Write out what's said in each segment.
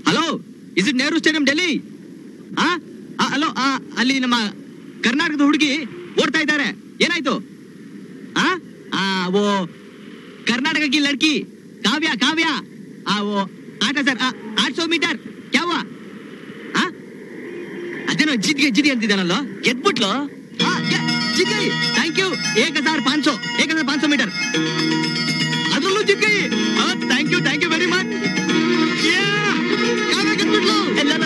Hello, is it Nehru stadium Delhi? Hello, ಅಲ್ಲಿ ನಮ್ಮ ಕರ್ನಾಟಕದ ಹುಡುಗಿ ಓಡ್ತಾ ಇದ್ದಾರೆ, ಏನಾಯ್ತು? वो कर्नाटक की लड़की काव्या काव्या वो 800 मीटर क्या हुआ? ಅದೇನೋ ಜಿದ್ಗೆ ಅಂತಿದ್ದಾನಲ್ಲ, ಗೆದ್ಬಿಟ್ಲು. जीत गई, थैंक यू. 1500 मीटर ಅದ್ರಲ್ಲೂ जीत गई. Thank you very much. Kavya ಗೆದ್ಬಿಟ್ಲು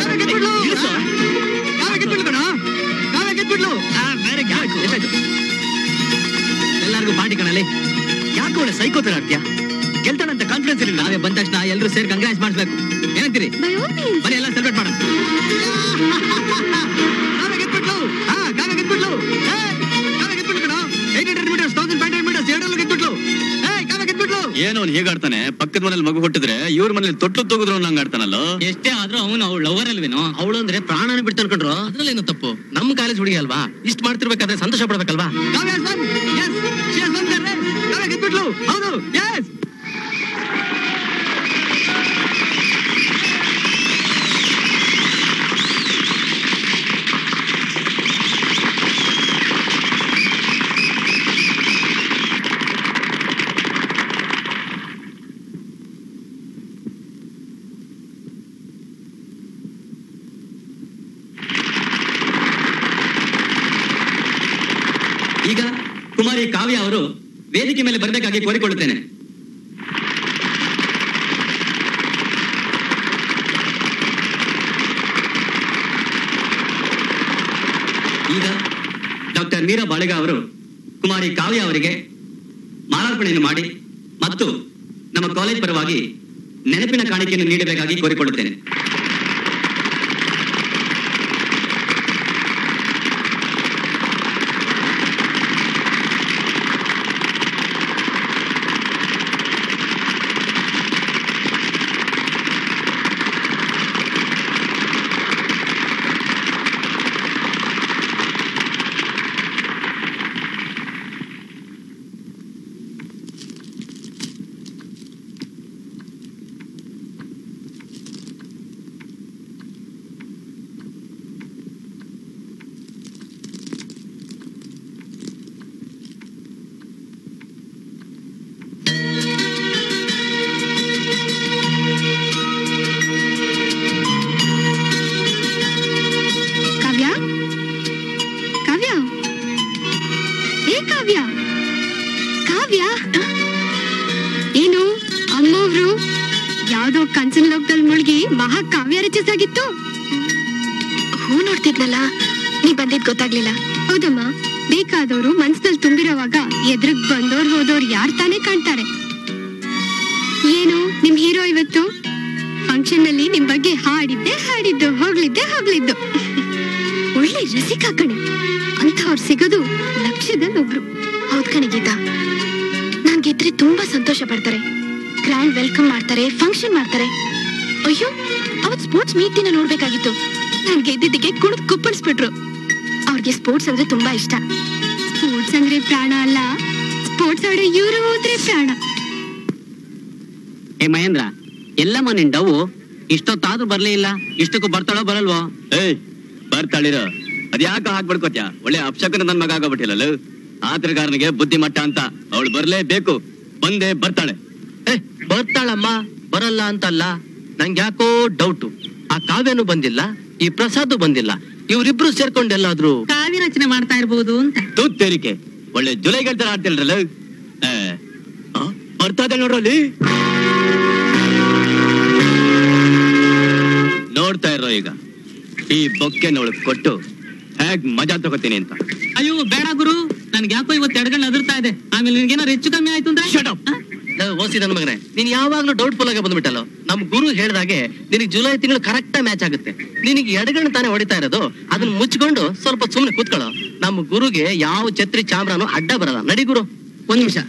ಕಣ, ಕಾವ್ಯ ಗೆದ್ಬಿಟ್ಲು. Very good. ಎಷ್ಟಾಯ್ತು? ಎಲ್ಲರಿಗೂ ಪಾರ್ಟಿ ಕಣಲ್ಲಿ. ಯಾಕೆ ಒಳ್ಳೆ ಸೈಕೋತರ ಆಡ್ತೀಯ? ಗೆಲ್ತಾನಂತ ಕಾನ್ಫಿಡೆನ್ಸ್ ಇಲ್ಲ. ನಾವೇ ಬಂದ ತಕ್ಷಣ ಎಲ್ಲರೂ ಸೇರಿ ಕಂಗ್ರಾಟ್ಸ್ ಮಾಡಿಸ್ಬೇಕು. ಏನಂತೀರಿ? ಬನ್ನಿ ಎಲ್ಲ ಸೆಲೆಬ್ರೇಟ್ ಮಾಡೋಣ. ಕಾವ್ಯ ಗೆದ್ಬಿಟ್ಲು ಕಣ. 800 ಮೀಟರ್ಸ್, 1500 ಮೀಟರ್ಸ್ ಎರಡಲ್ಲೂ ಗೆದ್ಬಿಟ್ಲು. ಕಾವ್ಯ ಗೆದ್ಬಿಟ್ಲು. ಏನೋ ಅವ್ನು ಹೇಗಾಡ್ತಾನೆ, ಪಕ್ಕದ ಮನೇಲಿ ಮಗು ಹುಟ್ಟಿದ್ರೆ ಇವ್ರ ಮನೇಲಿ ತೊಟ್ಟು ತೂಗಿದ್ರು ನಂಗೆ ಆಡ್ತಾನಲ್ಲ. ಎಷ್ಟೇ ಆದ್ರೂ ಅವನು ಅವಳು ಲವರ್ ಅಲ್ವೇನೋ. ಅವಳು ಅಂದ್ರೆ ಪ್ರಾಣನ ಬಿಡ್ತಾನೆ ಕಣ್ರು. ಅದ್ರಲ್ಲೇನು ತಪ್ಪು? ನಮ್ಮ ಕಾಲೇಜ್ ಹುಡುಗಿ ಅಲ್ವಾ, ಇಷ್ಟು ಮಾಡ್ತಿರ್ಬೇಕಾದ್ರೆ ಸಂತೋಷ ಪಡ್ಬೇಕಲ್ವಾ? ಕಾವ್ಯ ಗೆದ್ಬಿಟ್ಲು. ಹೌದು, ಯಸ್. ಈಗ ಕುಮಾರಿ ಕಾವ್ಯ ಅವರು ವೇದಿಕೆ ಮೇಲೆ ಬರಬೇಕಾಗಿ ಕೋರಿಕೊಳ್ಳುತ್ತೇನೆ. ಈಗ ಡಾಕ್ಟರ್ ಮೀರಾ ಬಾಳೆಗ ಅವರು ಕುಮಾರಿ ಕಾವ್ಯ ಅವರಿಗೆ ಮಾಲಾರ್ಪಣೆಯನ್ನು ಮಾಡಿ ಮತ್ತು ನಮ್ಮ ಕಾಲೇಜ್ ಪರವಾಗಿ ನೆನಪಿನ ಕಾಣಿಕೆಯನ್ನು ನೀಡಬೇಕಾಗಿ ಕೋರಿಕೊಳ್ಳುತ್ತೇನೆ. ಏನು ಅಮ್ಮವ್ರು ಯಾವ್ದೋ ಕನ್ಸಿನ ಲೋಕದಲ್ಲಿ ಮುಳುಗಿ ಮಹಾ ಕಾವ್ಯ ರಚಿಸಾಗಿತ್ತು. ಹೂ ನೋಡ್ತಿದ್ನಲ್ಲ, ನೀ ಬಂದಿದ್ ಗೊತ್ತಾಗ್ಲಿಲ್ಲ. ಹೌದಮ್ಮ, ಬೇಕಾದವರು ಮನ್ಸಲ್ಲಿ ತುಂಬಿರೋವಾಗ ಎದುರಿಗೆ ಬಂದೋರ್ ಹೋದೋರು ಯಾರ್ ತಾನೇ ಕಾಣ್ತಾರೆ. ಏನು ನಿಮ್ ಹೀರೋ ಇವತ್ತು ಫಂಕ್ಷನ್ ನಲ್ಲಿ ನಿಮ್ ಬಗ್ಗೆ ಹಾಡಿದ್ದು ಹೊಗಳಿದ್ದು. ಒಳ್ಳೆ ರಸಿಕ ಕಣೆ, ಅಂಥವ್ರು ಸಿಗೋದು ಲಕ್ಷದಲ್ಲಿ ಒಬ್ರು. ಹೌದ್ ಕಣೆ ಗೀತಾ, ನಾನ್ ಗೆದ್ರೆ ತುಂಬಾ ಸಂತೋಷ ಪಡ್ತಾರೆ, ಗ್ರ್ಯಾಂಡ್ ವೆಲ್ಕಮ್ ಮಾಡ್ತಾರೆ, ಫಂಕ್ಷನ್ ಮಾಡ್ತಾರೆ. ಅಯ್ಯೋ, ಅವತ್ ಸ್ಪೋರ್ಟ್ಸ್ ಮೀಟ್ ದಿನ ನೋಡ್ಬೇಕಾಗಿತ್ತು. ನಾನ್ ಗೆದ್ದಿದ್ದಕ್ಕೆ ಕುಣಿದ್ ಕುಪ್ಪಳಿಸ್ಬಿಟ್ರು. ಅವ್ರಿಗೆ ಸ್ಪೋರ್ಟ್ಸ್ ಅಂದ್ರೆ ತುಂಬಾ ಇಷ್ಟ. ಸ್ಪೋರ್ಟ್ಸ್ ಅಂದ್ರೆ ಪ್ರಾಣ ಅಲ್ಲ, ಸ್ಪೋರ್ಟ್ಸ್ ಆಡೋ ಇವ್ರು ಹೋದ್ರೆ ಪ್ರಾಣ. ಏ ಮಹೇಂದ್ರ, ಎಲ್ಲಮ್ಮ ನಿನ್ ಡವ್ ಇಷ್ಟೊತ್ತಾದ್ರೂ ಬರ್ಲೇ ಇಲ್ಲ. ಇಷ್ಟಕ್ಕೂ ಬರ್ತಾಳೋ ಬರಲ್ವೋ? ಬರ್ತಾಳಿರೋ, ಅದ್ಯಾಕ ಹಾಕ್ಬಿಡ್ಕೋತ್ಯಾ? ಒಳ್ಳೆ ಅಪ್ಶಕನ ನನ್ ಮಗ ಆಗೋಬಿಟ್ಟಿಲ್ಲ. ಆತರಗಾರನಿಗೆ ಬುದ್ಧಿ ಮಟ್ಟ ಅಂತ. ಅವಳು ಬರ್ಲೇಬೇಕು, ಬಂದೇ ಬರ್ತಾಳೆ. ಬರ್ತಾಳಮ್ಮ, ಬರಲ್ಲ ಅಂತಲ್ಲ. ನಂಗೆ ಯಾಕೋ ಡೌಟು. ಆ ಕಾವ್ಯನು ಬಂದಿಲ್ಲ, ಈ ಪ್ರಸಾದ್ ಬಂದಿಲ್ಲ. ಇವ್ರಿಬ್ರು ಸೇರ್ಕೊಂಡು ಎಲ್ಲಾದ್ರೂ ಕಾವ್ಯ ರಚನೆ ಮಾಡ್ತಾ ಇರ್ಬೋದು ಅಂತ. ತೂತ್ತೇರಿಕೆ, ಒಳ್ಳೆ ಜುಲೈಗಳ ತರ ಆಡ್ತಿಲ್ರಲ್ಲ. ಬರ್ತಾ ಇದ್ದಾಳೆ ನೋಡ್ರಲ್ಲಿ. ನೋಡ್ತಾ ಇರೋ ಈಗ ಈ ಬೊಕ್ಕೆ ನೋಳಕ್ ಕೊಟ್ಟು ಹೇಗ್ ಮಜಾ ತಗೋತೀನಿ ಅಂತ. ಅಯ್ಯೋ ಬೇಡ ಗುರು, ನನ್ಗೆ ಯಾಕೋ ಇವತ್ತು ಎಡಗಣ್ಣ ಅದಿರ್ತಾ ಇದೆ. ಆಮೇಲೆ ನಿನ್ಗೇನಾರು ಹೆಚ್ಚು ಕಮ್ಮಿ ಆಯ್ತು ಅಂದ್ರೆ ಓಸಿ ನನ್ನ ಮಗನೇ, ನೀನ್ ಯಾವಾಗ್ಲೂ ಡೌಟ್ಫುಲ್ ಆಗಿ ಬಂದ್ಬಿಟ್ಟಲ್ಲ. ನಮ್ ಗುರು ಹೇಳ್ದಾಗೆ ನಿನಗೆ ಜುಲೈ ತಿಂಗಳು ಕರೆಕ್ಟ್ ಮ್ಯಾಚ್ ಆಗುತ್ತೆ. ನಿನಗೆ ಎಡಗಣ್ಣ ತಾನೇ ಹೊಡಿತಾ ಇರೋದು, ಅದನ್ನ ಮುಚ್ಕೊಂಡು ಸ್ವಲ್ಪ ಸುಮ್ನೆ ಕೂತ್ಕೊಳ್ಳೋ. ನಮ್ಮ ಗುರುಗೆ ಯಾವ ಛತ್ರಿ ಚಾಮ್ರಾನು ಅಡ್ಡ ಬರಲ್ಲ. ನಡಿ ಗುರು, ಒಂದ್ ನಿಮಿಷ.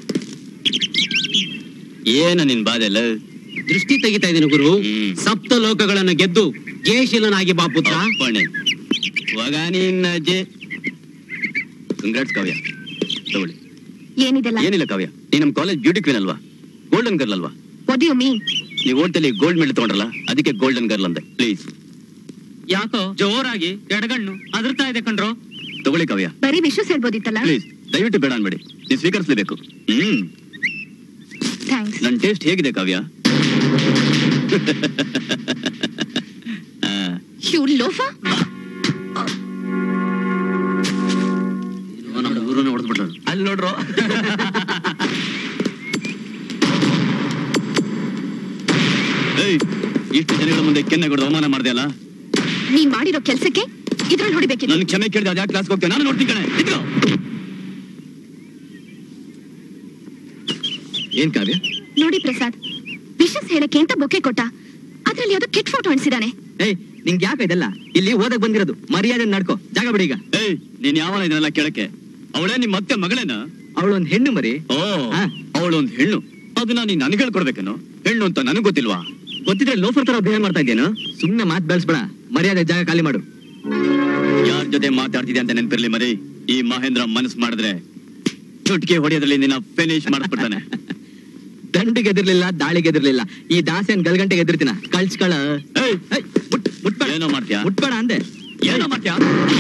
ಏನ ನಿನ್ ಬಾದೆಲ್ಲ? ದೃಷ್ಟಿ ತೆಗಿತಾ ಇದೀನಿ ಗುರು. ಸಪ್ತ ಲೋಕಗಳನ್ನು ಗೆದ್ದು ಜಯಶೀಲನಾಗಿ ಬಾಪುತ್ರ. ಕಂಗ್ರಾಟ್ಸ್ ಕಾವ್ಯ, ತಗೊಳ್ಳಿ. ಏನಿದೆಲ್ಲ? ಏನಿಲ್ಲ ಕಾವ್ಯ, ನೀ ನಮ್ ಕಾಲೇಜ್ ಬ್ಯೂಟಿ ಕ್ವೀನ್ ಅಲ್ವಾ, ಗೋಲ್ಡನ್ ಗರ್ಲ್ ಅಲ್ವಾ? What do you mean? ನೀವು ಓಲ್ಟಲ್ಲಿ ಗೋಲ್ಡ್ ಮೆಡಲ್ ತಗೊಂಡ್ರಲ್ಲ, ಅದಕ್ಕೆ ಗೋಲ್ಡನ್ ಗರ್ಲ್ ಅಂದೆ. ಪ್ಲೀಸ್. ಯಾಕೋ ಜೋರಾಗಿ ಎಡಗಣ್ಣು ಅದರ್ತಾ ಇದೆ ಕಣ್ರೋ. ತಗೊಳ್ಳಿ ಕಾವ್ಯ. ಬರೀ ವಿಶ್ವಾಸ ಹೇಳ್ಬೋದಿತ್ತಲ್ಲ. ಪ್ಲೀಸ್ ದಯವಿಟ್ಟು ಬೇಡ ಅನ್ಬೇಡಿ, ನೀವು ಸ್ವೀಕರಿಸಲೇಬೇಕು. ಥ್ಯಾಂಕ್ಸ್. ನನ್ನ ಟೇಸ್ಟ್ ಹೇಗಿದೆ ಕಾವ್ಯ? ಯು ಲೋಫಾ. ನಮ್ಮ ಊರನ್ನ ಹೊಡೆದ್ಬಿಟ್ರು. ಅಲ್ಲಿ ನೋಡ್ರು. ಇಷ್ಟು ಜನಗಳ ಮುಂದೆ ಕೆನ್ನೆ ಕೊಡೋದು ಅವಮಾನ ಮಾಡಿದೆ ಅಲ್ಲ. ನೀನ್ ಮಾಡಿರೋ ಕೆಲ್ಸಕ್ಕೆ ಇದ್ರಲ್ಲಿ ಹೊಡಿಬೇಕಿತ್ತು. ನನ್ ಕ್ಷಮೆ ಕೇಳಿದೆ, ಅದ್ಯಾಕೆ ಕ್ಲಾಸ್ಗೆ ಹೋಗ್ತೇನೆ? ನಾನು ನೋಡ್ತೀನಿ ಕಣೆ. ಏನ್ ಕಾವ್ಯ? ನೋಡಿ ಪ್ರಸಾದ್, ವಿಶ್ವಾಸ ಹೇಳಕ್ಕೆ ಅಂತ ಬೊಕ್ಕೆ ಕೊಟ್ಟ, ಅದ್ರಲ್ಲಿ ಯಾವ್ದೋ ಕೆಟ್ಟ ಫೋಟೋ ಅನ್ಸಿದಾನೆ. ನಿಂಗೆ ಯಾಕೆ ಇದೆಲ್ಲ? ಇಲ್ಲಿ ಓದಕ್ ಬಂದಿರೋದು, ಮರ್ಯಾದೆ ನಡ್ಕೋ, ಜಾಗ ಬಿಡಿ ಈಗ. ನೀನ್ ಯಾವನ ಇದನ್ನೆಲ್ಲ ಕೇಳಕ್ಕೆ? ಅವಳೇ ನಿಮ್ ಮತ್ತೆ ಮಗಳೇನ? ಅವಳೊಂದ್ ಹೆಣ್ಣು ಮರಿ. ಅವಳೊಂದ್ ಹೆಣ್ಣು, ಅದನ್ನ ನೀನ್ ನನಗೆ ಹೇಳ್ಕೊಡ್ಬೇಕೇನು? ಹೆಣ್ಣು ಅಂತ ನನಗ್ ಗೊತ್ತಿಲ್ವಾ? ಗೊತ್ತಿದ್ರೆ ಲೋಫರ್ ತರ ಬಿಹೇವ್ ಮಾಡ್ತಾ ಇದ್ದೇನು? ಸುಮ್ನೆ ಮಾತ್ ಬೆಳೆಸ್ಬೇಡ, ಮರ್ಯಾದೆ ಜಾಗ ಖಾಲಿ ಮಾಡು. ಯಾರ ಜೊತೆ ಮಾತಾಡ್ತಿದ್ದೆ ಅಂತ ನೆನ್ಪಿರ್ಲಿ ಮರಿ. ಈ ಮಹೇಂದ್ರ ಮನಸ್ ಮಾಡಿದ್ರೆ ಚುಟ್ಕಿ ಹೊಡೆಯೋದ್ರಲ್ಲಿ ನಿನ್ನ ಫಿನಿಶ್ ಮಾಡ್ಬಿಡ್ತಾನೆ. ದಂಡಿಗೆ ಎದಿರ್ಲಿಲ್ಲ, ದಾಳಿಗೆ ಎದಿರ್ಲಿಲ್ಲ, ಈ ದಾಸೇನ್ ಗಲ್ಗಂಟೆಗೆ ಎದಿರ್ತೀನ. ಕಳ್ಸ್ಕಳ. ಏನೋ ಮಾಡ್ತೀಯಾ? ಮುಟ್ಬೇಡ ಅಂದೆ. ಏನೋ ಮಾಡ್ತೀಯಾ?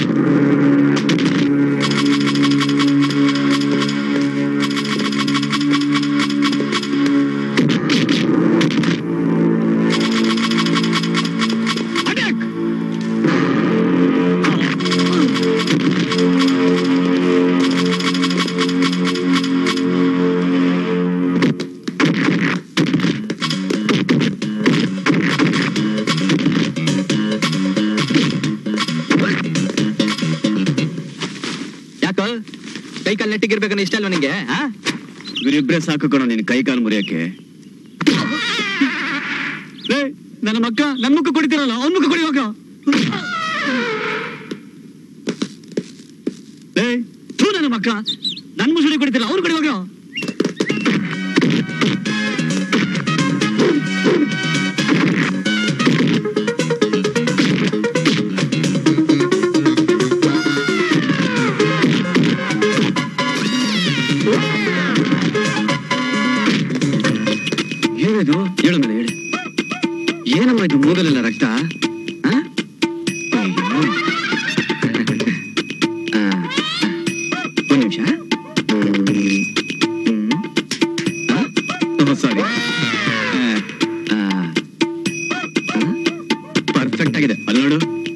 ಕೈ ಕಾಲು ನೆಟ್ಟಿಗಿರ್ಬೇಕನ್ನ ಇಷ್ಟ ಅಲ್ವಾ ನಿಂಗೆ? ಇವರಿಬ್ರೆ ಸಾಕು ಕಣೋ ನಿನ್ ಕೈ ಕಾಲು ಮುರಿಯಕ್ಕೆ. ನನ್ನ ಮಕ್ಕ ನನ್ ಮುಖ ಕೊಡ್ತಿರಲ್ಲ, ಅವನ್ ಮುಖ ಕೊಡಿ ಹೋಗ. ನನ್ನ ಮಕ್ಕ ನನ್ ಮುಸುಳಿ ಕೊಡ್ತಿರಲ್ಲ, ಅವ್ರು ಕೊಡಿ ಹೋಗ. ಏನದು? ಹೇಳು ಮೇಲೆ ಹೇಳಿ. ಏನಮ್ಮ ಇದು ಮೂಗಲೆಲ್ಲ ರಕ್ತ? ಒಂದು ನಿಮಿಷ. ಸಾರಿ, ಪರ್ಫೆಕ್ಟ್ ಆಗಿದೆ. ಅಲ್ಲಿ ನೋಡು.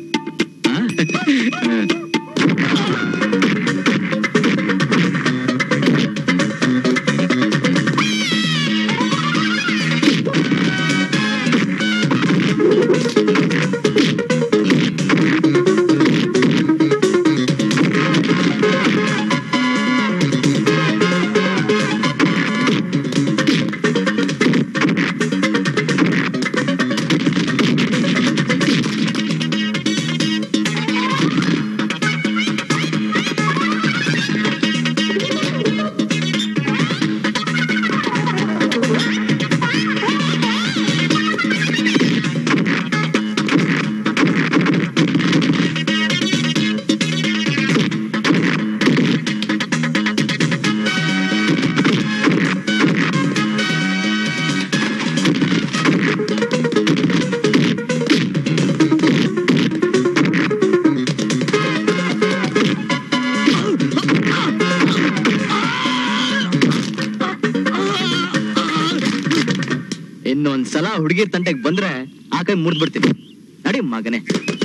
ಇನ್ನೊಂದ್ಸಲ ಹುಡುಗಿರ್ ತಂಟೆಗೆ ಬಂದ್ರೆ ಆ ಕೈ ಮುರಿದ್ಬಿಡ್ತೀನಿ. ನಡಿ ಮಗನೇ.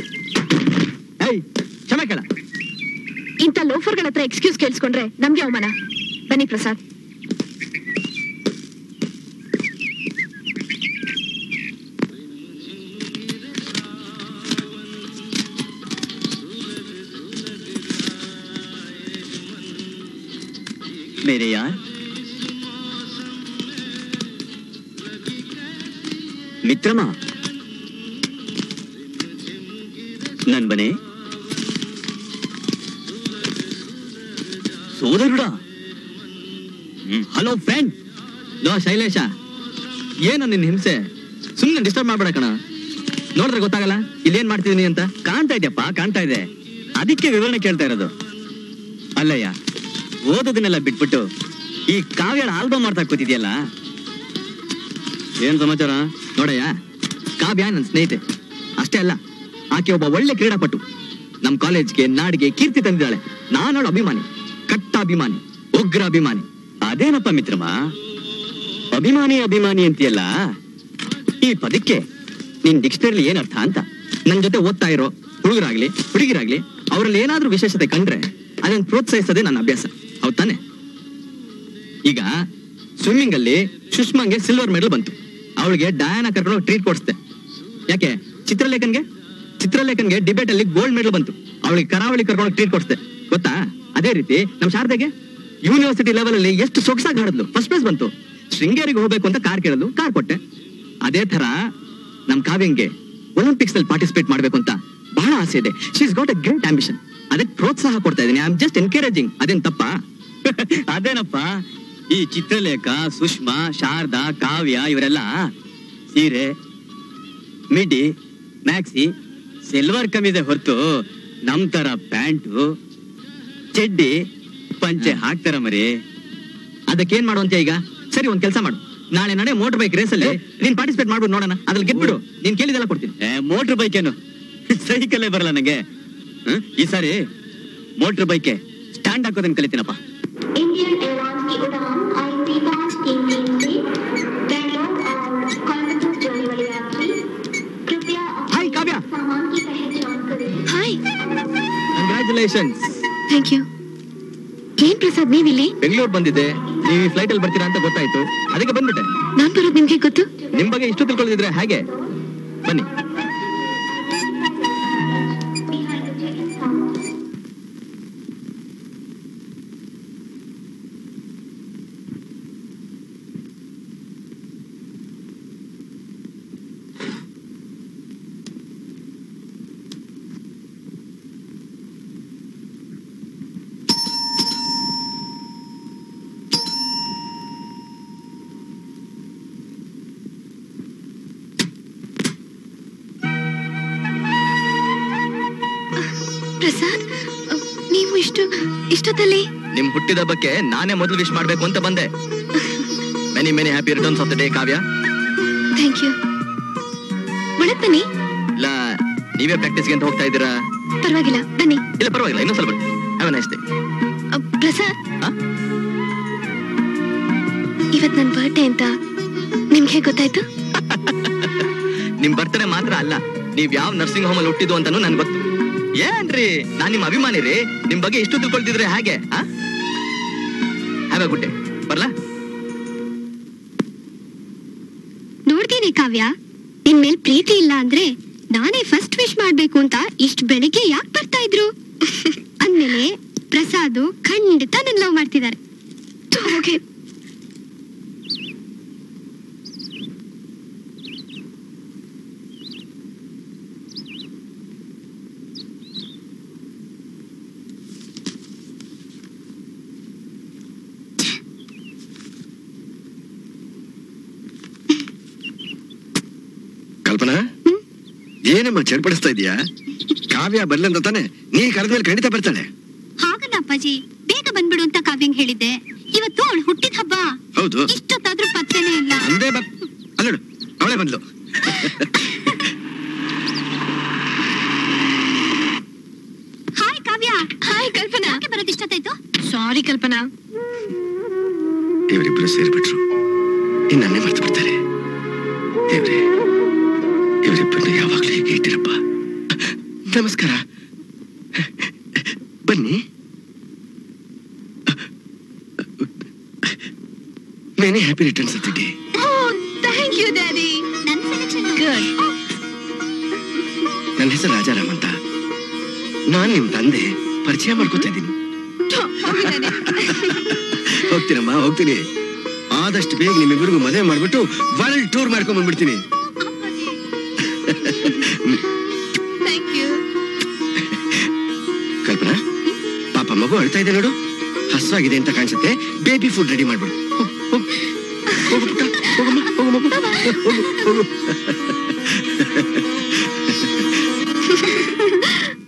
ಕ್ಷಮೆ ಕೇಳ. ಇಂಥ ಲೋಫರ್ಗಳ ಹತ್ರ ಎಕ್ಸ್ಕ್ಯೂಸ್ ಕೇಳಿಸ್ಕೊಂಡ್ರೆ ನಮ್ಗೆ ಅವಮಾನ. ಬನ್ನಿ ಪ್ರಸಾದ್. मेरे यार, ಮಿತ್ರಮ, ನನ್ ಬನೆ ಸೋದರುಡ. Hello friend. ಲೋ ಶೈಲೇಶ, ಏನು ನಿನ್ ಹಿಂಸೆ? ಸುಮ್ನೆ ಡಿಸ್ಟರ್ಬ್ ಮಾಡ್ಬೇಡ ಕಣ. ನೋಡಿದ್ರೆ ಗೊತ್ತಾಗಲ್ಲ ಇಲ್ಲೇನ್ ಮಾಡ್ತಿದೀನಿ ಅಂತ. ಕಾಣ್ತಾ ಇದೆಯಪ್ಪ, ಕಾಣ್ತಾ ಇದೆ. ಅದಕ್ಕೆ ವಿವರಣೆ ಕೇಳ್ತಾ ಇರೋದು. ಅಲ್ಲಯ್ಯ, ಓದೋದನ್ನೆಲ್ಲ ಬಿಟ್ಬಿಟ್ಟು ಈ ಕಾವ್ಯಳ ಆಲ್ಬಮ್ ಮಾಡ್ತಾ ಕೂತಿದ್ಯಲ್ಲ, ಏನ್ ಸಮಾಚಾರ? ನೋಡಯ್ಯ, ಕಾವ್ಯ ನನ್ನ ಸ್ನೇಹಿತೆ ಅಷ್ಟೇ ಅಲ್ಲ, ಆಕೆ ಒಬ್ಬ ಒಳ್ಳೆ ಕ್ರೀಡಾಪಟು. ನಮ್ ಕಾಲೇಜ್ಗೆ ನಾಡಿಗೆ ಕೀರ್ತಿ ತಂದಿದ್ದಾಳೆ. ನಾನವಳ ಅಭಿಮಾನಿ, ಕಟ್ಟ ಅಭಿಮಾನಿ, ಉಗ್ರ ಅಭಿಮಾನಿ. ಅದೇನಪ್ಪ ಮಿತ್ರಮ್ಮ, ಅಭಿಮಾನಿ ಅಭಿಮಾನಿ ಅಂತೀಯಲ್ಲ, ಈ ಪದಕ್ಕೆ ನಿನ್ ಡಿಕ್ಷನರಿ ಏನ್ ಅರ್ಥ ಅಂತ? ನನ್ ಜೊತೆ ಓದ್ತಾ ಇರೋ ಹುಡುಗರಾಗ್ಲಿ ಹುಡುಗಿರಾಗ್ಲಿ ಅವರಲ್ಲಿ ಏನಾದ್ರೂ ವಿಶೇಷತೆ ಕಂಡ್ರೆ ಅದನ್ನ ಪ್ರೋತ್ಸಾಹಿಸೋದೇ ನನ್ನ ಅಭ್ಯಾಸ. ಹೌದ್ ತಾನೆ? ಈಗ ಸ್ವಿಮ್ಮಿಂಗ್ ಅಲ್ಲಿ ಸುಷ್ಮಾಂಗೆ ಸಿಲ್ವರ್ ಮೆಡಲ್ ಬಂತು. ಅವಳಿಗೆ ಡಯಾನ ಕರ್ಕೊಂಡು ಟ್ರೀಟ್ ಕೊಡಿಸ್ದೆ. ಯಾಕೆ? ಚಿತ್ರಲೇಖನ್ಗೆ ಡಿಬೇಟ್ ಅಲ್ಲಿ ಗೋಲ್ಡ್ ಮೆಡಲ್ ಬಂತು. ಅವಳಿಗೆ ಕರಾವಳಿ ಕರ್ಕೊಂಡು ಟ್ರೀಟ್ ಕೊಡಿಸ್ದೆ. ಗೊತ್ತಾ? ಅದೇ ರೀತಿ ನಮ್ ಶಾರದೆಗೆ ಯೂನಿವರ್ಸಿಟಿ ಲೆವೆಲ್ ಅಲ್ಲಿ ಎಷ್ಟು ಸೊಗಸಾಗಿ ಹಾಡಿದ್ಲು, ಫಸ್ಟ್ ಪ್ರೈಸ್ ಬಂತು. ಶೃಂಗೇರಿಗೆ ಹೋಗ್ಬೇಕು ಅಂತ ಕಾರ್ ಕೇಳಲು ಕಾರ್ ಕೊಟ್ಟೆ. ಅದೇ ತರ ನಮ್ ಕಾವ್ಯಂಗೆ ಒಲಿಂಪಿಕ್ಸ್ ಅಲ್ಲಿ ಪಾರ್ಟಿಸಿಪೇಟ್ ಮಾಡ್ಬೇಕು ಅಂತ ಬಹಳ ಆಸೆ ಇದೆ. She is got a great ambition. ಅದಕ್ಕೆ ಪ್ರೋತ್ಸಾಹ ಕೊಡ್ತಾ ಇದ್ದೀನಿ. I am just encouraging. ಅದೇನ್ ತಪ್ಪಾ? ಅದೇನಪ್ಪ, ಈ ಚಿತ್ರಲೇಖ, ಸುಷ್ಮಾ, ಶಾರದಾ, ಕಾವ್ಯ ಇವರೆಲ್ಲ ಸೀರೆ, ಮಿಡಿ, ಮ್ಯಾಕ್ಸಿ, ಸಿಲ್ವರ್ ಕಮೀಜೆ ಹೊರತು ನಮ್ ತರ ಪ್ಯಾಂಟು, ಚಡ್ಡಿ, ಪಂಚೆ ಹಾಕ್ತಾರ ಮರಿ. ಅದಕ್ಕೇನ್ ಮಾಡುವಂತೆ ಈಗ? ಸರಿ, ಒಂದ್ ಕೆಲಸ ಮಾಡು, ನಾಳೆ ನಡೆ ಮೋಟರ್ ಬೈಕ್ ರೇಸ್ ಅಲ್ಲಿ ನೀನ್ ಪಾರ್ಟಿಸಿಪೇಟ್ ಮಾಡ್ಬಿಟ್ಟು ನೋಡೋಣ. ಅದ್ರಲ್ಲಿ ಗೆದ್ಬಿಡು. ನೀನ್ ಕೇಳಿದೆಲ್ಲ ಕೊಡ್ತೀನಿ. ಮೋಟರ್ ಬೈಕ್ ಏನು, ಸೈಕಲ್ಲೇ ಬರಲ್ಲ ನಂಗೆ. ಈ ಸಾರಿ ಮೋಟರ್ ಬೈಕೆ ಸ್ಟ್ಯಾಂಡ್ ಹಾಕೋದನ್ನ ಕಲಿತೀನಪ್ಪ. इंडियन एयरलाइंस की उड़ान IC 533 से बेंगलोर और कोयम्बटूर जाने वाले यात्री कृपया हाय काव्या, सामान की पहचान करें। Hi, congratulations. Thank you. ಏನ್ ಪ್ರಸಾದ್ ನೀವಿಲ್ಲಿ? ಬೆಂಗಳೂರು ಬಂದಿದ್ದೆ, ನೀವು ಈ ಫ್ಲೈಟ್ ಅಲ್ಲಿ ಬರ್ತೀರಾ ಅಂತ ಗೊತ್ತಾಯ್ತು, ಅದಕ್ಕೆ ಬಂದ್ಬಿಟ್ಟೆ. ನಾನ್ ಬರೋದು ನಿಮ್ಗೆ ಗೊತ್ತು? ನಿಮ್ ಬಗ್ಗೆ ಇಷ್ಟು ತಿಳ್ಕೊಳ್ಳಿದ್ರೆ ಹಾಗೆ ಬನ್ನಿ. ಪ್ರಸಾದ್, ನೀವು ಇಷ್ಟೊತ್ತಲ್ಲಿ? ನಿಮ್ ಹುಟ್ಟಿದ ಹಬ್ಬಕ್ಕೆ ನಾನೇ ಮೊದಲು ವಿಶ್ ಮಾಡ್ಬೇಕು ಅಂತ ಬಂದೆ. Many many happy returns of the day Kavya. Thank you. ಒಳಗ್ ಬನ್ನಿ. ಇಲ್ಲ, ನೀವೇ ಪ್ರಾಕ್ಟೀಸ್ಗೆ ಅಂತ ಹೋಗ್ತಾ ಇದ್ದೀರಾ? ಪರವಾಗಿಲ್ಲ, ಬನ್ನಿ. ಇಲ್ಲ ಪರವಾಗಿಲ್ಲ, ಇನ್ನೊಂದ್ ಸ್ವಲ್ಪ have a nice day. Prasad, ಇವತ್ ನನ್ ಬರ್ಡೇ ಅಂತ ನಿಮ್ಗೆ ಗೊತ್ತಾಯ್ತು? ನಿಮ್ ಬರ್ತಡೇ ಮಾತ್ರ ಅಲ್ಲ, ನೀವ್ ಯಾವ ನರ್ಸಿಂಗ್ ಹೋಮ್ ಅಲ್ಲಿ ಹುಟ್ಟಿದ್ದು ಅಂತಾನು ನನ್ಗೆ ಗೊತ್ತು. ಏನ್ರಿ, ನಾನ್ ನಿಮ್ ಅಭಿಮಾನಿ ರೀ. ನಿಮ್ ಬಗ್ಗೆ ಇಷ್ಟು ತಿಳ್ಕೊಳ್ತಿದ್ರೆ ಹಾಗೆ. Have a good day. ಬರ್ಲಾ? ನೋಡ್ತೀನಿ ಕಾವ್ಯ, ನಿನ್ ಮೇಲ್ ಪ್ರೀತಿ ಇಲ್ಲ ಅಂದ್ರೆ ನಾನೇ ಫಸ್ಟ್ ವಿಶ್ ಮಾಡ್ಬೇಕು ಅಂತ ಇಷ್ಟು ಬೆಳಿಗ್ಗೆ ಯಾಕೆ ಬರ್ತಾ ಇದ್ರು? ಅಂದ್ಮೇಲೆ ಪ್ರಸಾದ್ ಖಂಡಿತ ನನ್ ಲವ್ ಮಾಡ್ತಿದ್ದಾರೆ. ಕಲ್ಪನಾ, ಏನಮ್ಮ ಚಡ್ಪಡಿಸ್ತಾ ಇದೀಯಾ? ಕಾವ್ಯ ಬರ್ಲಂತ ತಾನೆ? ನೀ ಕರೆದ್ಮೇಲೆ ಖಂಡಿತ ಬರ್ತಾಳೆ. ಹಾಗಲ್ಲ ಅಪ್ಪಾಜಿ, ಬೇಗ ಬಂದ್ಬಿಡು ಅಂತ ಕಾವ್ಯಂಗ್ ಹೇಳಿದ್ದೆ. ಇವತ್ತು ಅವಳು ಹುಟ್ಟಿದ ಹಬ್ಬ. ಹೌದು, ಇಷ್ಟೊತ್ತಾದ್ರೂ ಪತ್ತೆನೇ ಇಲ್ಲ. ಅಂದೇ ಅಲ್ಲಡು, ಅವಳೇ ಬಂದ್ಲು. ಹಾಯ್ ಕಾವ್ಯ. ಹಾಯ್ ಕಲ್ಪನಾ. ಯಾಕೆ ಬರೋದು ಇಷ್ಟೊತ್ತಾಯ್ತು? ಸಾರಿ ಕಲ್ಪನಾ. ಇವರಿಬ್ರು ಸೇರ್ಬಿಟ್ರು, ಇನ್ನನ್ನೇ ಮರ್ತು ಬಿಡ್ತಾರೆ. ದೇವ್ರೆ, ಇವರಿಬ್ಬರನ್ನ ಯಾವಾಗ್ಲೂ ಹೀಗೆ ಇಟ್ಟಿರಪ್ಪ. ನಮಸ್ಕಾರ, ಬನ್ನಿ. Many happy returns of the day. Thank you daddy. ನನ್ನ ಸೆಲೆಕ್ಷನ್ ಗುಡ್. ನನ್ನ ಹೆಸರು ರಾಜಾರಾಮ್ ಅಂತ. ನಾನ್ ನಿಮ್ ತಂದೆ, ಪರಿಚಯ ಮಾಡ್ಕೊತಾ ಇದ್ದೀನಿ. ಹೋಗ್ತೀನಮ್ಮ, ಹೋಗ್ತೀನಿ. ಆದಷ್ಟು ಬೇಗ ನಿಮ್ಮಿಬ್ಬರಿಗೂ ಮದುವೆ ಮಾಡ್ಬಿಟ್ಟು ವರ್ಲ್ಡ್ ಟೂರ್ ಮಾಡ್ಕೊಂಡ್ ಬಂದ್ಬಿಡ್ತೀನಿ. ಕಲ್ಪನಾ, ಪಾಪ ಮಗು ಅಳ್ತಾ ಇದೆ ನೋಡು, ಹಸ್ವಾಗಿದೆ ಅಂತ ಕಾಣಿಸುತ್ತೆ. ಬೇಬಿ ಫುಡ್ ರೆಡಿ ಮಾಡ್ಬಿಡು. ಹೋಗು ಪುಟ್ಟ, ಹೋಗಮ್ಮ, ಹೋಗು ಮಗು, ಹೋಗು ಹೋಗು.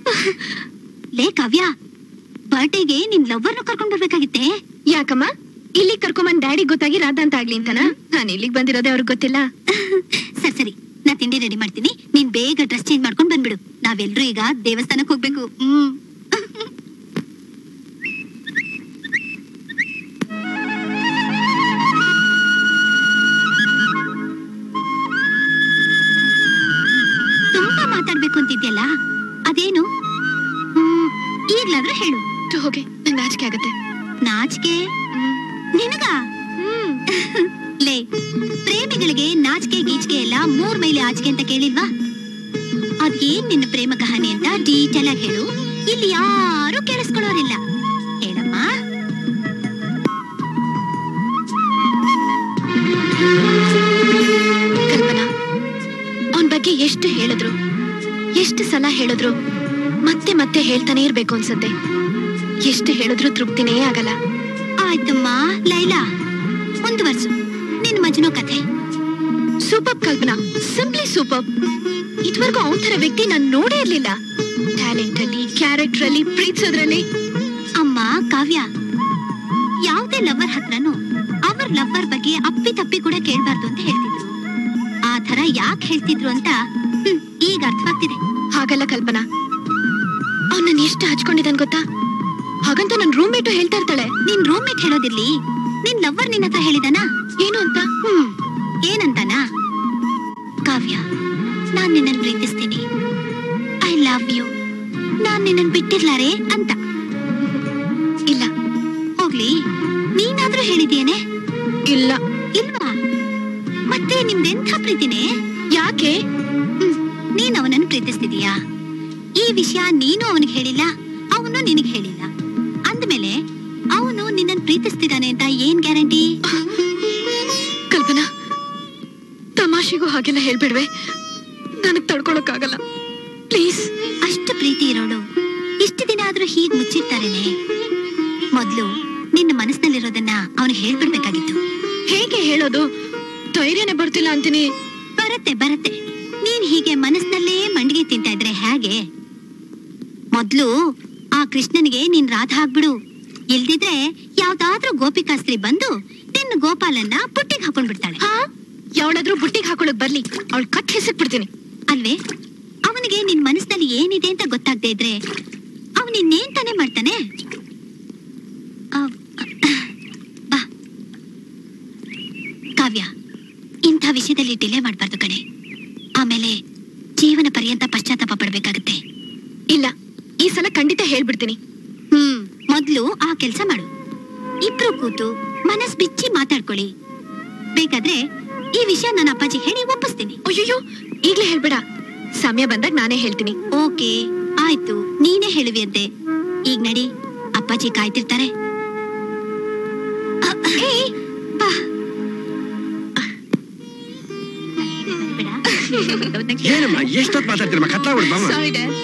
ಲೇ ಕಾವ್ಯ, ಬರ್ಡೇಗೆ ನಿನ್ ಲವ್ವರ್ನ ಕರ್ಕೊಂಡ್ ಬರ್ಬೇಕಾಗಿತ್ತೆ. ಯಾಕಮ್ಮ? ಇಲ್ಲಿ ಕರ್ಕೊಂಬಂದ್ ಡ್ಯಾಡಿ ಗೊತ್ತಾಗಿ ರಾಧ ಅಂತ ಆಗ್ಲಿ ಅಂತನಾ? ನಾನು ಇಲ್ಲಿಗೆ ಬಂದಿರೋದೇ ಅವ್ರಿಗೆ ಗೊತ್ತಿಲ್ಲ. ಸರಿ ಸರಿ, ನಾ ತಿಂಡಿ ರೆಡಿ ಮಾಡ್ತೀನಿ, ನೀನ್ ಬೇಗ ಡ್ರೆಸ್ ಚೇಂಜ್ ಮಾಡ್ಕೊಂಡ್ ಬಂದ್ಬಿಡು. ನಾವೆಲ್ರೂ ಈಗ ದೇವಸ್ಥಾನಕ್ಕೆ ಹೋಗ್ಬೇಕು. ತುಂಬಾ ಮಾತಾಡ್ಬೇಕು ಅಂತಿದ್ಯಲ್ಲ, ಅದೇನು? ಈಗ್ಲಾದ್ರೂ ಹೇಳು. ಹೋಗಿ, ನಂಗೆ ನಾಚಿಕೆ ಆಗತ್ತೆ. ನಾಚಿಕೆ ನಿನಗ? ಲೇ, ಪ್ರೇಮಿಗಳಿಗೆ ನಾಚಿಕೆ ಗೀಚಿಕೆ ಎಲ್ಲ 3 ಮೈಲಿ ಆಚಿಕೆ ಅಂತ ಕೇಳಿಲ್ವಾ? ಅದೇನ್ ನಿನ್ನ ಪ್ರೇಮ ಕಹಾನಿ ಅಂತ ಡೀಟೇಲ್ ಆಗಿ ಹೇಳು. ಇಲ್ಲಿ ಯಾರು ಕೇಳಿಸ್ಕೊಳ್ಳೋರಿಲ್ಲ. ಹೇಳಮ್ಮ. ಕಲ್ಪನಾ, ಅವನ್ ಬಗ್ಗೆ ಎಷ್ಟು ಹೇಳಿದ್ರು, ಎಷ್ಟು ಸಲ ಹೇಳಿದ್ರು, ಮತ್ತೆ ಮತ್ತೆ ಹೇಳ್ತಾನೆ ಇರ್ಬೇಕು ಅನ್ಸತ್ತೆ. ಎಷ್ಟು ಹೇಳಿದ್ರು ತೃಪ್ತಿನೇ ಆಗಲ್ಲ. ಆಯ್ತಮ್ಮ ಲೈಲಾ, ಮುಂದುವರ್ಸು ನಿನ್ ಮಜ್ನು ಕಥೆ. Super Kalpana, simply super. ಇದುವರೆಗೂ ಅವನ ತರ ವ್ಯಕ್ತಿ ನಾನು ನೋಡೇ ಇರ್ಲಿಲ್ಲ. ಟ್ಯಾಲೆಂಟ್ ಅಲ್ಲಿ, ಕ್ಯಾರೆಕ್ಟರ್ ಅಲ್ಲಿ, ಪ್ರೀತಿಸೋದ್ರಲ್ಲಿ. ಅಮ್ಮ ಕಾವ್ಯ, ಯಾವ್ದೇ ಲವರ್ ಹತ್ರನೂ ಅವರ್ ಲವರ್ ಬಗ್ಗೆ ಅಪ್ಪಿ ತಪ್ಪಿ ಕೂಡ ಕೇಳ್ಬಾರ್ದು ಅಂತ ಹೇಳ್ತಿದ್ರು. ಆ ತರ ಯಾಕೆ ಹೇಳ್ತಿದ್ರು ಅಂತ ಈಗ ಅರ್ಥವಾಗ್ತಿದೆ. ಹಾಗಲ್ಲ ಕಲ್ಪನಾ, ಅವ್ನ ನಾನು ಎಷ್ಟು ಹಚ್ಕೊಂಡಿದ್ದಾನ್ ಗೊತ್ತಾ? ಹಾಗಂತ ನನ್ ರೂಮ್ ಮೇಟು ಹೇಳ್ತಾ ಇರ್ತಾಳೆ. ನಿನ್ ರೂಮ್ ಮೇಟ್ ಹೇಳೋದಿರ್ಲಿ, ನಿನ್ ಲವರ್ ನಿನ್ನ ಹತ್ರ ಹೇಳಿದಾನ? ಏನು ಅಂತ? ಏನಂತಾನ? ಕಾವ್ಯ, ನಾನ್ ನಿನ್ನನ್ ಪ್ರೀತಿಸ್ತೀನಿ, ಐ ಲವ್ ಯು, ನಾನ್ ನಿನ್ನನ್ ಬಿಟ್ಟಿರ್ಲಾರೆ ಅಂತ. ಇಲ್ಲ. ಹೋಗ್ಲಿ, ನೀನಾದ್ರೂ ಹೇಳಿದೇನೆ? ಇಲ್ಲ. ಇಲ್ವಾ? ಮತ್ತೆ ನಿಮ್ದೆಂಥ ಪ್ರೀತಿನೇ? ಯಾಕೆ? ನೀನ್ ಅವನನ್ನು ಪ್ರೀತಿಸ್ತಿದೀಯಾ? ಈ ವಿಷಯ ನೀನು ಅವನಿಗೆ ಹೇಳಿಲ್ಲ, ಅವನು ನಿನಗೆ ಹೇಳಿಲ್ಲ. ಅಂದ್ಮೇಲೆ ಅವನು ನಿನ್ನನ್ ಪ್ರೀತಿಸ್ತಿದ್ದಾನೆ ಅಂತ ಏನ್ ಗ್ಯಾರಂಟಿ? ಕಲ್ಪನಾ, ತಮಾಷೆಗೂ ಹಾಗೆಲ್ಲ ಹೇಳ್ಬಿಡ್ವೆ, ನನಗ್ ತಡ್ಕೊಳಕ್ಕಾಗಲ್ಲ. ಪ್ಲೀಸ್. ಅಷ್ಟು ಪ್ರೀತಿ ಇರೋಳು ಇಷ್ಟು ದಿನ ಆದ್ರೂ ಹೀಗ್ ಮುಚ್ಚಿರ್ತಾರೇನೆ? ಮೊದ್ಲು ನಿನ್ನ ಮನಸ್ಸಿನಲ್ಲಿರೋದನ್ನ ಅವನಿಗೆ ಹೇಳ್ಬಿಡ್ಬೇಕಾಗಿತ್ತು. ಹೇಗೆ ಹೇಳೋದು? ಧೈರ್ಯನೇ ಬರ್ತಿಲ್ಲ ಅಂತೀನಿ. ಬರತ್ತೆ. ನೀನ್ ಹೀಗೆ ಮನಸ್ಸಿನಲ್ಲೇ ಮಂಡಿಗೆ ತಿಂತಾ ಇದ್ರೆ ಹೇಗೆ? ಮೊದ್ಲು ಆ ಕೃಷ್ಣನಿಗೆ ನೀನ್ ರಾಧ ಆಗ್ಬಿಡು. ಇಲ್ದಿದ್ರೆ ಯಾವ್ದಾದ್ರೂ ಗೋಪಿಕಾಸ್ತ್ರೀ ಬಂದು ನಿನ್ನ ಗೋಪಾಲನ್ನ ಬುಟ್ಟಿಗೆ ಹಾಕೊಂಡ್ಬಿಡ್ತಾಳೆ. ಯಾವಳಾದ್ರೂ ಬುಟ್ಟಿಗೆ ಹಾಕೊಳಕ್ ಬರ್ಲಿ, ಅವಳು ಕಟ್ ಹೆಸರ್ಬಿಡ್ತೀನಿ. ಅಲ್ವೇ? ಅವನಿಗೆ ನಿನ್ ಮನಸ್ಸಿನಲ್ಲಿ ಏನಿದೆ ಅಂತ ಗೊತ್ತಾಗದೆ ಇದ್ರೆ ಅವನಿನ್ನೇನ್ ತಾನೇ ಮಾಡ್ತಾನೆ? ಬಾ ಕಾವ್ಯ, ಇಂಥ ವಿಷಯದಲ್ಲಿ ಡಿಲೇ ಮಾಡ್ಬಾರ್ದು ಕಣೆ. ಆಮೇಲೆ ಜೀವನ ಪರ್ಯಂತ ಪಶ್ಚಾತ್ತಾಪ ಪಡ್ಬೇಕಾಗತ್ತೆ. ಇಲ್ಲ, ಈ ಸಲ ಖಂಡಿತ ಹೇಳ್ಬಿಡ್ತೀನಿ. ಮೊದ್ಲು ಆ ಕೆಲ್ಸ ಮಾಡು. ಇಬ್ರು ಕೂತು ಮನಸ್ ಬಿಚ್ಚಿ ಮಾತಾಡ್ಕೊಳ್ಳಿ. ಬೇಕಾದ್ರೆ ಈ ವಿಷಯ ನನ್ನ ಅಪ್ಪಾಜಿಗೆ ಹೇಳಿ ಒಪ್ಪಿಸ್ತೀನಿ. ಅಯ್ಯೋ, ಈಗ್ಲೇ ಹೇಳ್ಬೇಡ, ಸಮಯ ಬಂದಾಗ ನಾನೇ ಹೇಳ್ತೀನಿ. ಓಕೆ, ಆಯ್ತು, ನೀನೇ ಹೇಳುವಿ ಅಂತೆ. ಈಗ ನಡಿ, ಅಪ್ಪಾಜಿ ಕಾಯ್ತಿರ್ತಾರೆ. ಬಾ. ಏನಮ್ಮ ಎಷ್ಟೊತ್ತು ಮಾತಾಡ್ತೀರಮ್ಮ? ಕತ್ಲಾಗ್ಬಿಡು ಬಾಮ್ಮ. Sorry, Dad.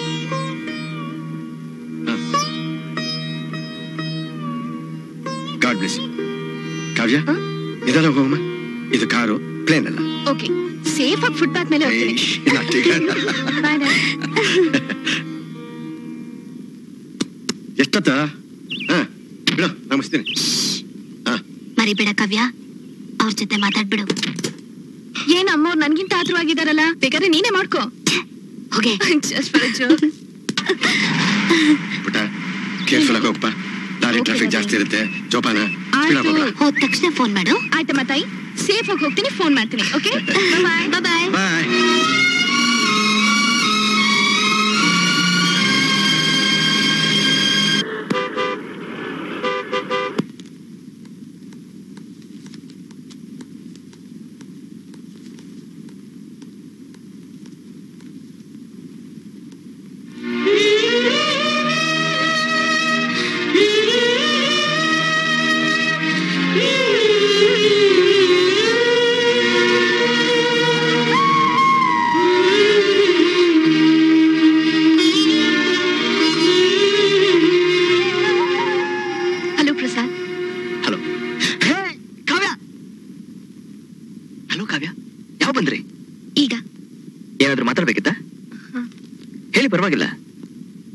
God bless you. Kavya, ಇದೆಲ್ಲ ಹೋಗಮ್ಮ. ಇದು ಕಾರು, ಪ್ಲೇನ್ ಅಲ್ಲ. ಓಕೆ, ಸೇಫ್ ಆಗಿ ಫುಟ್ಪಾತ್ ಮೇಲೆ ಹೋಗ್ತೀನಿ. Bye, Dad. ಎಷ್ಟೊತ್ತ? ಬಿಡು, ನಮಸ್ತೀನಿ. ಮರಿಬೇಡ ಕಾವ್ಯ, ಅವ್ರ ಜೊತೆ ಮಾತಾಡ್ಬಿಡು. ಏನ್ ಅಮ್ಮವ್ರು ನನ್ಗಿಂತ ಆತುರವಾಗಿದಾರಲ್ಲ, ಬೇಕಾದ್ರೆ ನೀನೇ ಮಾಡ್ಕೋ. ಹೋಗೆ. Just for a joke. ಪುಟ್ಟ, ಕೇರ್ಫುಲ್ ಆಗಿ ಹೋಗಪ್ಪ. ದಾರಿ ಟ್ರಾಫಿಕ್ ಜಾಸ್ತಿ ಇರುತ್ತೆ. ಜೋಪಾನ. ಹೋದ ತಕ್ಷಣ ಫೋನ್ ಮಾಡು. ಆಯ್ತಮ್ಮ ತಾಯಿ, ಸೇಫ್ ಆಗಿ ಹೋಗ್ತೀನಿ, ಫೋನ್ ಮಾಡ್ತೀನಿ. Okay, bye. ಬಾಯ್. ಬಾಯ್. ಏನಾದ್ರೂ ಮಾತಾಡ್ಬೇಕಿತ್ತಾ? ಹೇಳಿ, ಪರವಾಗಿಲ್ಲ.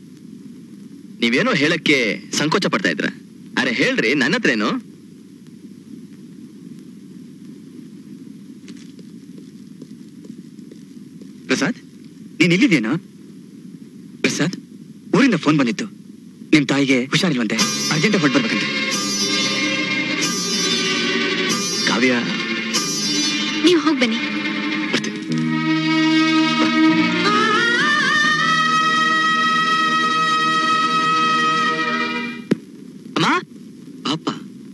ನೀವೇನೋ ಹೇಳಕ್ಕೆ ಸಂಕೋಚ ಪಡ್ತಾ ಇದ್ರ. ಅರೆ ಹೇಳ್ರಿ, ನನ್ನ ಹತ್ರ ಏನು? ಪ್ರಸಾದ್, ನೀನ್ ಇಲ್ಲಿದ್ದೇನೋ? ಪ್ರಸಾದ್, ಊರಿಂದ ಫೋನ್ ಬಂದಿತ್ತು. ನಿಮ್ ತಾಯಿಗೆ ಹುಷಾರಿಲ್ವಂತೆ, ಅರ್ಜೆಂಟ್ ಹೊರಟು ಬರ್ಬೇಕಂತೆ. ಕಾವ್ಯ, ನೀವು ಹೋಗಿ ಬನ್ನಿ. ಬರ್ತೀನಿ. ಅಮ್ಮ, ಅಪ್ಪ,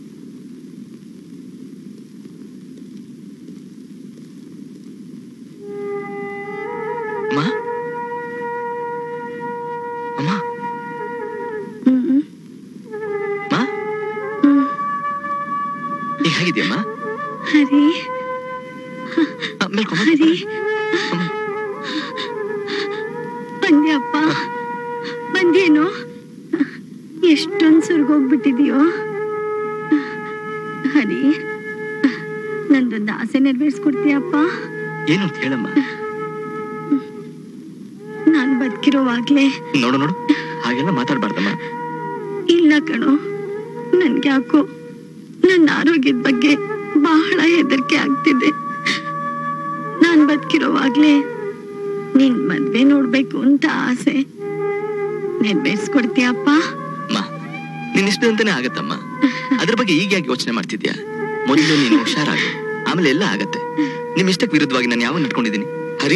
ಅಮ್ಮ, ಅಮ್ಮ, ಅಮ್ಮ, ಈಗ ಹೇಗಿದ್ಯಮ್ಮ? ಹರಿ, ಹರಿ, ಬಂದ್ಯಪ್ಪ, ಬಂದೇನೋ? ಎಷ್ಟೊಂದು ಸುರ್ಗೋಗ್ಬಿಟ್ಟಿದೀಯೋ ಹರಿ. ನಂದೊಂದು ಆಸೆ ನೆರವೇರಿಸ್ಕೊಡ್ತೀಯಪ್ಪ? ಏನು ಅಂತ ಹೇಳಮ್ಮ. ನಾನ್ ಬದುಕಿರೋವಾಗ್ಲೇ. ನೋಡು ನೋಡು, ಹಾಗೆಲ್ಲ ಮಾತಾಡ್ಬಾರ್ದಮ್ಮ. ಇಲ್ಲ ಕಣೋ, ನನ್ಗೆ ಯಾಕೋ ನನ್ನ ಆರೋಗ್ಯದ ಬಗ್ಗೆ ಬಹಳ ಹೆದರಿಕೆ ಆಗ್ತಿದೆ. ನಾನ್ ಬದುಕಿರೋವಾಗ್ಲೇ ನಿನ್ ಮದ್ವೆ ನೋಡ್ಬೇಕು ಅಂತ ಆಸೆ. ನೆರವೇರಿಸ್ಕೊಡ್ತೀಯಪ್ಪ? ನಿನ್ ಇಷ್ಟ ಅಂತಾನೆ ಆಗತ್ತಮ್ಮ. ಅದ್ರ ಬಗ್ಗೆ ಈಗ ಯಾಕೆ ಯೋಚನೆ ಮಾಡ್ತಿದ್ಯಾ? ಮೊದಲು ನೀನು ಹುಷಾರಾಗು, ಆಮೇಲೆ ಎಲ್ಲ ಆಗತ್ತೆ. ನಿಮ್ ಇಷ್ಟಕ್ಕೆ ವಿರುದ್ಧವಾಗಿ ನಾನು ಯಾವಾಗ ನಡ್ಕೊಂಡಿದ್ದೀನಿ? ಹರಿ,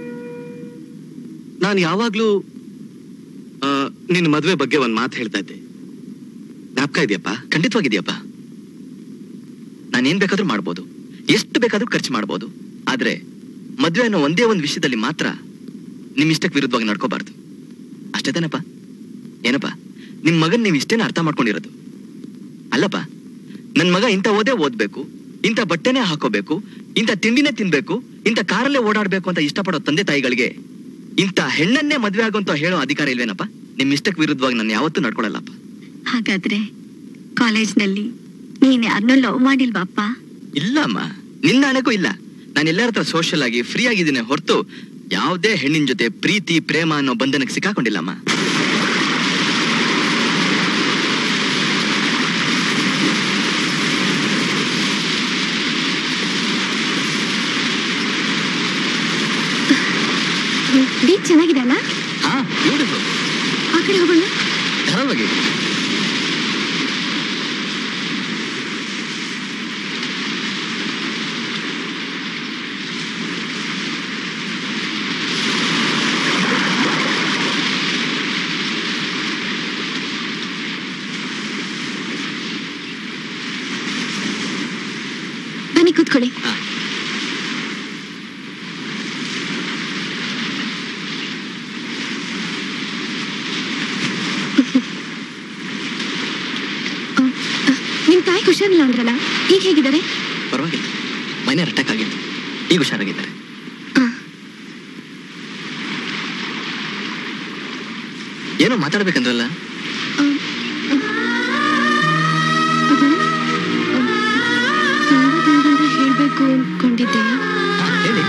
ನಾನು ಯಾವಾಗ್ಲೂ ನಿನ್ನ ಮದ್ವೆ ಬಗ್ಗೆ ಒಂದ್ ಮಾತು ಹೇಳ್ತಾ ಇದ್ದೆ, ಜ್ಞಾಪಕ ಇದೆಯಪ್ಪ? ಖಂಡಿತವಾಗಿದ್ಯಪ್ಪ. ನಾನೇನ್ ಬೇಕಾದ್ರೂ ಮಾಡ್ಬೋದು, ಎಷ್ಟು ಬೇಕಾದ್ರೂ ಖರ್ಚು ಮಾಡ್ಬೋದು. ಆದ್ರೆ ಮದ್ವೆ ಅನ್ನೋ ಒಂದೇ ಒಂದು ವಿಷಯದಲ್ಲಿ ಮಾತ್ರ ನಿಮ್ ಇಷ್ಟಕ್ಕೆ ವಿರುದ್ಧವಾಗಿ ನಡ್ಕೋಬಾರ್ದು. ಅಷ್ಟೇ ತಾನಪ್ಪ? ಏನಪ್ಪ, ನಿಮ್ ಮಗನ್ ನೀವ್ ಇಷ್ಟೇನ ಅರ್ಥ ಮಾಡ್ಕೊಂಡಿರೋದು? ಅಲ್ಲಪ್ಪ, ನನ್ ಮಗ ಇಂಥ ಓದ್ಬೇಕು, ಇಂಥ ಬಟ್ಟೆನೇ ಹಾಕೋಬೇಕು, ಇಂಥ ತಿಂಡಿನೇ ತಿನ್ಬೇಕು, ಇಂಥ ಕಾರಲ್ಲೇ ಓಡಾಡ್ಬೇಕು ಅಂತ ಇಷ್ಟಪಡೋ ತಂದೆ ತಾಯಿಗಳಿಗೆ ಇಂಥ ಹೆಣ್ಣನ್ನೇ ಮದ್ವೆ ಆಗೋಂತ ಹೇಳೋ ಅಧಿಕಾರ ಇಲ್ವೇನಪ್ಪ? ನಿಮ್ ಇಷ್ಟಕ್ಕೆ ವಿರುದ್ಧವಾಗಿ ನಾನು ಯಾವತ್ತೂ ನಡ್ಕೊಳಲ್ಲಪ್ಪ. ಹಾಗಾದ್ರೆ ಕಾಲೇಜ್ನಲ್ಲಿ ನೀನ್ ಯಾರನ್ನೂ ಲವ್ ಮಾಡಿಲ್ವಾಪ್ಪ? ಇಲ್ಲಮ್ಮ, ನಿನ್ನ ಹಣೆಗೂ ಇಲ್ಲ. ನಾನು ಎಲ್ಲರ ಹತ್ರ ಸೋಷಿಯಲ್ ಆಗಿ ಫ್ರೀ ಆಗಿದ್ದೀನಿ ಹೊರತು ಯಾವುದೇ ಹೆಣ್ಣಿನ ಜೊತೆ ಪ್ರೀತಿ ಪ್ರೇಮ ಅನ್ನೋ ಬಂಧನಕ್ಕೆ ಸಿಕ್ಕಾಕೊಂಡಿಲ್ಲಮ್ಮ. ಬೀಚ್ ಚೆನ್ನಾಗಿದೆ ಅಲ್ಲ? ಹಾ, ಬ್ಯೂಟಿಫುಲ್. ಆ ಕಡೆ ಹೋಗೋಣ. ಧಾರಾಳವಾಗಿ. ಬನ್ನಿ ಕೂತ್ಕೊಳ್ಳಿ. ನಿಮ್ ತಾಯಿ ಹುಷಾರಿಲ್ಲ ಅಂದ್ರಲ್ಲ, ಈಗ ಹೇಗಿದ್ದಾರೆ? ಪರವಾಗಿಲ್ಲ, ಮೈನರ್ ಅಟ್ಯಾಕ್ ಆಗಿತ್ತು, ಈಗ ಹುಷಾರಾಗಿದ್ದಾರೆ. ಏನೋ ಮಾತಾಡ್ಬೇಕಂದ್ರಲ್ಲ? ಹೇಳ್ಬೇಕು ಅನ್ಕೊಂಡಿದ್ದೆ. ಹೇಳಿ.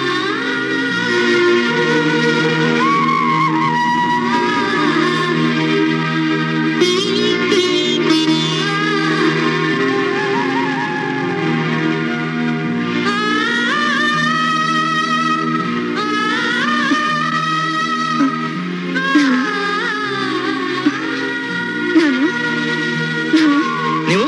ನೀವು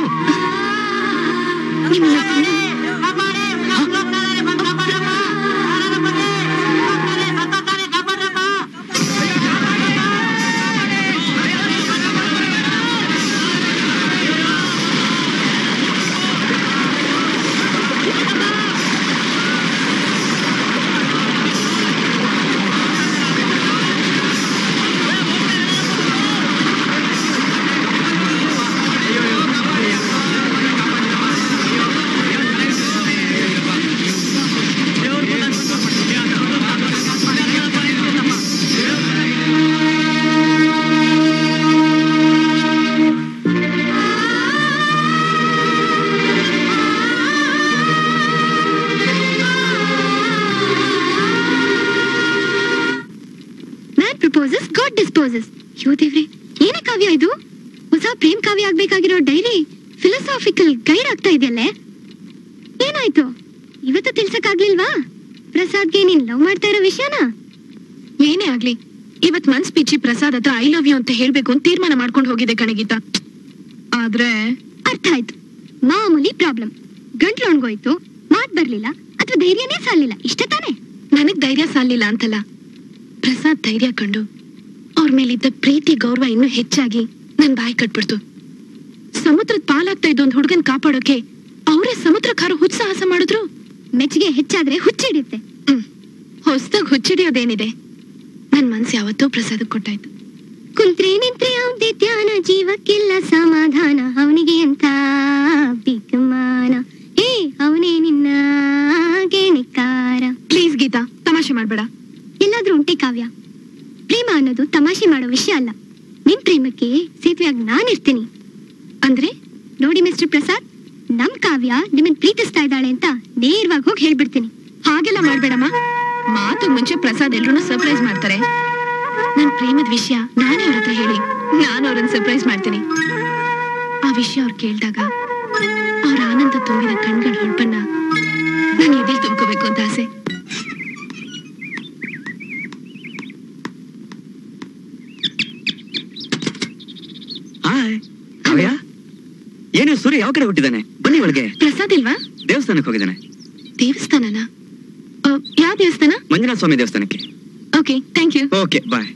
ಏನೇ ಕಾವ್ಯ ಇದು? ಹೊಸ ಪ್ರೇಮ್ ಕಾವ್ಯ ಆಗ್ಬೇಕಾಗಿರೋ ಡೈರಿ ಫಿಲಸಾಫಿಕಲ್ ಗೈಡ್ ಆಗ್ತಾ ಇದೆಯಲ್ಲೇ, ಏನಾಯ್ತು? ಇವತ್ತು ತಿಳ್ಸಕ್ಕಾಗ್ಲಿಲ್ವಾ? ಪ್ರಸಾದ್ಗೆ ನೀನ್ ಲವ್ ಮಾಡ್ತಾ ಇರೋ ವಿಷಯನಾ? ಏನೇ ಆಗ್ಲಿ ಇವತ್ ಮನ್ಸ್ ಪಿಚ್ಚಿ ಪ್ರಸಾದ್ ಹತ್ರ ಐ ಲವ್ ಯು ಅಂತ ಹೇಳ್ಬೇಕು ಅಂತ ತೀರ್ಮಾನ ಮಾಡ್ಕೊಂಡು ಹೋಗಿದೆ ಕಣಗೀತಾ. ಆದ್ರೆ ಅರ್ಥ ಆಯ್ತು, ಮಾಮೂಲಿ ಪ್ರಾಬ್ಲಮ್. ಗಂಟ್ಲು ಒಣಗೋಯ್ತು, ಮಾತ್ ಬರ್ಲಿಲ್ಲ ಅಥವಾ ಧೈರ್ಯನೇ ಸಾಲಿಲ್ಲ, ಇಷ್ಟ ತಾನೆ? ನನಗ್ ಧೈರ್ಯ ಸಾಲಿಲ್ಲ ಅಂತಲ್ಲ, ಪ್ರಸಾದ್ ಧೈರ್ಯ ಕಂಡು ಅವ್ರ ಮೇಲಿದ್ದ ಪ್ರೀತಿ ಗೌರವ ಇನ್ನೂ ಹೆಚ್ಚಾಗಿ ನನ್ ಬಾಯಿ ಕಟ್ಬಿಡ್ತು. ಸಮುದ್ರದ ಪಾಲಾಗ್ತಾ ಇದ್ದ ಒಂದ್ ಹುಡುಗನ್ ಕಾಪಾಡೋಕೆ ಅವರೇ ಸಮುದ್ರಕ್ಕಾರು ಹುತ್ಸಾಹಸ ಮಾಡಿದ್ರು. ಮೆಚ್ಚುಗೆ ಹೆಚ್ಚಾದ್ರೆ ಹುಚ್ಚಿಡಿಯುತ್ತೆ. ಹೊಸದಾಗ್ ಹುಚ್ಚಿಡಿಯೋದೇನಿದೆ, ನನ್ ಮನ್ಸು ಯಾವತ್ತೂ ಪ್ರಸಾದಕ್ ಕೊಟ್ಟಾಯ್ತು. ಕುಂತ್ರೆ ನಿಂತ್ರೆ ಯಾವುದೇ ಧ್ಯಾನ, ಜೀವಕ್ಕಿಲ್ಲ ಸಮಾಧಾನ, ಅವನಿಗೆ ಅಂತ ಬಿಗುಮಾನ, ಏ ಅವನೇ ನಿನ್ನ ಗೆಣಿಕಾರ. ಪ್ಲೀಸ್ ಗೀತಾ, ತಮಾಷೆ ಮಾಡ್ಬೇಡ. ಎಲ್ಲಾದ್ರೂ ಉಂಟೆ ಕಾವ್ಯ, ಪ್ರೇಮ ಅನ್ನೋದು ತಮಾಷೆ ಮಾಡೋ ವಿಷಯ ಅಲ್ಲ. ನಿಮ್ ಪ್ರೇಮಕ್ಕೆ ಸೇತುವೆಯಾಗಿ ನಾನಿರ್ತೀನಿ. ಅಂದ್ರೆ ನೋಡಿ ಮಿಸ್ಟರ್ ಪ್ರಸಾದ್, ನಮ್ ಕಾವ್ಯ ನಿಮ್ಮನ್ ಪ್ರೀತಿಸ್ತಾ ಇದ್ದಾಳೆ ಅಂತ ನೇರವಾಗಿ ಹೋಗಿ ಹೇಳ್ಬಿಡ್ತೀನಿ. ಹಾಗೆಲ್ಲ ಮಾಡ್ಬೇಡಮ್ಮ. ಮಾತು ಮುಂಚೆ ಪ್ರಸಾದ್ ಎಲ್ರೂ ಸರ್ಪ್ರೈಸ್ ಮಾಡ್ತಾರೆ. ನನ್ ಪ್ರೇಮದ ವಿಷಯ ನಾನೇ ಅವ್ರ ಹತ್ರ ಹೇಳಿ ನಾನು ಅವ್ರನ್ನ ಸರ್ಪ್ರೈಸ್ ಮಾಡ್ತೀನಿ. ಆ ವಿಷಯ ಅವ್ರು ಕೇಳಿದಾಗ ಅವ್ರ ಆನಂದ ತುಂಬಿದ ಕಣ್ಗಳ ಹೊಳಪನ್ನ ನಾನು ಎದೆ ತುಂಬ್ಕೋಬೇಕು ಅಂತ ಆಸೆ. ಹಾಯ್ ಕಾವ್ಯ, ಏನು ಸೂರ್ಯ ಯಾವ ಕಡೆ ಹುಟ್ಟಿದಾನೆ? ಬನ್ನಿ ಒಳಗೆ. ಪ್ರಸಾದ್ ಇಲ್ವಾ? ದೇವಸ್ಥಾನಕ್ಕೆ ಹೋಗಿದ್ದಾನೆ. ದೇವಸ್ಥಾನನ? ಯಾವ ದೇವಸ್ಥಾನ? ಮಂಜುನಾಥ ಸ್ವಾಮಿ ದೇವಸ್ಥಾನಕ್ಕೆ. Okay, thank you. Okay, bye.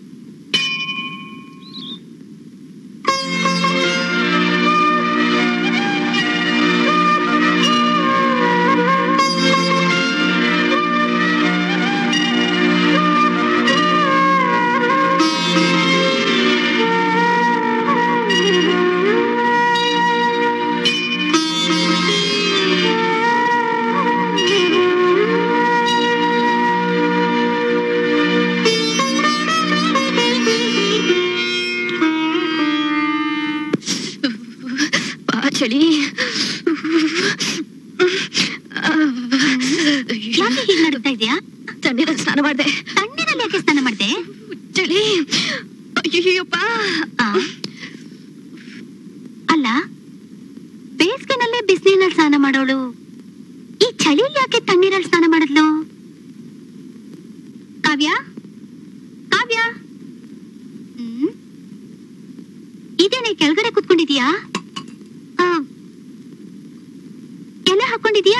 ಚಳಿ. ಯಾಕೆ ಹೀಗೆ ನಡುತ್ತಾ ಇದೆಯಾ? ತಣ್ಣೀರಲ್ಲಿ ಸ್ನಾನ ಮಾಡ್ದೆ. ತಣ್ಣೀರಲ್ಲಿ ಯಾಕೆ ಸ್ನಾನ ಮಾಡ್ದೆ? ಚಳಿ. ಅಯ್ಯಪ್ಪ. ಅಲ್ಲ, ಬೇಸಿಗೆನಲ್ಲೇ ಬಿಸಿನೀರಲ್ಲಿ ಸ್ನಾನ ಮಾಡೋಳು ಈ ಚಳಿಯಲ್ಲಿ ಯಾಕೆ ತಣ್ಣೀರಲ್ಲಿ ಸ್ನಾನ ಮಾಡಿದ್ಲು? ಕಾವ್ಯ, ಕಾವ್ಯ, ಇದೇನೆ ಕೆಳಗಡೆ ಕುತ್ಕೊಂಡಿದೀಯಾ? ಎಲೆ ಹಾಕೊಂಡಿದೀಯಾ?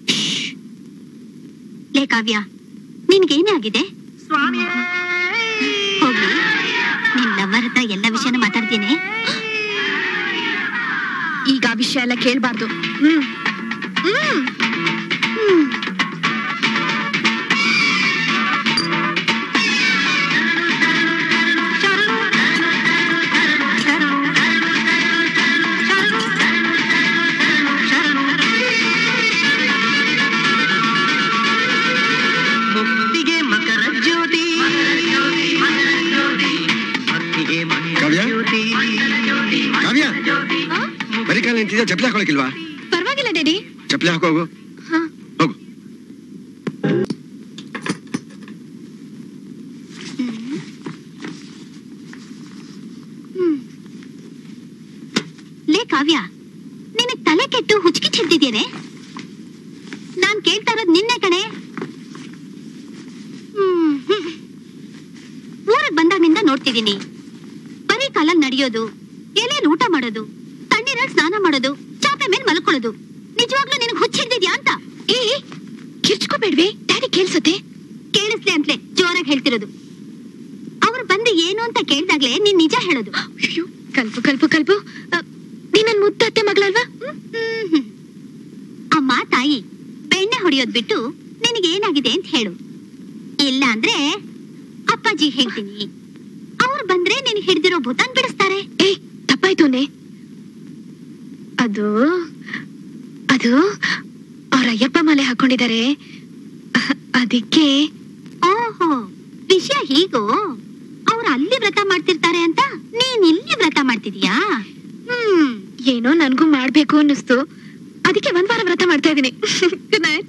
ಲೇ ಕಾವ್ಯ, ನಿನ್ಗೇನೇ ಆಗಿದೆ? ಹೋಗಿ ನಿನ್ ಲವರ್ ಹತ್ರ ಎಲ್ಲ ವಿಷಯನ ಮಾತಾಡ್ತೀನಿ. ಈಗ ಆ ವಿಷಯ ಎಲ್ಲ ಕೇಳ್ಬಾರ್ದು. ಬರೀ ಕಾಲ ನಿಂತಿದ್ಯಾ? ಚಪ್ಪಲಿ ಹಾಕೊಳಕಿಲ್ವಾ? ಪರವಾಗಿಲ್ಲ ಡ್ಯಾಡಿ. ಚಪ್ಪಲಿ ಹಾಕೋ, ಹೋಗು ಹೋಗು. ಲೇ ಕಾವ್ಯ, ನಿನಗ್ ತಲೆ ಕೆಟ್ಟು ಹುಚ್ಕಿ ಚಿಡ್ತಿದ್ದೇನೆ. ನಾನ್ ಕೇಳ್ತಾ ಇರೋದ್ ನಿನ್ನೆ ಕಣೆ. ಊರಿಗೆ ಬಂದಾಗಿನಿಂದ ನೋಡ್ತಿದ್ದೀನಿ, ಬರೀ ಕಾಲಲ್ಲಿ ನಡೆಯೋದು, ಎಲೆಯಲ್ಲಿ ಊಟ ಮಾಡೋದು, ತಣ್ಣೀರಲ್ಲಿ ಸ್ನಾನ ಮಾಡೋದು, ಚಾಪೆ ಮೇಲೆ ಮಲ್ಕೊಳ್ಳೋದು. ನಿಜವಾಗ್ಲೂ ನಿನಗ್ ಹುಚ್ಚಿಡ್ದಿದ್ಯಾ ಅಂತ? ಕಿರ್ಚ್ಕೋಬೇಡ್ವಿ, ಡ್ಯಾಡಿ ಕೇಳ್ಸತ್ತೆ. ಕೇಳಿಸ್ಲಿ ಅಂತಲೇ ಜೋರಾಗಿ ಹೇಳ್ತಿರೋದು. ಅವ್ರು ಬಂದು ಏನು ಅಂತ ಕೇಳ್ದಾಗ್ಲೇ ನೀನ್ ನಿಜ ಹೇಳೋದು. ಕಲ್ಪು ಕಲ್ಪು ಕಲ್ಪು, ನೀನ್ ನನ್ ಮುದ್ದತ್ತೆ ಮಗಳಲ್ವಾ? ಅಮ್ಮ ತಾಯಿ, ಬೆಣ್ಣೆ ಹೊಡೆಯೋದ್ ಬಿಟ್ಟು ನಿನಗೇನಾಗಿದೆ ಅಂತ ಹೇಳು. ಇಲ್ಲ ಅಂದ್ರೆ ಅಪ್ಪಾಜಿ ಹೇಳ್ತೀನಿ. ಅವ್ರು ಬಂದ್ರೆ ನೀನ್ ಹಿಡ್ದಿರೋ ಭೂತಾನ್ ಬಿಡಿಸ್ತಾರೆ. ತಪ್ಪಾಯ್ತು ನೇ. ಅದು ಅದು ಅವ್ರ ಅಯ್ಯಪ್ಪ ಮಾಲೆ ಹಾಕೊಂಡಿದ್ದಾರೆ, ಅದಕ್ಕೆ. ಓಹೋ, ವಿಷಯ ಹೀಗೋ? ಅವ್ರು ಅಲ್ಲಿ ವ್ರತ ಮಾಡ್ತಿರ್ತಾರೆ ಅಂತ ನೀನ್ ಇಲ್ಲಿ ವ್ರತ ಮಾಡ್ತಿದೀಯಾ? ಏನೋ ನನ್ಗೂ ಮಾಡ್ಬೇಕು ಅನ್ನಿಸ್ತು, ಅದಕ್ಕೆ ಒಂದ್ ವಾರ ವ್ರತ ಮಾಡ್ತಾ ಇದೀನಿ. Good night.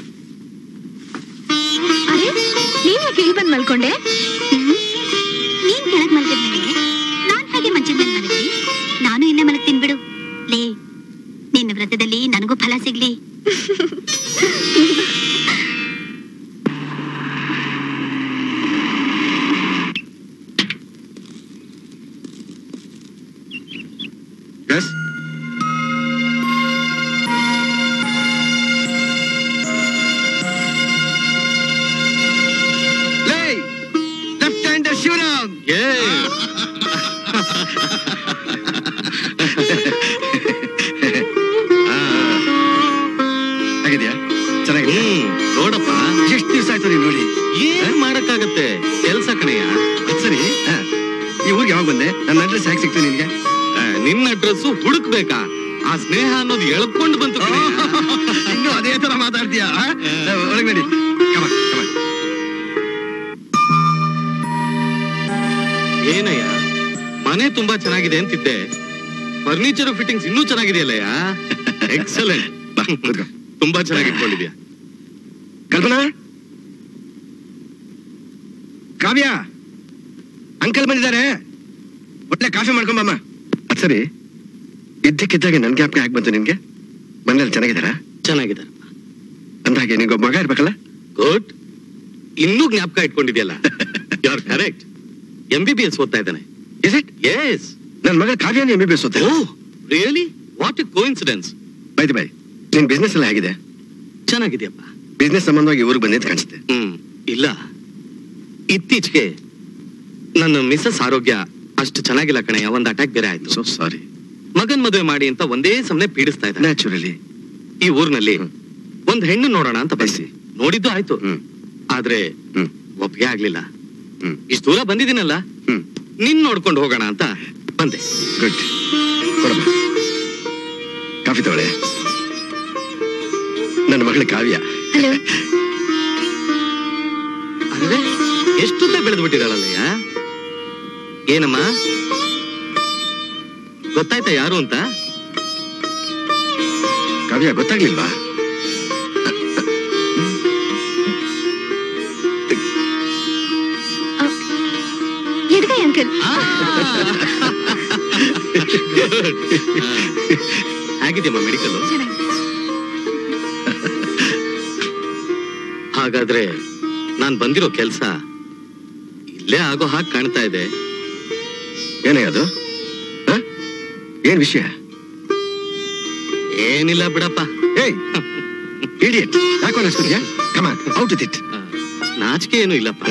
ನೀನ್ ಯಾಕೆ ಇಲ್ಲಿ ಬಂದ್ ಮಲ್ಕೊಂಡೆ? ಕೆಳಗ್ ಮಲಗಿದ್ಮೇಲೆ ನಾನ್ ಹಾಗೆ ಮಂಚದ ಮೇಲೆ ಮಲಗ್ಲಿ, ನಾನು ಇಲ್ಲೇ ಮಲಗ್ತೀನಿ ಬಿಡು. ಲೇ, ನಿನ್ನ ವ್ರತದಲ್ಲಿ ನನಗೂ ಫಲ ಸಿಗ್ಲಿ. ಶಿವರಾಮ್ ಆಗಿದ್ಯಾ? ಚೆನ್ನಾಗಿದೆ ನೋಡಪ್ಪ. ಎಷ್ಟು ದಿವಸ ಆಯ್ತು ನೀನ್ ನೋಡಿ? ಏನ್ ಮಾಡಕ್ಕಾಗತ್ತೆ, ಕೆಲ್ಸ ಕಣೆಯ. ಸರಿ, ಈ ಊರಿಗೆ ಯಾವಾಗ ಬಂದೆ? ನನ್ನ ಅಡ್ರೆಸ್ ಹೇಗೆ ಸಿಕ್ತು ನಿನ್ಗೆ? ನಿನ್ನ ಅಡ್ರೆಸ್ ಹುಡುಕ್ಬೇಕಾ? ಆ ಸ್ನೇಹ ಅನ್ನೋದು ಎಳ್ಕೊಂಡು ಬಂತು. ಇನ್ನು ಅದೇ ತರ ಮಾತಾಡ್ತೀಯಾ? ಒಳಗ್ ನಡಿ. ಏನಯ್ಯ, ಮನೆ ತುಂಬಾ ಚೆನ್ನಾಗಿದೆ ಅಂತಿದ್ದೆ. ಫರ್ನಿಚರ್ ಫಿಟ್ಟಿಂಗ್ಸ್ ಇನ್ನೂ ಚೆನ್ನಾಗಿದೆಯಲ್ಲಯ್ಯ. ಎಕ್ಸಲೆಂಟ್. ತುಂಬಾ ಚೆನ್ನಾಗಿ ಇಟ್ಕೊಂಡಿದ್ಯಾ. ಕಲ್ಪನಾ, ಕಾವ್ಯ, ಅಂಕಲ್ ಬಂದಿದ್ದಾರೆ, ಒಳ್ಳೆ ಕಾಫಿ ಮಾಡ್ಕೊಂಬಮ್ಮ. ಅದ್ ಸರಿ, ಇದ್ದಕ್ಕಿದ್ದಾಗೆ ನನ್ ಜ್ಞಾಪಕ ಯಾಕೆ ಬಂತು ನಿನ್ಗೆ? ಮನೇಲಿ ಚೆನ್ನಾಗಿದ್ದಾರ? ಚೆನ್ನಾಗಿದ್ದಾರ. ಅಂದಾಗೆ ನಿಂಗೊಬ್ಬ ಮಗ ಇರ್ಬೇಕಲ್ಲ? ಗುಡ್. ಇನ್ನೂ ಜ್ಞಾಪಕ ಇಟ್ಕೊಂಡಿದ್ಯಲ್ಲ. You are correct. MBBS ಓದ್ತಾ ಇದ್ದಾನೆ. Is it? Yes. ನನ್ನ ಮಗ ಕಾವ್ಯನೇ MBBS ಓದ್ತಾ ಇದ್ದಾನೆ. Oh, really? What a coincidence. ಬೈ ನಿನ್ ಬಿಸ್ನೆಸ್ ಎಲ್ಲ ಹೇಗಿದೆ? ಚೆನ್ನಾಗಿದೆಯಪ್ಪ. ಬಿಸ್ನೆಸ್ ಸಂಬಂಧವಾಗಿ ಊರಿಗೆ ಬಂದಿದ್ದು ಕಾಣಿಸುತ್ತೆ. ಇಲ್ಲ, ಇತ್ತೀಚೆಗೆ ನನ್ನ ಮಿಸಸ್ ಆರೋಗ್ಯ ಅಷ್ಟು ಚೆನ್ನಾಗಿಲ್ಲ ಕಣೆ. ಒಂದ್ ಅಟ್ಯಾಕ್ ಬೇರೆ ಆಯ್ತು. So sorry. ಮಗನ್ ಮದುವೆ ಮಾಡಿ ಅಂತ ಒಂದೇ ಸಮನೆ ಪೀಡಿಸ್ತಾ ಇದ್ದ. ನ್ಯಾಚುರಲಿ ಈ ಊರಿನಲ್ಲಿ ಒಂದ್ ಹೆಣ್ಣು ನೋಡೋಣ ಅಂತ ಬಯಸಿ ನೋಡಿದ್ದು ಆಯ್ತು. ಆದ್ರೆ ಒಪ್ಪಿಗೆ ಆಗ್ಲಿಲ್ಲ. ಇಷ್ಟು ದೂರ ಬಂದಿದ್ದೀನಲ್ಲ, ನಿನ್ ನೋಡ್ಕೊಂಡು ಹೋಗೋಣ ಅಂತ ಬಂದೆ. ಗುಡ್. ಕೊಡಮ್ಮ ಕಾಫಿ ತಗೊಳ್ಳೆ. ನನ್ನ ಮಗಳ ಕಾವ್ಯ. ಹಲೋ. ಅಂದ್ರೆ ಎಷ್ಟುದ್ದ ಬೆಳೆದು ಬಿಟ್ಟಿರಲ್ಲಯ್ಯ. ಏನಮ್ಮ ಗೊತ್ತಾಯ್ತಾ ಯಾರು ಅಂತ? ಕಾವ್ಯ ಗೊತ್ತಾಗ್ಲಿಲ್ವಾ? ಎಡ್ಗೈ ಅಂಕಲ್. ಆಗಿದೆಯಮ್ಮ ಮೆಡಿಕಲ್? ಹಾಗಾದ್ರೆ ನಾನ್ ಬಂದಿರೋ ಕೆಲ್ಸ ಇಲ್ಲೇ ಆಗೋ ಹಾಗೆ ಕಾಣ್ತಾ ಇದೆ. ಏನೇ ಅದು? ಏನ್ ವಿಷಯ? ಏನಿಲ್ಲ ಬಿಡಪ್ಪ. ಇಡಿಯಟ್, ಯಾಕೋ ಅನ್ಸ್ಕೊತೀಯ? Come on, out with it. ನಾಚಿಕೆ ಏನು ಇಲ್ಲಪ್ಪ.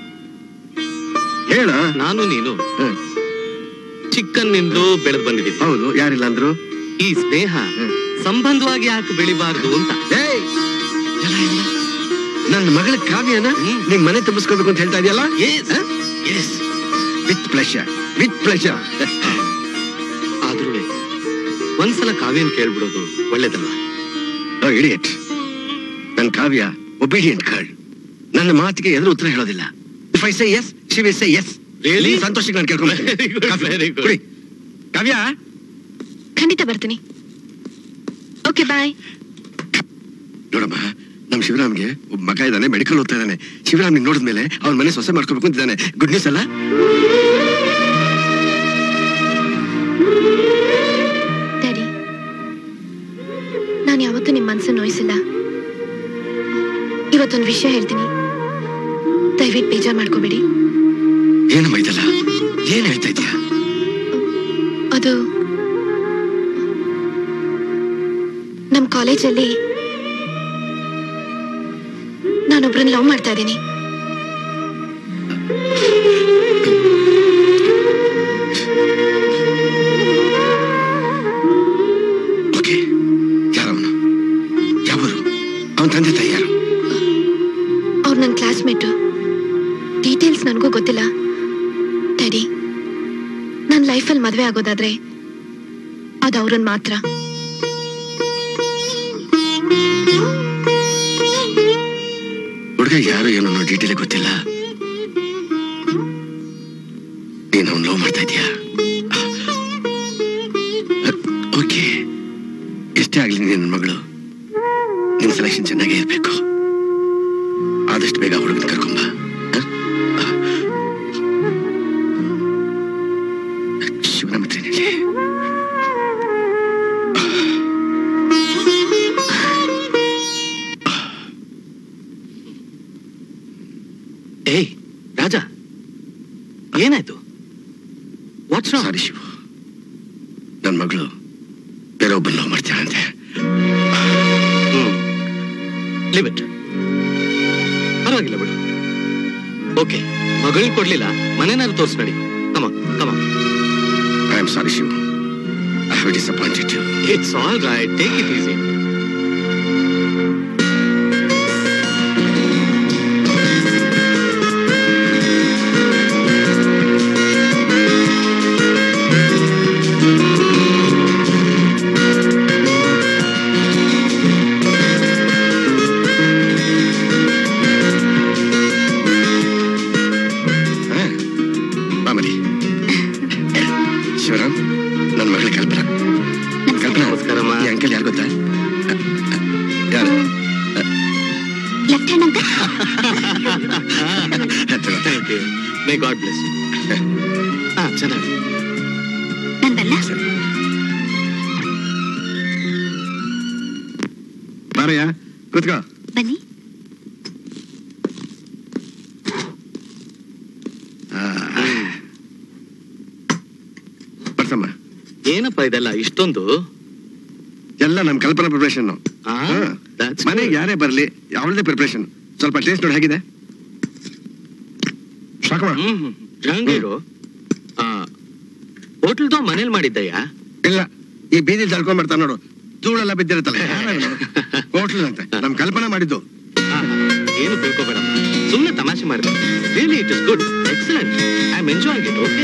ಹೇಳ. ನಾನು ನೀನು ಚಿಕ್ಕನ್ನಿಂದು ಬೆಳೆದು ಬಂದಿದ್ದೀವಿ. ಹೌದು, ಯಾರಿಲ್ಲ ಅಂದ್ರು. ಈ ಸ್ನೇಹ ಸಂಬಂಧವಾಗಿ ಯಾಕೆ ಬೆಳಿಬಾರ್ದು ಅಂತ. ನನ್ನ ಮಗಳ ಕಾವ್ಯನ ನಿಮ್ ಮನೆ ತುಂಬಿಸ್ಕೋಬೇಕು ಅಂತ ಹೇಳ್ತಾ ಇದೆಯಲ್ಲ? With pleasure, with pleasure. ಆದ್ರೂ ಒಂದ್ಸಲ ಕಾವ್ಯನ್ ಕೇಳ್ಬಿಡೋದು ಒಳ್ಳೇದಲ್ವಾ? ಇಡಿಯಟ್, ನನ್ನ ಕಾವ್ಯ ಒಬಿಡಿಯಂಟ್ ಗರ್ಲ್. ನನ್ನ ಮಾತಿಗೆ ಎದುರು ಉತ್ತರ ಹೇಳೋದಿಲ್ಲ. If I say yes, she will say yes. Really? ಸಂತೋಷಕ್ಕೆ ನಾನು ಕೇಳ್ಕೊಂಡ್ಬಿಡ್ತೀನಿ. ಕಾವ್ಯ, ಖಂಡಿತ ಬರ್ತೀನಿ. Okay, bye. ನೋಡಮ್ಮ, ನಮ್ ಶಿವರಾಮ್ಗೆ ಒಬ್ಬ ಮಗ ಇದ್ದಾನೆ, ಮೆಡಿಕಲ್ ಓದ್ತಾ ಇದ್ದಾನೆ. ಶಿವರಾಮ್ ನಿನ್ ನೋಡಿದ್ಮೇಲೆ ಅವ್ನ ಮನೆ ಸೊಸೆ ಮಾಡ್ಕೋಬೇಕು ಅಂತಿದ್ದಾನೆ. ಗುಡ್ ನ್ಯೂಸ್ ಅಲ್ಲ? ಡ್ಯಾಡಿ, ನಾನು ಯಾವತ್ತೂ ನಿಮ್ ಮನ್ಸನ್ನು ನೋಯಿಸಿಲ್ಲ. ಇವತ್ತೊಂದು ವಿಷಯ ಹೇಳ್ತೀನಿ, ದಯವಿಟ್ಟು ಬೇಜಾರು ಮಾಡ್ಕೋಬೇಡಿ. ಏನಮ್ಮ ಇದಲ್ಲ? ಏನ್ ಹೇಳ್ತಾ ಇದೀಯಾ? ಅದು ನಮ್ ಕಾಲೇಜಲ್ಲಿ ನಾನೊಬ್ರನ್ನ ಲವ್ ಮಾಡ್ತಾ ಇದ್ದೀನಿ. ಓಕೆ, ಯಾರವನು? ಯಾವರು? ಅವನ ತಂದೆ ತಾಯಿ ಯಾರು? ಅವ್ರು ನನ್ನ ಕ್ಲಾಸ್ಮೇಟು. ಡೀಟೇಲ್ಸ್ ನನಗೂ ಗೊತ್ತಿಲ್ಲ. ಡ್ಯಾಡಿ, ನನ್ನ ಲೈಫಲ್ಲಿ ಮದುವೆ ಆಗೋದಾದ್ರೆ ಅದು ಅವ್ರನ್ನ ಮಾತ್ರ. ಹುಡುಗ ಯಾರು ಏನೋ ಡೀಟೇಲ್ ಗೊತ್ತಿಲ್ಲ. ನೀನು ಅವ್ನು ಲವ್ ಮಾಡ್ತಾ ಇದೀಯಾ? ಓಕೆ, ಎಷ್ಟೇ ಆಗ್ಲಿ ನಿನ್ನ ಮಗಳು, ನಿನ್ ಸೆಲೆಕ್ಷನ್ ಚೆನ್ನಾಗೇ ಇರ್ಬೇಕು. ಆದಷ್ಟು ಬೇಗ ಹುಡುಗನ ಕರ್ಕೊಂಬ. ನನ್ನ ಮಗಳು ಬೇರೊಬ್ಬರು ಲವ್ ಮಾಡ್ತಾಳಂತೆ. ಲಿಮಿಟ್ ಪರವಾಗಿಲ್ಲ ಬಿಡು. ಓಕೆ, ಮಗಳು ಕೊಡ್ಲಿಲ್ಲ, ಮನೆನಾದ್ರು ತೋರ್ಸ್ ನಡಿ. ಕಮ ಕಮ. I am sorry Shiva, I have disappointed you. It's all right, take it easy. Shivaram, ನನ್ನ ಮಗಳು ಕಲ್ಪನಾ. ಕಲ್ಪನಾ, ನಮಸ್ಕಾರಮ್ಮ. ಈ ಅಂಕಲ್ ಯಾರು ಗೊತ್ತಾ? ಯಾರು? Left hand thank you. May God bless you. ಚೆನ್ನಾಗಿ ನಾನು ಬಲ್ಲ. ಬಾರಯ್ಯ, ಕೂತ್ಕೋ. ಬನ್ನಿ. ಬರ್ಸಮ್ಮ. ಏನಪ್ಪ ಇದೆಲ್ಲ ಇಷ್ಟೊಂದು? ಎಲ್ಲ ನಮ್ ಕಲ್ಪನಾ ಪ್ರಿಪರೇಷನ್. ಮನೆಗೆ ಯಾರೇ ಬರ್ಲಿ ಅವಳದೇ ಪ್ರಿಪರೇಷನ್. ಸ್ವಲ್ಪ ಟೇಸ್ಟ್ ನೋಡಿ ಹೇಗಿದೆ. ಜಹಾಂಗೀರು ಹೋಟೆಲ್ದು ಮನೇಲಿ ಮಾಡಿದ್ದಯ್ಯ? ಇಲ್ಲ, ಈ ಬೀದಿಲ್ ತಳ್ಕೊಂಡ್ ಬರ್ತಾರ ನೋಡು, ಧೂಳೆಲ್ಲ ಬಿದ್ದಿರುತ್ತಲ್ಲ, ಹೋಟ್ಲ್ ಅಂತ ನಮ್ ಕಲ್ಪನಾ ಮಾಡಿದ್ದು. ಏನು ತಿಳ್ಕೊಬೇಡಮ್ಮ, ಸುಮ್ಮನೆ ತಮಾಷೆ ಮಾಡಿದೆ. Really it is good, excellent, I am enjoying it. Okay,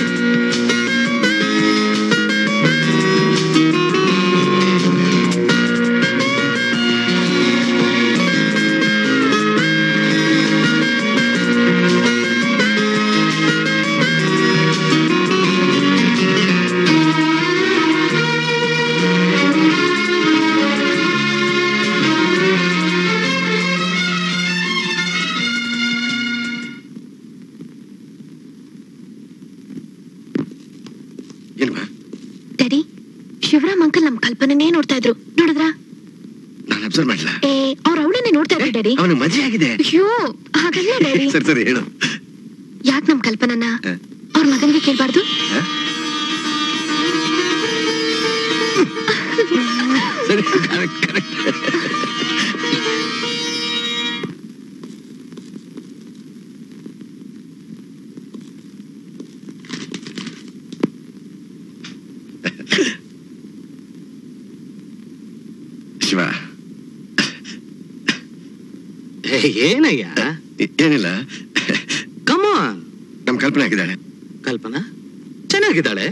daddy, Shivaram uncle ನಮ್ ಕಲ್ಪನೆನೇ ನೋಡ್ತಾ ಇದ್ರು, ನೋಡಿದ್ರಾ? ನಾನು ಅಬ್ಸರ್ವ್ ಮಾಡಿಲ್ಲ. ಅವ್ರ ಅವಳನ್ನೇ ನೋಡ್ತಾ ಇದ್ರು ಡ್ಯಾಡಿ. ಅವನಿಗೆ ಮದುವೆ ಆಗಿದೆ. ಅಯ್ಯೋ ಹಾಗಲ್ಲ ಡ್ಯಾಡಿ. ಸರಿ ಸರಿ ಹೇಳು. ಯಾಕೆ ನಮ್ ಕಲ್ಪನನ್ನ ಅವ್ರ ಮಗನ್ಗೆ ಕೇಳ್ಬಾರ್ದು? ಸರಿ, ಕರೆಕ್ಟ್ ಕರೆಕ್ಟ್. ಶಿವ, ಏನಯ್ಯ? ಏನಿಲ್ಲ, ಕಮ್ ಆನ್. ನಮ್ ಕಲ್ಪನೆ ಆಗಿದ್ದಾಳೆ. ಕಲ್ಪನಾ ಚೆನ್ನಾಗಿದ್ದಾಳೆ.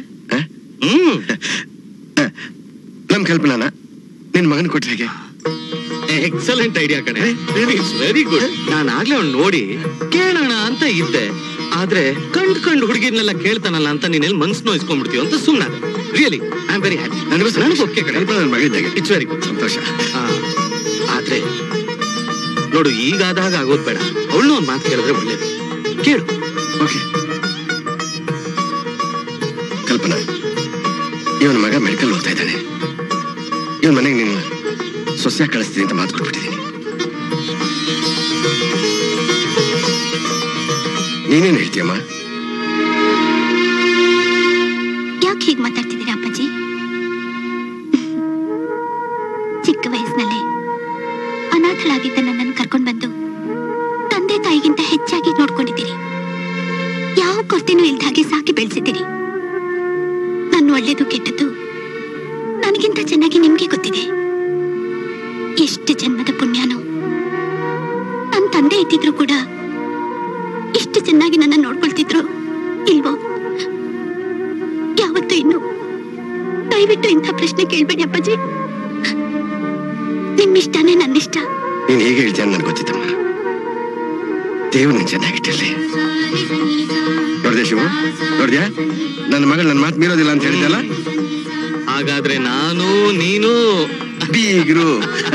ನಮ್ ಕಲ್ಪನಾನ ನಿನ್ ಮಗನ್ ಕೊಟ್ರೆ ಹೇಗೆ? ಎಕ್ಸಲೆಂಟ್ ಐಡಿಯಾ ಕಣೆ, ಇಟ್ಸ್ ವೆರಿ ಗುಡ್. ನಾನು ಆಗ್ಲೇ ಅವ್ನು ನೋಡಿ ಕೇಳೋಣ ಅಂತ ಇದ್ದೆ, ಆದ್ರೆ ಕಂಡು ಹುಡುಗಿರ್ನೆಲ್ಲ ಕೇಳ್ತಾನಲ್ಲ ಅಂತ ನೀನೆಲ್ಲಿ ಮನ್ಸು ನೋಯಿಸ್ಕೊಂಡ್ಬಿಡ್ತೀವಿ ಅಂತ ಸುಮ್ಮನಾದೆ. Really I am very happy. ನನಗೂ ಓಕೆ ಕಣೆ, ನನ್ನ ಮಗಳಿದ್ದಾಗೆ. ಇಟ್ಸ್ ವೆರಿ ಗುಡ್, ಸಂತೋಷ. ಆದ್ರೆ ನೋಡು, ಈಗ ಆದಾಗ ಆಗೋದ್ ಬೇಡ. ಅವಳನ್ನ ಒಂದ್ ಮಾತು ಕೇಳಿದ್ರೆ ಒಳ್ಳೇದು. ಕೇಳು. ಓಕೆ. ಕಲ್ಪನಾ, ಇವನ ಮಗ ಮೆಡಿಕಲ್ ಓದ್ತಾ ಇದ್ದಾನೆ. ಇವನ್ ಮನೆಗೆ ನೀನು ಸೊಸೆಯಾಗಿ ಕಳಿಸ್ತೀನಿ ಅಂತ ಮಾತು ಕೊಟ್ಬಿಟ್ಟಿದ್ದೀನಿ. ನೀನೇನು ಹೇಳ್ತೀಯಮ್ಮ? ಯಾಕೆ ಹೀಗೆ ಮಾತಾಡ್ತಿದ್ದೀರಾ ಅಪ್ಪಾಜಿ? ಚಿಕ್ಕ ವಯಸ್ಸಿನಲ್ಲೇ ಅನಾಥಳಾಗಿದ್ದ ನನ್ನನ್ನು ಕರ್ಕೊಂಡು ಬಂದು ತಂದೆ ತಾಯಿಗಿಂತ ಹೆಚ್ಚಾಗಿ ನೋಡ್ಕೊಂಡಿದ್ದೀರಿ. ಯಾವ ಕೊರತೆನೂ ಇಲ್ದ ಹಾಗೆ ಸಾಕಿ ಬೆಳೆಸಿದ್ದೀರಿ. ನನ್ನ ಒಳ್ಳೇದು ಕೆಟ್ಟದ್ದು ನನಗಿಂತ ಚೆನ್ನಾಗಿ ನಿಮ್ಗೆ ಗೊತ್ತಿದೆ. ಎಷ್ಟು ಜನ್ಮದ ಪುಣ್ಯನೋ. ನನ್ನ ತಂದೆ ಇದ್ದಿದ್ರು ಕೂಡ ಇಷ್ಟು ಚೆನ್ನಾಗಿ ನನ್ನ ನೋಡ್ಕೊಳ್ತಿದ್ರು ಇಲ್ವೋ? ಯಾವತ್ತೂ ಇನ್ನು. ದಯವಿಟ್ಟು ಇಂಥ ಪ್ರಶ್ನೆ ಕೇಳ್ಬೇಡಿ ಅಪ್ಪಾಜಿ. ನಿಮ್ಮಿಷ್ಟನೇ ನನ್ನಿಷ್ಟ. ನೀನ್ ಹೇಗೆ ಹೇಳ್ತೀಯ ನನ್ಗೆ ಗೊತ್ತಿತ್ತಮ್ಮ. ದೇವ್ರು ನೀನ್ ಚೆನ್ನಾಗಿಟ್ಟಿರ್ಲಿ. ನೋಡ್ದೆ ಶಿವ, ನೋಡ್ದ್ಯಾ ನನ್ನ ಮಗಳು ನನ್ನ ಮಾತು ಮೀರೋದಿಲ್ಲ ಅಂತ ಹೇಳಿದಲ್ಲ. ಹಾಗಾದ್ರೆ ನಾನು ನೀನು ಬೀಗ್ರು.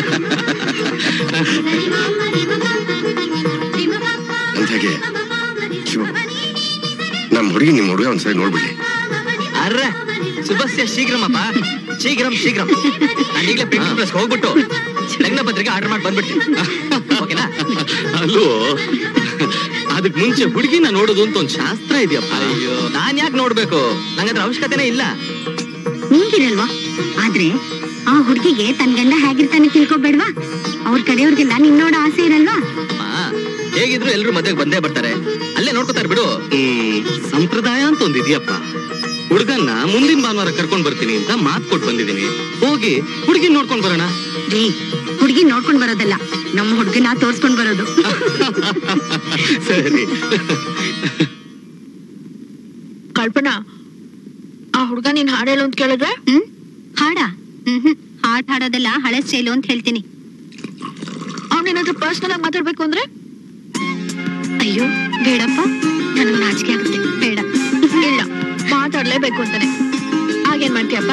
ಅಂತಾಗೆ ಶಿವ, ನಮ್ಮ ಹುಡುಗಿ ನಿಮ್ಮ ಹುಡುಗ ಒಂದ್ಸರಿ ನೋಡ್ಬಿಡಿ. ಅರ್ರೆ ಶುಭಸ್ಯ ಶೀಘ್ರಮಪ್ಪ, ಶೀಘ್ರಂ ಶೀಘ್ರಂ. ನಾನು ಈಗಲೇ ಪ್ರಿಂಟಿಂಗ್ ಪ್ರೆಸ್ ಹೋಗ್ಬಿಟ್ಟು ಲಗ್ನ ಪತ್ರಿಕೆ ಆರ್ಡರ್ ಮಾಡಿ ಬಂದ್ಬಿಡ್ತೀನಿ. ಓಕೆನಾ? ಅಲ್ಲೋ, ಅದಕ್ ಮುಂಚೆ ಹುಡುಗಿನ ನೋಡೋದು ಅಂತ ಒಂದ್ ಶಾಸ್ತ್ರ ಇದೆಯಪ್ಪ. ಅಯ್ಯೋ, ನಾನ್ ಯಾಕೆ ನೋಡ್ಬೇಕು? ನಂಗದ್ರ ಅವಶ್ಯಕತೆನೇ ಇಲ್ಲ. ನಿಮ್ಗೆ ಇರಲ್ವಾ? ಆದ್ರೆ ಆ ಹುಡುಗಿಗೆ ತನ್ ಗಂಡ ಹೇಗಿರ್ತಾನೆ ತಿಳ್ಕೊಬೇಡ್ವಾ? ಅವ್ರ ಕಡೆಯವ್ರಿಗೆಲ್ಲ ನಿನ್ನೋಡ ಆಸೆ ಇರಲ್ವಾ? ಹೇಗಿದ್ರು ಎಲ್ರು ಮದ್ವೆಗೆ ಬಂದೇ ಬರ್ತಾರೆ, ಅಲ್ಲೇ ನೋಡ್ಕೋತಾರೆ ಬಿಡು. ಸಂಪ್ರದಾಯ ಅಂತ ಒಂದಿದ್ಯಪ್ಪ. ಹುಡುಗನ್ನ ಮುಂದಿನ ಭಾನುವಾರ ಕರ್ಕೊಂಡ್ ಬರ್ತೀನಿ ಅಂತ ಮಾತು ಕೊಟ್ಟು ಬಂದಿದ್ದೀನಿ. ಹೋಗಿ ಹುಡುಗಿನ ನೋಡ್ಕೊಂಡ್ ಬರೋಣ. ರೀ, ಹುಡುಗಿ ನೋಡ್ಕೊಂಡ್ ಬರೋದಲ್ಲ, ನಮ್ಮ ಹುಡುಗನ ತೋರ್ಸ್ಕೊಂಡ್ ಬರೋದು. ಸರಿ. ಕಲ್ಪನಾ, ಆ ಹುಡುಗ ನೀನ್ ಹಾಡು ಹೇಳು ಅಂತ ಕೇಳಿದ್ರೆ ಹಾಡ ಹಾಡ್ ಹಾಡೋದೆಲ್ಲ ಹಳೆ ಸ್ಟೈಲು ಅಂತ ಹೇಳ್ತೀನಿ. ಅವ್ನೇನಾದ್ರೂ ಪರ್ಸನಲ್ ಆಗಿ ಮಾತಾಡ್ಬೇಕು ಅಂದ್ರೆ? ಅಯ್ಯೋ ಬೇಡಪ್ಪ, ನನಗ್ ನಾಚಿಕೆ ಆಗುತ್ತೆ, ಬೇಡ. ಇಲ್ಲ, ಮಾತಾಡ್ಲೇಬೇಕು ಅಂತಾನೆ. ಆಗೇನ್ ಮಾಡ್ತೀಯಪ್ಪ?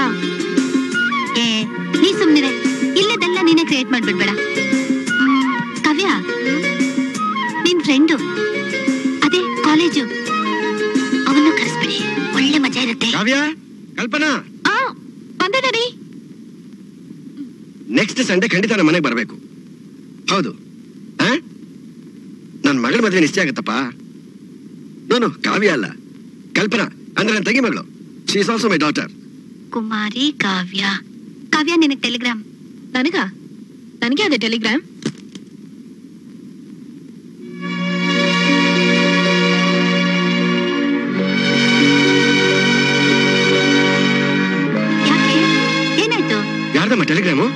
ನೀ ಸುಮ್ನಿರೆ, ಇಲ್ಲದೆಲ್ಲ ನೀನೇ ಕ್ರಿಯೇಟ್ ಮಾಡ್ಬಿಡ್ಬೇಡ. ಕಾವ್ಯ, ನಿನ್ ಫ್ರೆಂಡು ಅದೇ ಕಾಲೇಜು, ಅವನ್ನ ಕರೆಸ್ಬಿಡಿ, ಒಳ್ಳೆ ಮಜಾ ಇರುತ್ತೆ. ಕಾವ್ಯ, ಕಲ್ಪನಾ ಬಂದೆ ಡ್ಯಾಡಿ. ನೆಕ್ಸ್ಟ್ ಸಂಡೇ ಖಂಡಿತ ನಮ್ಮ ಮನೆಗೆ ಬರ್ಬೇಕು. ಹೌದು, ನನ್ ಮಗಳ ಮದುವೆ ನಿಶ್ಚಯ ಆಗತ್ತಪ್ಪ. ನಾನು ಕಾವ್ಯ ಅಲ್ಲ, ಕಲ್ಪನಾ ಅಂದ್ರೆ ನನ್ನ ತಂಗಿ ಮಗಳು. She is also my daughter. Kumari Kavya. Kavya, ನಿನಗೆ ಟೆಲಿಗ್ರಾಮ್. ನನಗೆ ಅದೇ ಟೆಲಿಗ್ರಾಮ್. ಯಾಕೆ, ಏನಾಯ್ತು? ಯಾರ್ದಮ್ಮ telegram?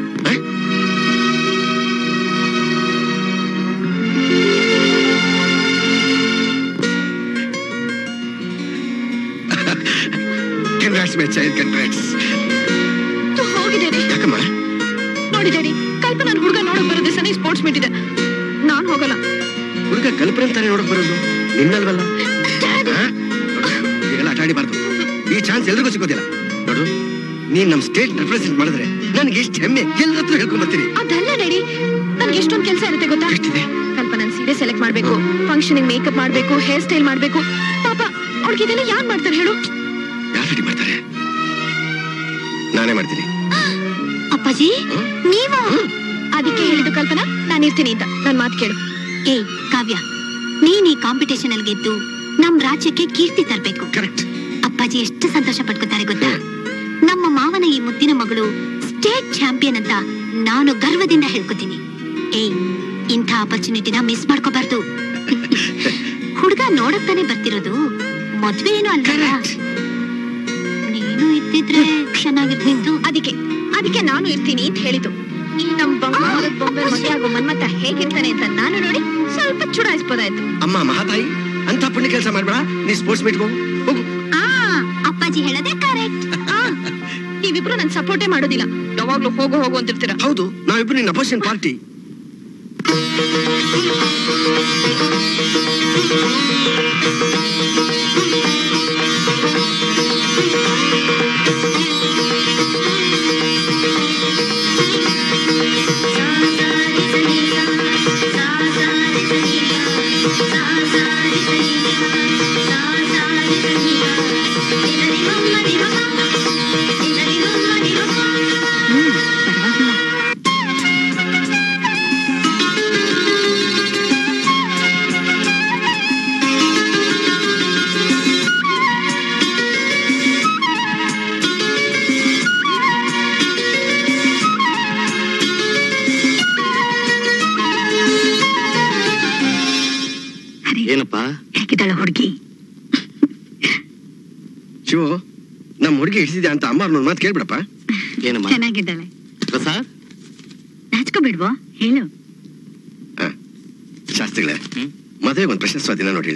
Congrats, my child, congrats. ಹೋಗಿದ್ದೇನೆ. ಯಾಕಮ್ಮ? ನೋಡಿ ಡ್ಯಾಡಿ, ಕಲ್ಪನಾ ನನ್ ಹುಡುಗ ನೋಡಕ್ ಬರೋ ದಿವಸನೇ ಸ್ಪೋರ್ಟ್ಸ್ ಮೀಟ್ ಇದೆ. ನಾನ್ ಹೋಗಲ್ಲ. ಹುಡುಗ ಕಲ್ಪನೆ ಅಂತಾನೆ ನೋಡಕ್ ಬರೋದು, ನಿನ್ನಲ್ವಲ್ಲ? ಈಗೆಲ್ಲ ಆಟ ಆಡಿಬಾರ್ದು. ಈ ಚಾನ್ಸ್ ಎಲ್ರಿಗೂ ಸಿಗೋದಿಲ್ಲ. ನೋಡು, ನೀನ್ ನಮ್ ಸ್ಟೇಟ್ ರೆಪ್ರೆಸೆಂಟ್ ಮಾಡಿದ್ರೆ ನನ್ಗೆ ಎಷ್ಟು ಹೆಮ್ಮೆ, ಎಲ್ಲರ ಹತ್ರ ಹೇಳ್ಕೊಂಡ್ ಬರ್ತೀನಿ. ಅದಲ್ಲ ಡ್ಯಾಡಿ, ನನ್ಗೆ ಎಷ್ಟೊಂದು ಕೆಲಸ ಇರುತ್ತೆ ಗೊತ್ತಾ? ಕಲ್ಪನಾ ಸೀರೆ ಸೆಲೆಕ್ಟ್ ಮಾಡ್ಬೇಕು, ಫಂಕ್ಷನ್ ಮೇಕಪ್ ಮಾಡ್ಬೇಕು, ಹೇರ್ ಸ್ಟೈಲ್ ಮಾಡ್ಬೇಕು. ಪಾಪ ಅವ್ರಿಗೆ ಇದೆಲ್ಲ ಯಾರು ಮಾಡ್ತಾರೆ ಹೇಳು? ಯಾರು ರೆಡಿ ಮಾಡ್ತಾರೆ? ನಾನೇ ಮಾಡ್ತೀನಿ. ಅಪ್ಪಾಜಿ, ನೀವು? ಅದಕ್ಕೆ ಹೇಳಿದ್ದು ಕಲ್ಪನಾ, ನಾನು ಇರ್ತೀನಿ ಅಂತ. ನನ್ ಮಾತು ಕೇಳು. ಕಾವ್ಯ, ನೀನ್ ಈ ಕಾಂಪಿಟೇಷನ್ ಅಲ್ಲಿ ಗೆದ್ದು ನಮ್ ರಾಜ್ಯಕ್ಕೆ ಕೀರ್ತಿ ತರಬೇಕು. ಕರೆಕ್ಟ್. ಅಪ್ಪಾಜಿ ಎಷ್ಟು ಸಂತೋಷ ಪಡ್ಕೋತಾರೆ ಗೊತ್ತಾ? ನಮ್ಮ ಮಾವನ ಈ ಮುದ್ದಿನ ಮಗಳು ಸ್ಟೇಟ್ ಚಾಂಪಿಯನ್ ಅಂತ ನಾನು ಗರ್ವದಿಂದ ಹೇಳ್ಕೊತೀನಿ. ಇಂಥ ಆಪರ್ಚುನಿಟಿನ ಮಿಸ್ ಮಾಡ್ಕೋಬಾರ್ದು. ಹುಡುಗ ನೋಡಕ್ ತಾನೇ ಬರ್ತಿರೋದು, ಮದ್ವೆ ಏನೋ ಅಲ್ಲ. ನೀನು ಇದ್ದಿದ್ರೆ ಚೆನ್ನಾಗಿರ್ತಿತ್ತು. ಅದಕ್ಕೆ ನಾನು ಇರ್ತೀನಿ ಅಂತ ಹೇಳಿದ್ದು. ಈ ನಮ್ ಬಂಗಾರದ ಬೊಂಬೆ ಮದುವೆ ಆಗೋ ಮನ್ಮತ ಹೇಗಿರ್ತಾನೆ ಅಂತ ನಾನು ನೋಡಿ ಸ್ವಲ್ಪ ಚುಡಾಯಿಸ್ಬೋದಾಯ್ತು. ಅಮ್ಮ ಮಹಾತಾಯಿ, ಅಂತ ಪುಣ್ಯ ಕೆಲಸ ಮಾಡ್ಬೇಡ. ನೀ ಸ್ಪೋರ್ಟ್ಸ್ ಮೀಟ್ ಹೋಗು. ಅಪ್ಪಾಜಿ ಹೇಳೋದೇ ಕರೆಕ್ಟ್. ನೀವಿಬ್ರು ನನ್ ಸಪೋರ್ಟೇ ಮಾಡೋದಿಲ್ಲ, ಯಾವಾಗ್ಲೂ ಹೋಗು ಅಂತಿರ್ತೀರಾ. ಹೌದು, ನಾವಿಬ್ರು ನಿನ್ನ ಅಪೋಸಿಷನ್ ಪಾರ್ಟಿ. ಏನಪ್ಪ ಹೇಗಿದ್ದಾಳ ಹುಡುಗಿ? ಶಿವು, ನಮ್ಮ ಹುಡುಗಿ ಹಿಡಿಸಿದ್ಯಾ ಅಂತ ಅಮ್ಮ ನನ್ನ ಮಾತು ಕೇಳ್ಬಿಡಪ್ಪ. ಏನಮ್ಮ? ಚೆನ್ನಾಗಿದ್ದಾಳೆ. ಪ್ರಸಾದ್, ನಾಚ್ಕೋಬೇಡ್ವೋ, ಹೇಳು. ಶಾಸ್ತ್ರಿಗಳೇ, ಮದುವೆ ಒಂದು ಪ್ರಶಸ್ತ ದಿನ ನೋಡಿ.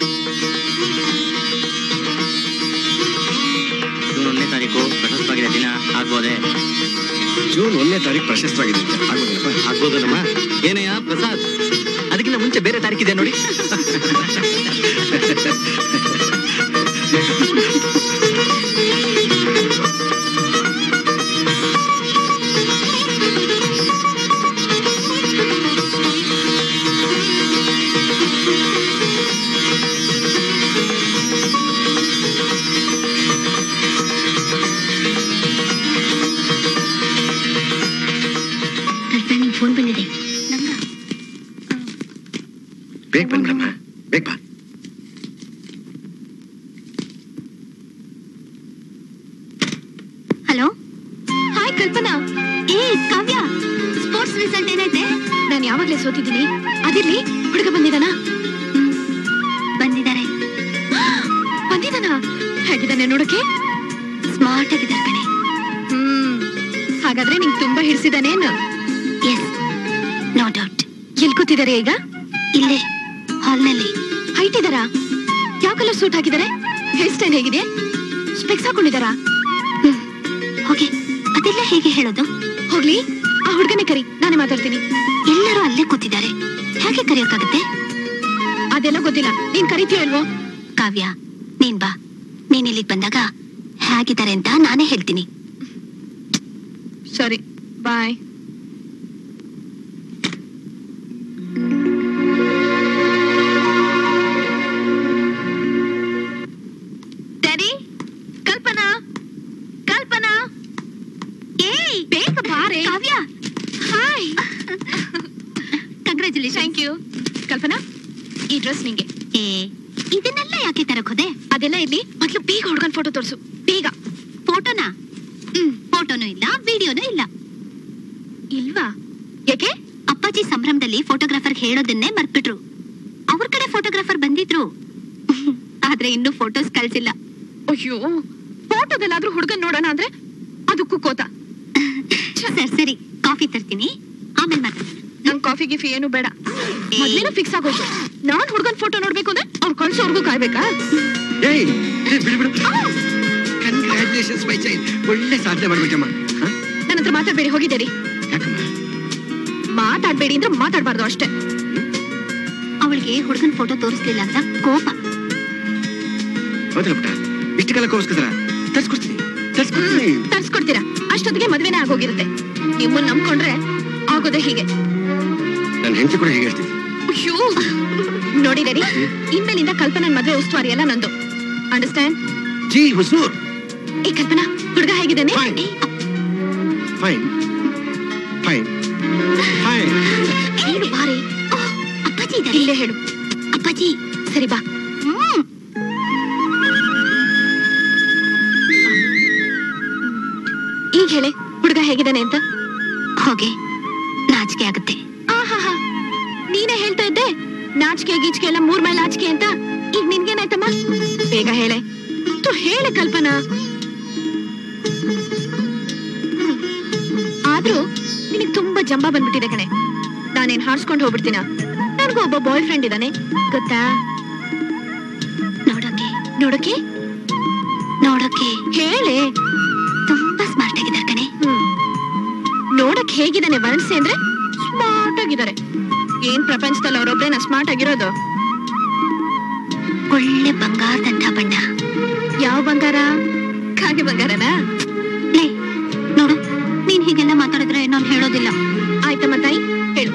ಜೂನ್ 1ನೇ ತಾರೀಕು ಪ್ರಶಸ್ತವಾಗಿದೆ ದಿನ ಆಗ್ಬೋದೇ? ಜೂನ್ 1ನೇ ತಾರೀಕು ಪ್ರಶಸ್ತವಾಗಿದೆ ಆಗ್ಬೋದಲ್ಲಪ್ಪ? ಆಗ್ಬೋದಲ್ಲಮ್ಮ. ಏನಯ್ಯ ಪ್ರಸಾದ್, ಅದಕ್ಕಿಂತ ಮುಂಚೆ ಬೇರೆ ತಾರೀಕಿದೆ ನೋಡಿ. ಫೋನ್ ಬಂದಿದೆ. ಬೇಗ ಬಂದ್ಬಿಡಮ್ಮ, ಬೇಗ ಬಾ. Hello, hi Kalpana. ಏ ಕಾವ್ಯ, ಸ್ಪೋರ್ಟ್ಸ್ ರಿಸಲ್ಟ್ ಏನೈತೆ? ನಾನು ಯಾವಾಗ್ಲೇ ಸೋತಿದ್ದೀನಿ. ಅದಿರ್ಲಿ, ಹುಡುಗ ಬಂದಿದಾನ? ಬಂದಿದ್ದಾರೆ. ಬಂದಿದಾನ? ಹೇಗಿದ್ದಾನೆ ನೋಡಕ್ಕೆ? ಸ್ಮಾರ್ಟ್ ಆಗಿದ್ದಾರೆ ಕಣೆ. ಹಾಗಾದ್ರೆ ನಿಂಗೆ ತುಂಬಾ ಹಿಡಿಸಿದಾನೇನು? S, no doubt. ಎಲ್ಲಿ ಕೂತಿದ್ದಾರೆ ಈಗ? ಇಲ್ಲೇ ಹಾಲ್ನಲ್ಲಿ. ಹೈಟ್ ಇದಾರಾ? ಯಾವ ಕಲರ್ ಸೂಟ್ ಹಾಕಿದ್ದಾರೆ? ಹೇರ್ ಸ್ಟೈಲ್ ಹೇಗಿದೆ? ಸ್ಪೆಕ್ಸ್ ಹಾಕೊಂಡಿದಾರಾ? ಹೋಗಿ, ಅದೆಲ್ಲ ಹೇಗೆ ಹೇಳೋದು? ಹೋಗ್ಲಿ, ಆ ಹುಡುಗನೇ ಕರಿ, ನಾನೇ ಮಾತಾಡ್ತೀನಿ. ಎಲ್ಲರೂ ಅಲ್ಲೇ ಕೂತಿದ್ದಾರೆ, ಹೇಗೆ ಕರೆಯೋಕ್ಕಾಗತ್ತೆ? ಅದೆಲ್ಲ ಗೊತ್ತಿಲ್ಲ, ನೀನ್ ಕರಿತೀಯೋ ಇಲ್ವೋ? ಕಾವ್ಯ, ನೀನ್ ಬಾ. ನೀನ್ ಇಲ್ಲಿಗೆ ಬಂದಾಗ ಹೇಗಿದ್ದಾರೆ ಅಂತ ನಾನೇ ಹೇಳ್ತೀನಿ. ಸರಿ, ಬಾಯ್. ಡ್ಯಾಡಿ, ಕಲ್ಪನಾ, ಕಲ್ಪನಾ, ಏಯ್ ಬೇಗ ಬಾರೆ. Kavya, hi. Congratulation. Thank you. Kalpana, ಈ ಡ್ರೆಸ್ ನಿಂಗೆ. ಏ, ಇದನ್ನೆಲ್ಲ ಯಾಕೆ ತರಕ್ ಹೋದೆ? ಅದೆಲ್ಲ ಇರ್ಲಿ, ಮೊದ್ಲು ಬೇಗ ಹುಡುಗನ್ ಫೋಟೋ ತೋರಿಸು, ಬೇಗ. ಫೋಟೋನಾ? ಫೋಟೋನೂ ಇಲ್ಲ, ವಿಡಿಯೋನೂ ಇಲ್ಲ. ಇಲ್ವಾ? ಯಾಕೆ? ಅಪ್ಪಾಜಿ ಸಂಭ್ರಮದಲ್ಲಿ ಫೋಟೋಗ್ರಾಫರ್ ಹೇಳೋದನ್ನೇ ಮರ್ತ್ಬಿಟ್ರು. ಅವ್ರ ಕಡೆ ಫೋಟೋಗ್ರಾಫರ್ ಬಂದಿದ್ರು, ಆದ್ರೆ ಇನ್ನೂ ಫೋಟೋಸ್ ಕಳ್ಸಿಲ್ಲ. ಅಯ್ಯೋ, ಫೋಟೋದಲ್ಲಾದ್ರೂ ಹುಡುಗನ್ ನೋಡೋಣ ಅಂದ್ರೆ ಅದಕ್ಕೂ ಕೋತ. ಸರಿ, ಕಾಫಿ ತರ್ತೀನಿ, ಆಮೇಲೆ ಮಾತಾಡೋಣ. ನನ್ ಕಾಫಿ ಗಿಫಿ ಏನು ಬೇಡ, ಮೊದ್ಲೇನೋ ಫಿಕ್ಸ್ ಆಗೋಯ್ತು. ನಾನ್ ಹುಡುಗನ್ ಫೋಟೋ ನೋಡ್ಬೇಕು ಅಂದ್ರೆ ಅವ್ರು ಕಳ್ಸೋರ್ಗೂ ಕಾಯ್ಬೇಕಾ? ಕಂಗ್ರ್ಯಾಚುಲೇಷನ್ಸ್ ಮೈ ಚೈಲ್ಡ್, ಒಳ್ಳೆ ಸಾಧನೆ ಮಾಡ್ಬೇಕಮ್ಮ. ನನ್ನ ಹತ್ರ ಮಾತಾಡ್ಬೇಡಿ, ಹೋಗಿದ್ದೀರಿ. ಮಾತಾಡ್ಬೇಡಿ ಅಂದ್ರೆ ಮಾತಾಡ್ಬಾರ್ದು ಅಷ್ಟೇ. ಅವಳಿಗೆ ಹುಡುಗನ್ ಫೋಟೋ ತೋರಿಸ್ಲಿಲ್ಲ ಅಂತ ಕೋಪ. ಹೌದಲ್ಲ ಪುಟ್ಟ, ಇಷ್ಟು ಕಾಲ ಕೋರ್ಸ್ಕೊತಾರ ತರ್ಸ್ಕೊಡ್ತೀರಾ? ಅಷ್ಟೊತ್ತಿಗೆ ಮದ್ವೆನೇ ಆಗೋಗಿರುತ್ತೆ. ನಿಮ್ಮನ್ನ ನಂಬ್ಕೊಂಡ್ರೆ ಆಗೋದೇ ಹೀಗೆ. ನನ್ನ ಹೆಂಡತಿ ಕೂಡ ಹೀಗೆ ಹೇಳ್ತೀನಿ. ಅಯ್ಯೋ, ನೋಡಿದರಿ, ಇನ್ಮೇಲಿಂದ ಕಲ್ಪನನ್ ಮದ್ವೆ ಉಸ್ತುವಾರಿ ಎಲ್ಲ ನಂದು. ಅಂಡರ್ಸ್ಟ್ಯಾಂಡ್? ಜಿ ಹುಸೂರ್. ಏ ಕಲ್ಪನಾ, ಹುಡುಗ ಹೇಗಿದ್ದಾನೆ? Fine fine fine. ಹೇಳು ಬಾರಿ. ಅಪ್ಪಾಜಿ ಇದ್ದಾರೆ. ಇಲ್ಲೇ ಹೇಳು. ಅಪ್ಪಾಜಿ. ಸರಿ ಬಾ. ಈಗ ಹೇಳೆ, ಹುಡುಗ ಹೇಗಿದ್ದಾನೆ ಅಂತ. ಹೋಗಿ, ನಾಚಿಕೆ ಆಗುತ್ತೆ. ಆಹಾ, ನೀನೇ ಹೇಳ್ತಾ ಇದ್ದೆ ನಾಚಿಕೆ ಗೀಚಿಕೆ ಎಲ್ಲ 3 ಮೈಲ್ ಆಚಿಕೆ ಅಂತ. ಈಗ ನಿನ್ಗೇನಾಯ್ತಮ್ಮ? ಬೇಗ ಹೇಳೆ, ಹೇಳೆ ಕಲ್ಪನಾ. ಆದ್ರೂ ನಿನಗ್ ತುಂಬಾ ಜಂಬ ಬಂದ್ಬಿಟ್ಟಿದೆ ಕಣೆ. ನಾನೇನ್ ಹಾರ್ಸ್ಕೊಂಡು ಹೋಗ್ಬಿಡ್ತೀನ? ನನ್ಗೂ ಒಬ್ಬ ಬಾಯ್ ಫ್ರೆಂಡ್ ಇದ್ದಾನೆ, ಗೊತ್ತಾ? ನೋಡೋಕೆ ನೋಡೋಕೆ ನೋಡೋಕೆ ಹೇಳೆ. ತುಂಬಾ ಸ್ಮಾರ್ಟ್ ಆಗಿದ್ದಾರೆ ಕಣೆ. ನೋಡಕ್ ಹೇಗಿದ್ದಾನೆ ವರ್ಣಿಸಿ ಅಂದ್ರೆ ಸ್ಮಾರ್ಟ್ ಆಗಿದ್ದಾರೆ. ಏನ್ ಪ್ರಪಂಚದಲ್ಲಿ ಅವರೊಬ್ಬರೇನ ಸ್ಮಾರ್ಟ್ ಆಗಿರೋದು? ಒಳ್ಳೆ ಬಂಗಾರದಂತ ಬಣ್ಣ. ಯಾವ ಬಂಗಾರ? ಕಾಗೆ ಬಂಗಾರನಾ? ಲೇ ನೋಡು, ನೀನ್ ಹೀಗೆಲ್ಲ ಮಾತಾಡಿದ್ರೆ ನಾನು ಹೇಳೋದಿಲ್ಲ. ಆಯ್ತಮ್ಮ ತಾಯಿ, ಹೇಳು.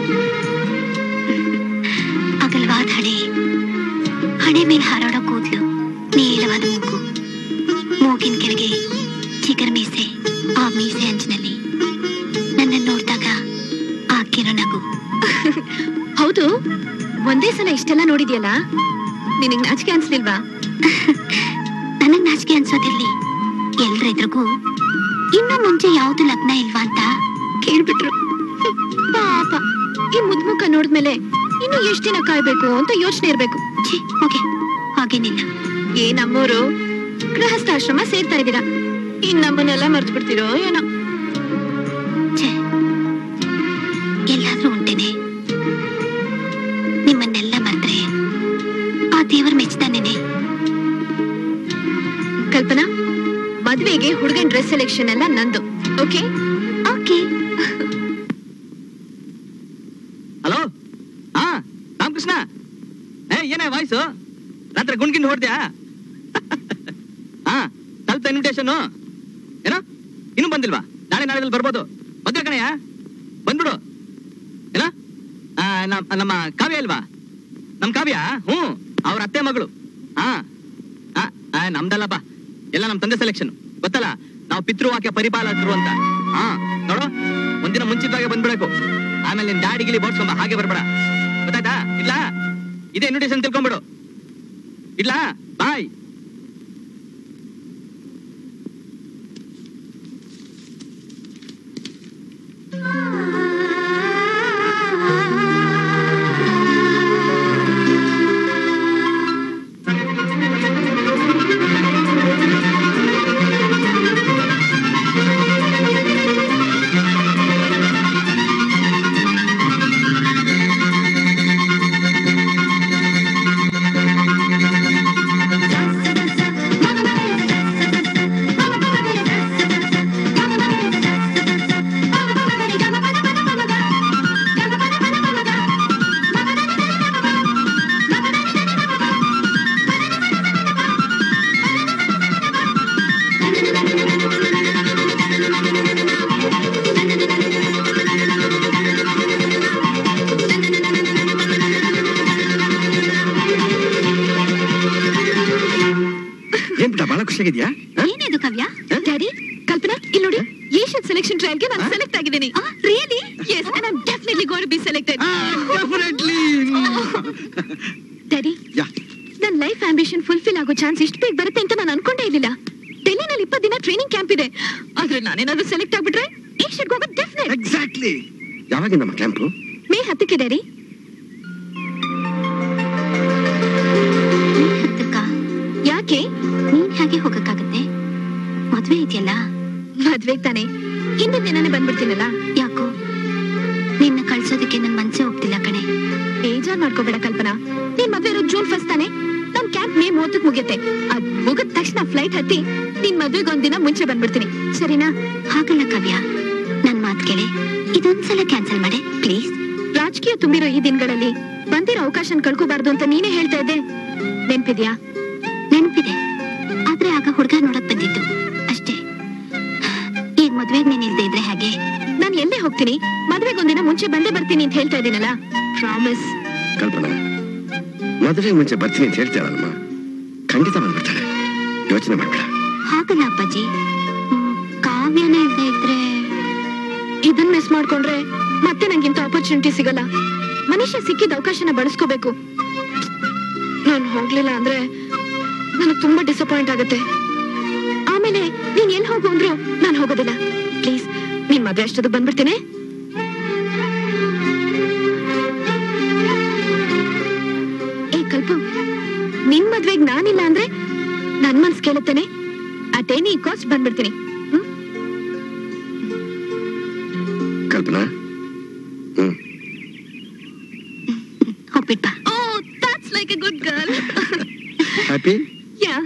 ಅಗಲವಾದ ಹಣೆ ಮೇಲೆ ಹಾರಾಡೋ ಕೂದಲು, ನೀಳವಾದ ಮೂಗು, ಮೂಗಿನ ಕೆಳಗೆ ಚಿಗರ್ ಮೀಸೆ, ಆ ಮೀಸೆ ಅಂಚಿನಲ್ಲಿ ನನ್ನ ನೋಡಿದಾಗ ಆಕಿರೋ ನಗು. ಹೌದು, ಒಂದೇ ಸಲ ಇಷ್ಟೆಲ್ಲ ನೋಡಿದ್ಯಲ್ಲ, ನಿನಗ್ ನಾಚಿಕೆ ಅನ್ಸ್ಲಿಲ್ವಾ? ನನಗ್ ನಾಚಿಕೆ ಅನ್ಸೋದಿರ್ಲಿ, ಎಲ್ರಿದ್ರಿಗೂ ಇನ್ನು ಮುಂಚೆ ಯಾವ್ದು ಲಗ್ನ ಇಲ್ವಾ ಅಂತ ಕೇಳ್ಬಿಟ್ರು. ಪಾಪ, ಈ ಮುದ್ಮುಖ ನೋಡಿದ್ಮೇಲೆ ಇನ್ನು ಎಷ್ಟ್ ದಿನ ಕಾಯ್ಬೇಕು ಅಂತ ಯೋಚನೆ ಇರ್ಬೇಕು. ಓಕೆ, ಹಾಗೇನಿಲ್ಲ. ನಮ್ಮೂರು ಗೃಹಸ್ಥಾಶ್ರಮ ಸೇರ್ತಾ ಇದ್ದೀರಾ, ಇನ್ ನಮ್ಮನ್ನೆಲ್ಲ ಮರ್ತು ಬಿಡ್ತಿರೋ ಏನೋ. ಎಲ್ಲಾದ್ರೂ ಉಂಟೇನೆ, ನಿಮ್ಮನ್ನೆಲ್ಲ ಮರ್ತ್ರೆ ಆ ದೇವರ ಮೆಚ್ತಾನೇನೆ. ಕಲ್ಪನಾ, ಮದ್ವೆಗೆ ಹುಡುಗನ್ ಡ್ರೆಸ್ ಸೆಲೆಕ್ಷನ್ ಎಲ್ಲ ನಂದು. Okay okay. ಹಲೋ, ಹಾ ರಾಮಕೃಷ್ಣ. ಏನೇ ವಾಯ್ಸು? ರಾತ್ರಿ ಗುಂಡ್ಗಿಂಡ್ ಹೊಡ್ದ್ಯಾ? ಹಾ, ತಲುಪ್ತ ಇನ್ವಿಟೇಷನ್ ಏನೋ ಇನ್ನೂ ಬಂದಿಲ್ವಾ? ನಾಳೆ ನಾಳೆದಲ್ಲಿ ಬರ್ಬೋದು. ಮದ್ವೆ ಕಣಯ್ಯ, ಬಂದ್ಬಿಡು. ಏನೋ ನಮ್ಮ ಕಾವ್ಯ ಅಲ್ವಾ? ನಮ್ ಕಾವ್ಯ, ಅವ್ರ ಅತ್ತೆ ಮಗಳು. ಹಾ, ನಮ್ದಲ್ಲಪ್ಪ, ಎಲ್ಲ ನಮ್ ತಂದೆ ಸೆಲೆಕ್ಷನ್. ಗೊತ್ತಲ್ಲ, ನಾವು ಪಿತೃವಾಕ್ಯ ಪರಿಪಾಲಕರು ಅಂತ. ಹಾ ನೋಡು, ಒಂದಿನ ಮುಂಚಿತವಾಗಿ ಬಂದ್ಬಿಡಬೇಕು. ಆಮೇಲೆ ನಿನ್ ಡ್ಯಾಡಿಗಿಲಿ ಬೋಡ್ಸ್ಕೊಂಬ, ಹಾಗೆ ಬರ್ಬೇಡ. ಗೊತ್ತಾಯ್ತಾ? ಇಲ್ಲ, ಇದೇ ಇನ್ವಿಟೇಷನ್ ತಿಳ್ಕೊಂಬಿಡು. ಇಡ್ಲಾ, ಬಾಯ್. ಕಲ್ಪನಾ ಇಲ್ಲಿ ನೋಡಿ ಏಷ್ಯನ್ ಸೆಲೆಕ್ಷನ್ ಟ್ರಯಲ್ ಗೆ ನಾನು ಸೆಲೆಕ್ಟ್ ಆಗಿದ್ದೀನಿ. Really? Yes, and I am definitely going to be selected. Definitely. Daddy, ನನ್ನ ಲೈಫ್ ಆಂಬಿಷನ್ ಫುಲ್ಫಿಲ್ ಆಗೋ ಚಾನ್ಸ್ ಇಷ್ಟು ಬೇಗ ಬರುತ್ತೆ ಅಂತ ನಾನು ಅನ್ಕೊಂಡೇ ಇರಲಿಲ್ಲ. ಡೆಲ್ಲಿನಲ್ಲಿ 20 ದಿನ ಟ್ರೈನಿಂಗ್ ಕ್ಯಾಂಪ್ ಇದೆ. ಆದ್ರೆ ನಾನೇನಾದ್ರೂ ಸೆಲೆಕ್ಟ್ ಆಗ್ಬಿಟ್ರೆ ಏಷ್ಯನ್ಗೆ ಹೋಗೋದು ಡೆಫಿನೆಟ್. ಎಕ್ಸಾಕ್ಟ್ಲಿ. ಯಾವಾಗ ನಮ್ಮ ಕ್ಯಾಂಪು? ಮೇ 10ಕ್ಕೆ ಡ್ಯಾಡಿ. ಯಾಕೆ? ನೀನ್ ಹೇಗೆ ಹೋಗಕ್ಕಾಗತ್ತೆ? ಮದ್ವೆ ಇದೆಯಲ್ಲ. ಮದ್ವೆಗ್ ತಾನೆ, ಹಿಂದಿನ ದಿನಾನೇ ಬಂದ್ಬಿಡ್ತೀನಲ್ಲ. ಯಾಕೋ ನಿನ್ನ ಕಳ್ಸೋದಕ್ಕೆ ನನ್ ಮನ್ಸೇ ಹೋಗ್ತಿಲ್ಲ ಕಣೆ. ಬೇಜಾರ್ ಮಾಡ್ಕೋಬೇಡ ಕಲ್ಪನಾ. ನೀನ್ ಮದ್ವೆ ಇರೋದು June 1 ತಾನೆ. ನಮ್ ಕ್ಯಾಂಪ್ May 30ಕ್ಕೆ ಮುಗಿಯುತ್ತೆ. ಅದ್ ಮುಗಿದ ತಕ್ಷಣ ಫ್ಲೈಟ್ ಹತ್ತಿ ನಿನ್ ಮದ್ವೆಗೆ ಒಂದಿನ ಮುಂಚೆ ಬಂದ್ಬಿಡ್ತೀನಿ, ಸರಿನಾ? ಹಾಗಲ್ಲ ಕಾವ್ಯ, ನನ್ ಮಾತ್ ಕೇಳಿ, ಇದೊಂದ್ಸಲ ಕ್ಯಾನ್ಸಲ್ ಮಾಡೆ ಪ್ಲೀಸ್. ರಾಜಕೀಯ ತುಂಬಿರೋ ಈ ದಿನಗಳಲ್ಲಿ ಬಂದಿರೋ ಅವಕಾಶ ಕಳ್ಕೋಬಾರ್ದು ಅಂತ ನೀನೇ ಹೇಳ್ತಾ ಇದ್ದೆ, ನೆನ್ಪಿದ್ಯಾ? ನೆನಪಿದೆ, ಆದ್ರೆ ಆಗ ಹುಡುಗ ನೋಡಕ್ ಬಂದಿದ್ದು ಅಷ್ಟೇ. ಈಗ ಮದ್ವೆಗ್ ನೀನ್ ಇಲ್ದೇ ಇದ್ರೆ ಹಾಗೆ. ನಾನು ಎಲ್ಲೇ ಹೋಗ್ತೀನಿ ಮದ್ವೆಗೆ ಒಂದಿನ ಮುಂಚೆ ಬಂದೇ ಬರ್ತೀನಿ ಅಂತ ಹೇಳ್ತಾ ಇದ್ದೀನಲ್ಲ, ಪ್ರಾಮಿಸ್. ಕಲ್ಪನಾ, ಮದುವೆಗೆ ಮುಂಚೆ ಬರ್ತೀನಿ ಅಂತ ಹೇಳ್ತಾಳಲ್ಮ, ಖಂಡಿತ ಬಂದ್ಬಿಡ್ತಾಳೆ, ಯೋಚನೆ ಮಾಡ್ಬೇಡ. ಹಾಗಲ್ಲ ಅಪ್ಪಾಜಿ, ಕಾವ್ಯನೇ ಇಲ್ದೇ ಇದ್ರೆ. ಇದನ್ ಮಿಸ್ ಮಾಡ್ಕೊಂಡ್ರೆ ಮತ್ತೆ ನಂಗಿಂತ ಆಪರ್ಚುನಿಟಿ ಸಿಗಲ್ಲ. ಮನುಷ್ಯ ಸಿಕ್ಕಿದ ಅವಕಾಶನ ಬಳಸ್ಕೋಬೇಕು. ನಾನು ಹೋಗ್ಲಿಲ್ಲ ಅಂದ್ರೆ ನನಗೆ ತುಂಬಾ ಡಿಸಪಾಯಿಂಟ್ ಆಗುತ್ತೆ. ಆಮೇಲೆ ನೀನ್ ಎಲ್ಲಿ ಹೋಗು ಅಂದ್ರು ನಾನು ಹೋಗೋದಿಲ್ಲ. ಪ್ಲೀಸ್, ನೀನ್ ಮದ್ವೆ ಅಷ್ಟೊಂದು ಬಂದ್ಬಿಡ್ತೀನಿ. ಏ ಕಲ್ಪ, ನಿನ್ ಮದ್ವೆಗ್ ನಾನಿಲ್ಲ ಅಂದ್ರೆ ನನ್ ಮನ್ಸ್ ಕೇಳುತ್ತೇನೆ. ಅಟ್ ಎನಿ ಕಾಸ್ಟ್ ಬಂದ್ಬಿಡ್ತೀನಿ. ಕಲ್ಪನಾ, ಹೋಗ್ಬಿಟ್ಟ. Oh, that's like a good girl. Happy? Yeah.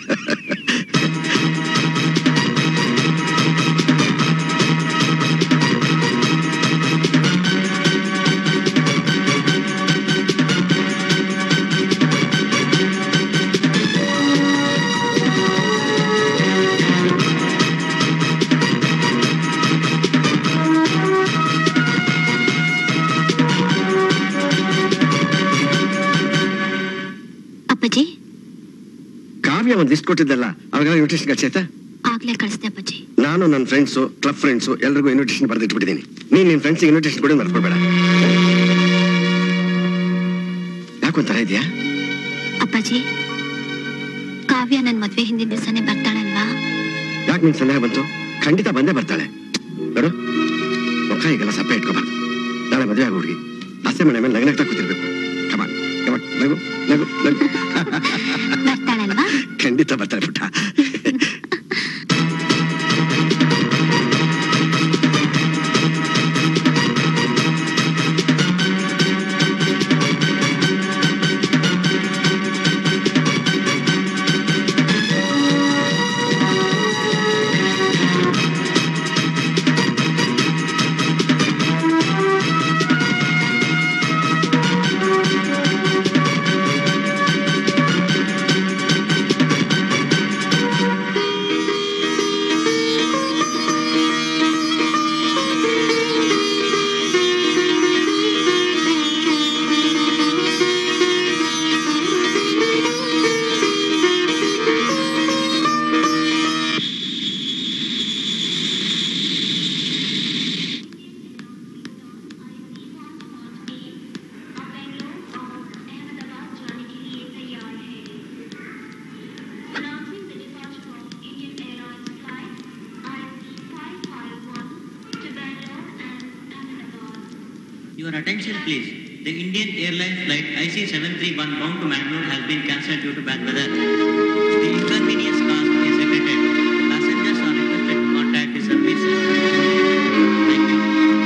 ಅಪ್ಪಾಜಿ, ಕಾವ್ಯ ಒಂದು ಲಿಸ್ಟ್ ಕೊಟ್ಟಿದ್ದಲ್ಲ, ಅವಾಗ ಇನ್ವಿಟೇಷನ್ ಕಳ್ಸೈತಾ? ಆಗ್ಲೇ ಕಳಿಸ್ದೆ ಅಪ್ಪಾಜಿ. ನಾನು ನನ್ನ ಫ್ರೆಂಡ್ಸು, ಕ್ಲಬ್ ಫ್ರೆಂಡ್ಸು ಎಲ್ರಿಗೂ ಇನ್ವಿಟೇಷನ್ ಬರೆದಿಟ್ಬಿಟ್ಟಿದ್ದೀನಿ. ನೀನ್ ನಿನ್ ಫ್ರೆಂಡ್ಸ್ ಇನ್ವಿಟೇಷನ್ ಕೊಡಿ, ಮರ್ಕೊಳ್ಬೇಡ. ಯಾಕೊಂತರ ಇದೆಯಾ? ಅಪ್ಪಾಜಿ, ಕಾವ್ಯ ನನ್ ಮದ್ವೆ ಹಿಂದಿನ ದಿವಸನೇ ಬರ್ತಾಳಲ್ವಾ? ಯಾಕೆ ನಿನ್ ಸಂದೇಹ ಬಂತು? ಖಂಡಿತ ಬಂದೇ ಬರ್ತಾಳೆ. ನೋಡು, ಮುಖ ಈಗೆಲ್ಲ ಸಪ್ಪೆ ಇಟ್ಕೋಬಾರ್ದು. ನಾಳೆ ಮದುವೆ ಆಗೋ ಹುಡುಗಿ ಅಸೆ ಮನೆ ಮೇಲೆ ನಗನಗ್ತಾ ಕೂತಿರ್ಬೇಕು. ಕಮಾನ್ ಕಮಾನ್, ನಗು ನಗು ನಗು. ಬರ್ತಾಳಲ್ವಾ? ಖಂಡಿತ ಬರ್ತಾಳೆ ಪುಟ್ಟ. Your attention please. The Indian Airlines flight IC731 bound to Mangalore has been cancelled due to bad weather. The inconvenience caused is regretted. Passengers are requested to contact the services. Thank you.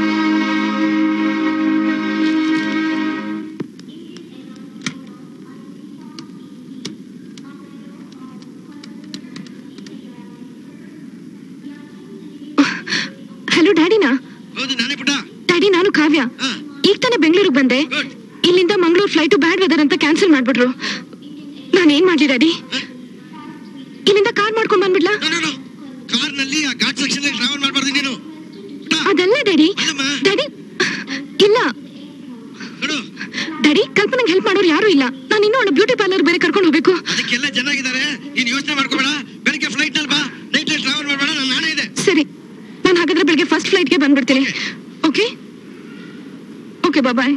Hello ಡ್ಯಾಡಿನಾ? ಹೌದು, ನಾನೇ ಪುಟ್ಟ. Daddy, ನಾನು ಕಾವ್ಯ. ಈಗ ತಾನೇ ಬೆಂಗಳೂರಿಗೆ ಬಂದೆ. ಇಲ್ಲಿಂದ ಮಂಗಳೂರು ಫ್ಲೈಟು ಬ್ಯಾಡ್ ವೆದರ್ ಅಂತ ಕ್ಯಾನ್ಸಲ್ ಮಾಡ್ಬಿಟ್ರು. ನಾನೇನ್ ಮಾಡ್ಲಿ ಡ್ಯಾಡಿ? ಇಲ್ಲಿಂದ ಕಾರ್ ಮಾಡ್ಕೊಂಡ್ ಬಂದ್ಬಿಡ್ಲಾ? ಕಾರ್ನಲ್ಲಿ ಆ ಘಾಟ್ ಸೆಕ್ಷನ್ ಅಲ್ಲಿ ಟ್ರಾವೆಲ್ ಮಾಡಬಾರ್ದು ನೀನು. ಅದಲ್ಲ ಡ್ಯಾಡಿ. ಡ್ಯಾಡಿ ಇಲ್ಲ ಡ್ಯಾಡಿ, ಕಲ್ಪನೆಗೆ ಹೆಲ್ಪ್ ಮಾಡೋರು ಯಾರು ಇಲ್ಲ. ನಾನು ಇನ್ನೂ ಅವಳು ಬ್ಯೂಟಿ ಪಾರ್ಲರ್ ಬೇರೆ ಕರ್ಕೊಂಡು ಹೋಗ್ಬೇಕು. ಅದಕ್ಕೆಲ್ಲ ಜನ ಇದ್ದಾರೆ, ನೀನು ಯೋಚನೆ ಮಾಡ್ಕೋಬೇಡ. ಬೆಳಿಗ್ಗೆ ಫ್ಲೈಟ್ ನಲ್ಲಿ ಬಾ, ನೈಟ್ ಟ್ರಾವೆಲ್ ಮಾಡಬೇಡ, ನಾನೇ ಇದೆ. ಫ್ಲೈಟ್ಗೆ ಬಂದ್ಬಿಡ್ತೀನಿ. Okay okay, bye.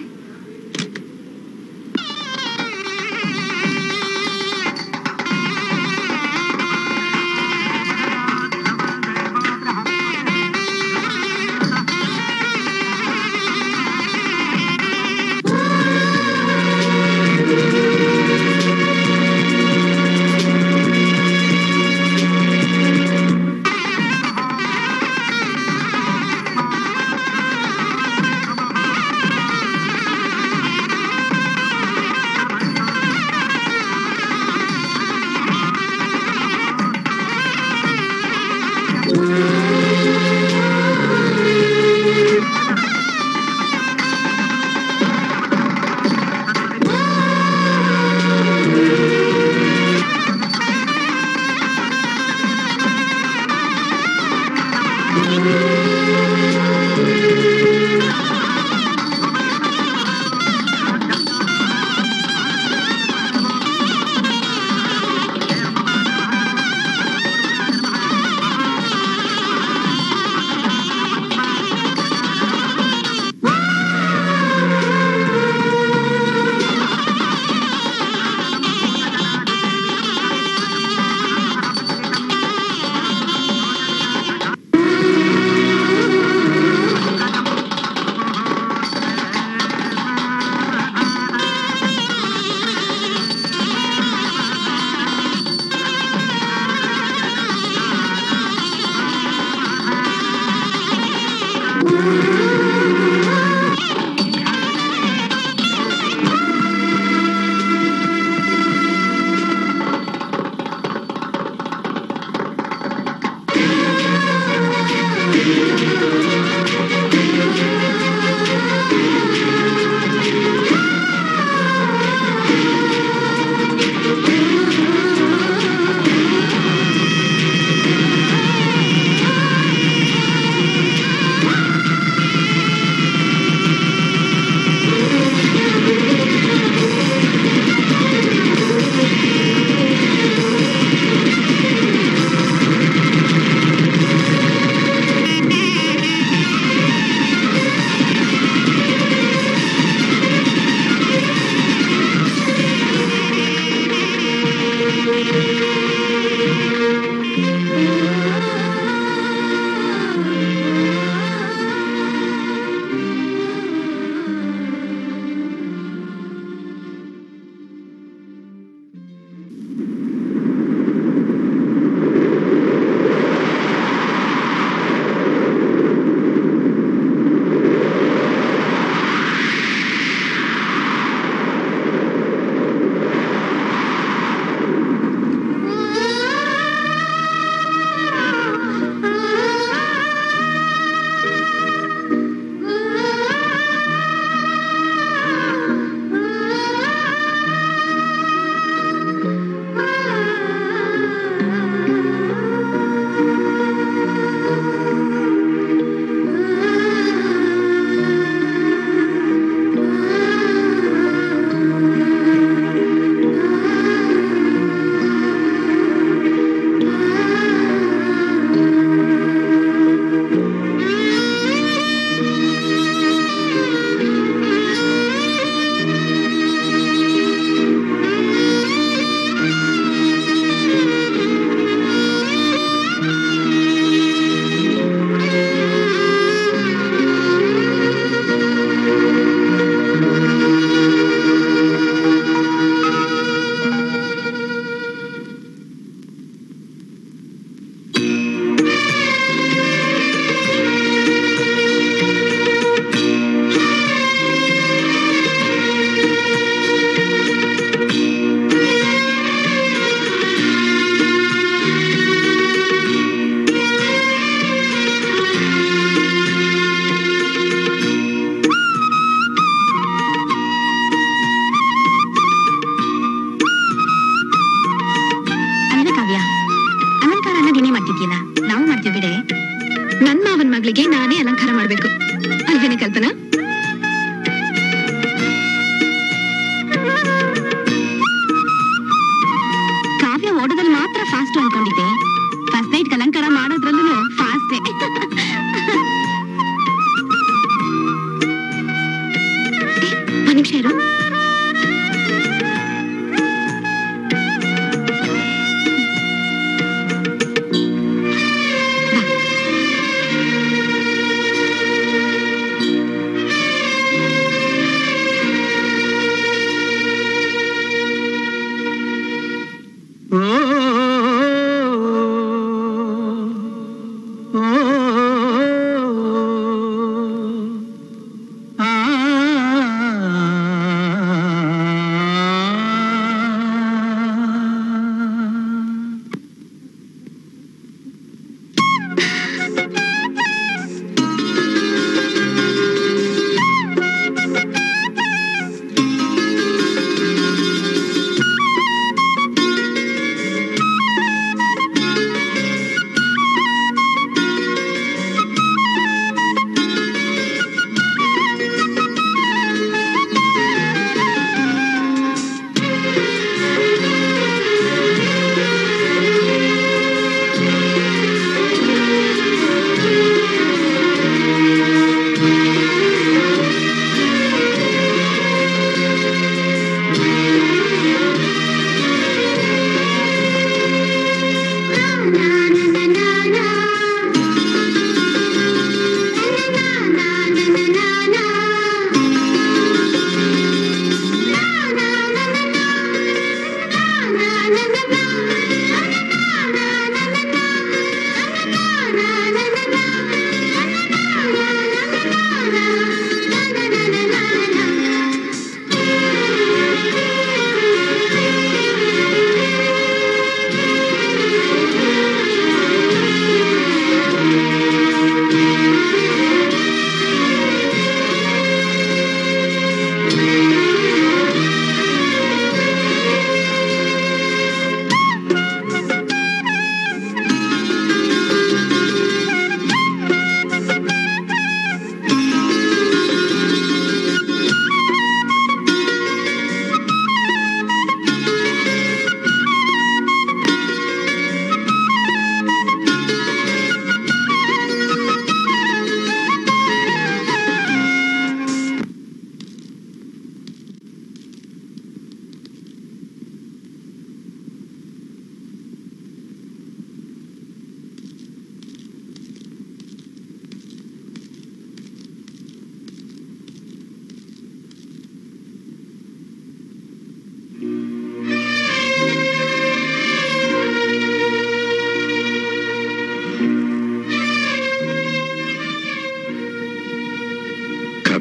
ಮಗಳಿಗೆ ನಾನೇ ಅಲಂಕಾರ ಮಾಡ್ಬೇಕು ಅಲ್ವೇನೆ ಕಲ್ಪನಾ? ಕಾವ್ಯ ಓಡೋದ್ರಲ್ಲಿ ಮಾತ್ರ ಫಾಸ್ಟ್ ಅನ್ಕೊಂಡಿದ್ದೆ, ಫಸ್ಟ್ ನೈಟ್ ಅಲಂಕಾರ ಮಾಡೋದ್ರಲ್ಲೂ ಫಾಸ್ಟೇ.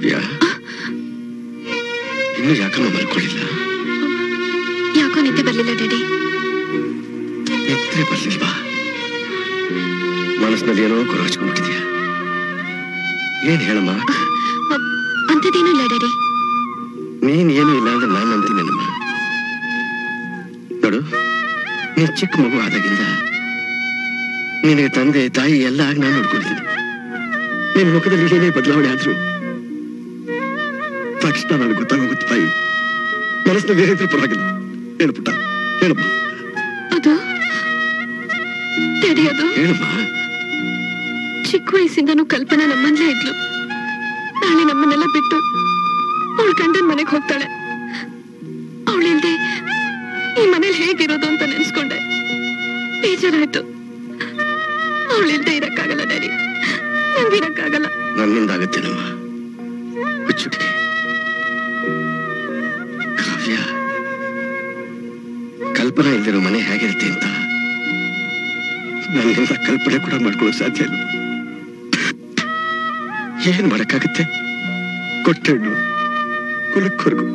ಕಾವ್ಯ, ಇನ್ನು ಯಾಕಮ್ಮ ಮಲ್ಕೊಳ್ಳಿಲ್ಲ? ಯಾಕೋ ನಿದ್ದೆ ಬರ್ಲಿಲ್ಲ ಡ್ಯಾಡಿ. ನಿದ್ರೆ ಬರ್ಲಿಲ್ವಾ? ಮನಸ್ಸಿನಲ್ಲಿ ಏನೋ ಕೊರಗಿಸ್ಕೊಂಡ್ಬಿಟ್ಟಿದ್ಯಾ? ಏನ್ ಹೇಳಮ್ಮ? ಅಂಥದ್ದೇನೂ ಇಲ್ಲ ಡ್ಯಾಡಿ. ನೀನ್ ಏನು ಇಲ್ಲ ಅಂದ್ರೆ ನಾನು ಅಂತೀನಮ್ಮ. ನೋಡು, ನೀನ್ ಚಿಕ್ಕ ಮಗು ಆದಾಗಿಂದ ನಿನಗೆ ತಂದೆ ತಾಯಿ ಎಲ್ಲ ಆಗಿ ನಾನು ನೋಡ್ಕೊಂಡಿದ್ದೀನಿ. ನಿನ್ ಮುಖದಲ್ಲಿ ಏನೇ ಬದಲಾವಣೆ ಆದ್ರು ತಕ್ಷಣ ನನಗೆ ಗೊತ್ತಾಗೋಗುತ್ತೆ ತಾಯಿ. ಮನಸ್ಸಿನಲ್ಲಿ ಏನಿದ್ರು ಪರವಾಗಿಲ್ಲ. ಹೇಳು ಪುಟ್ಟ, ಹೇಳಮ್ಮ. ಅದು ಡ್ಯಾಡಿ, ಅದು ಹೇಳಮ್ಮ. ಚಿಕ್ಕ ವಯಸ್ಸಿಂದನೂ ಕಲ್ಪನಾ ನಮ್ಮಲ್ಲೇ ಇದ್ಲು. ನಾಳೆ ನಮ್ಮನ್ನೆಲ್ಲ ಬಿಟ್ಟು ಅವಳ ಗಂಡನ ಮನೆಗೆ ಹೋಗ್ತಾಳೆ. ಅವಳಿಲ್ದೆ ಈ ಮನೇಲಿ ಹೇಗಿರೋದು ಅಂತ ನೆನ್ಸ್ಕೊಂಡೆ. ಬೇಜಾರಾಯ್ತು. ಅವಳಿಲ್ದೆ ಇರಕ್ಕಾಗಲ್ಲ ಡ್ಯಾಡಿ, ನಂಗಿರಕ್ಕಾಗಲ್ಲ. ನನ್ನಿಂದಾಗತ್ತೇನಮ್ಮ ಹುಚ್ಚುಟಿಗೆ. ಕಾವ್ಯ, ಕಲ್ಪನಾ ಇಲ್ದಿರೋ ಮನೆ ಹೇಗಿರುತ್ತೆ ಅಂತ ನನ್ನಿಂದ ಕಲ್ಪನೆ ಕೂಡ ಮಾಡ್ಕೊಳ್ಳೋಕೆ ಸಾಧ್ಯ ಇಲ್ಲ. ಏನ್ ಮಾಡಕ್ಕಾಗತ್ತೆ? ಕೊಟ್ಟೆಣ್ಣು ಕುಲಕ್ಕೊರ್ಗು.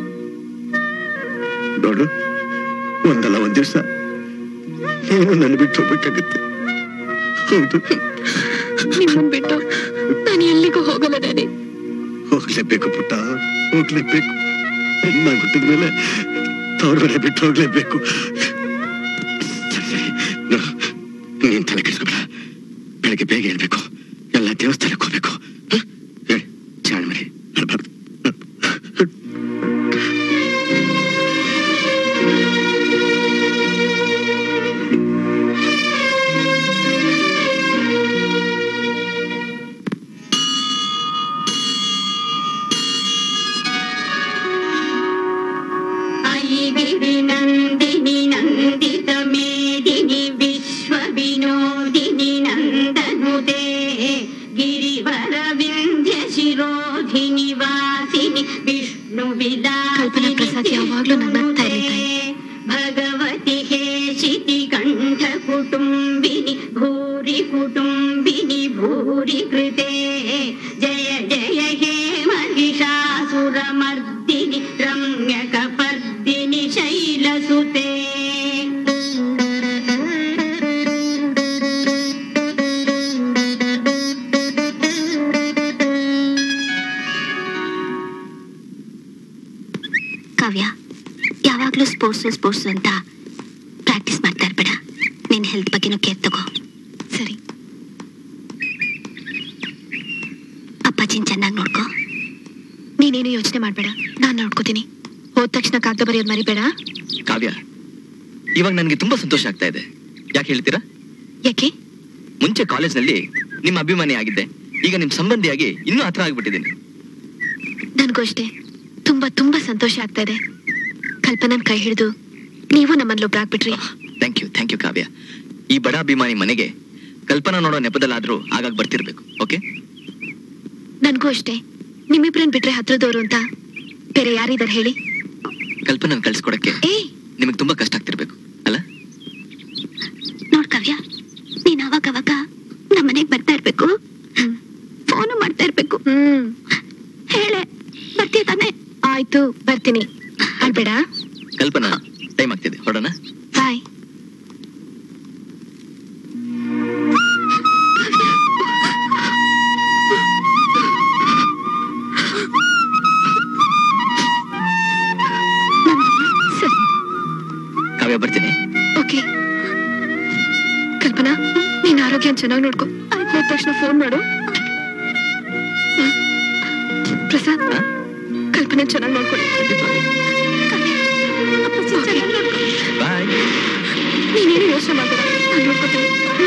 ನೋಡು, ಒಂದಲ್ಲ ಒಂದ್ ದಿವಸ ನೀನು ನನ್ನ ಬಿಟ್ಟು ಹೋಗ್ಬೇಕಾಗತ್ತೆ. ಹೌದು, ನಿಮ್ಮನ್ ಬಿಟ್ಟು ನಾನು ಎಲ್ಲಿಗೂ ಹೋಗಲ್ಲ ಡ್ಯಾಡಿ. ಹೋಗ್ಲೇಬೇಕು ಪುಟ್ಟ, ಹೋಗ್ಲೇಬೇಕು. ಹೆಣ್ಣಾಗಿ ಹುಟ್ಟಿದ ಮೇಲೆ ತವ್ರ ಮನೆ ಬಿಟ್ಟು ಹೋಗ್ಲೇಬೇಕು. ಸರಿ, ನೋಡು, ನೀನ್ ತಲೆ ಕೆಡಿಸ್ಕೊಬೇಡ. ಬೆಳಗ್ಗೆ ಬೇಗ ಹೇಳ್ಬೇಕು, ಎಲ್ಲ ದೇವಸ್ಥಾನಕ್ಕೆ ಹೋಗ್ಬೇಕು. ಹೇಳಿ ಚಾಣ ಮರಿ ಹೇಳ್ಬಾರ್ದು. ನಂದಿನಿ ನಂದಿತ ಮೇದಿನಿ ವಿಶ್ವ ವಿನೋದಿನಿ ನಂದನುದೇ ಗಿರಿವರ ವಿಂಧ್ಯ ಶಿರೋಧಿನಿ ವಾಸಿನಿ ವಿಷ್ಣು ಕಲ್ಪನಾ ಪ್ರಸಾದ್ ಯಾವಾಗ್ಲೂ ನನ್ನತ್ತ ಭಗವತಿ ಹೇಷಿತಿ ಕಂಠ ಕುಟುಂಬಿನಿ ಭೂರಿ ಕುಟುಂಬಿನಿ ಭೂರಿ ಕೃತೆ ಜಯ ಜಯ ಹೇ ಮಹಿಷಾಸುರ ಮರ್ದಿನಿ ರಮ್ಯ ಕಪರ್ದಿನಿ ಶೈಲಸುತೆ. ಕಾವ್ಯ, ಯಾವಾಗ್ಲೂ ಸ್ಪೋರ್ಟ್ಸ್ ಅಂತ ಪ್ರಾಕ್ಟೀಸ್ ಮಾಡ್ತಾ ಇರ್ಬೇಡ. ನಿನ್ ಹೆಲ್ತ್ ಬಗ್ಗೆನೂ ಕೇರ್ ತಗೋ. ಸರಿ. ಅಪ್ಪಾಜಿನ್ ಚೆನ್ನಾಗಿ ನೋಡ್ಕೋ. ನೀನೇನು ಯೋಚನೆ ಮಾಡ್ಬೇಡ, ನಾನ್ ನೋಡ್ಕೋತೀನಿ. ಹೋದ ತಕ್ಷಣ ಕಾಗದ ಬರೆಯೋದು ಮರಿಬೇಡ. ಕಾವ್ಯ, ಇವಾಗ ನನಗೆ ತುಂಬಾ ಸಂತೋಷ ಆಗ್ತಾ ಇದೆ. ಯಾಕೆ ಹೇಳ್ತೀರಾ? ಯಾಕೆ? ಮುಂಚೆ ಕಾಲೇಜ್ನಲ್ಲಿ ನಿಮ್ಮ ಅಭಿಮಾನಿ ಆಗಿದ್ದೆ, ಈಗ ನಿಮ್ ಸಂಬಂಧಿಯಾಗಿ ಇನ್ನೂ ಹತ್ರ ಆಗ್ಬಿಟ್ಟಿದ್ದೀನಿ. ನನಗೂ ಅಷ್ಟೇ ತುಂಬಾ ತುಂಬಾ ಸಂತೋಷ ಆಗ್ತಾ ಇದೆ. ಕಲ್ಪನನ್ ಕೈ ಹಿಡಿದು ನೀವು ನಮ್ಮನ್ನೊಬ್ರಾಗ್ಬಿಟ್ರಿ. ಥ್ಯಾಂಕ್ ಯು ಕಾವ್ಯ. ಈ ಬಡ ಅಭಿಮಾನಿ ಮನೆಗೆ ಕಲ್ಪನಾ ನೋಡೋ ನೆಪದಲ್ಲಾದ್ರೂ ಆಗಾಗ ಬರ್ತಿರ್ಬೇಕು. ಓಕೆ? ನನಗೂ ಅಷ್ಟೇ. ನಿಮ್ಮಿಬ್ರನ್ ಬಿಟ್ರೆ ಹತ್ರದವರು ಅಂತ ಬೇರೆ ಯಾರಿದಾರೆ ಹೇಳಿ? ಕಲ್ಪನನ್ ಕಳ್ಸ್ಕೊಡಕ್ಕೆ ನಿಮಗೆ ತುಂಬಾ ಕಷ್ಟ ಆಗ್ತಿರ್ಬೇಕು ಅಲ್ಲ? ನೋಡ್ ಕಾವ್ಯ, ನೀನ್ ಅವಾಗ ನಮ್ಮನೆಗ್ ಬರ್ತಾ ಇರ್ಬೇಕು, ಫೋನು ಮಾಡ್ತಾ ಇರ್ಬೇಕು. ಹೇಳೆ, ಬರ್ತೀಯ ತಾನೆ? ಆಯ್ತು, ಬರ್ತೀನಿ. ಅಲ್ಬೇಡ. ಕಲ್ಪನಾ, ಟೈಮ್ ಆಗ್ತಿದೆ, ಹೊರಡೋಣ. ಬಾಯ್. ಕಾವ್ಯ, ಬರ್ತೀನಿ. ಓಕೆ. ಕಲ್ಪನಾ, ನೀನ್ ಆರೋಗ್ಯ ಚೆನ್ನಾಗಿ ನೋಡ್ಕೊ. ಹೋದ ತಕ್ಷಣ ಫೋನ್ ಮಾಡು. ಪ್ರಸಾದ್, ಕಲ್ಪನಾ ಚೆನ್ನಾಗಿ ನೋಡ್ಕೊಳ್ಳಿ. ಬಾಯ್. ನೀನೇನು ಯೋಚನೆ ಮಾಡಬೇಡ, ನಾನು ನೋಡ್ಕೊತೀನಿ.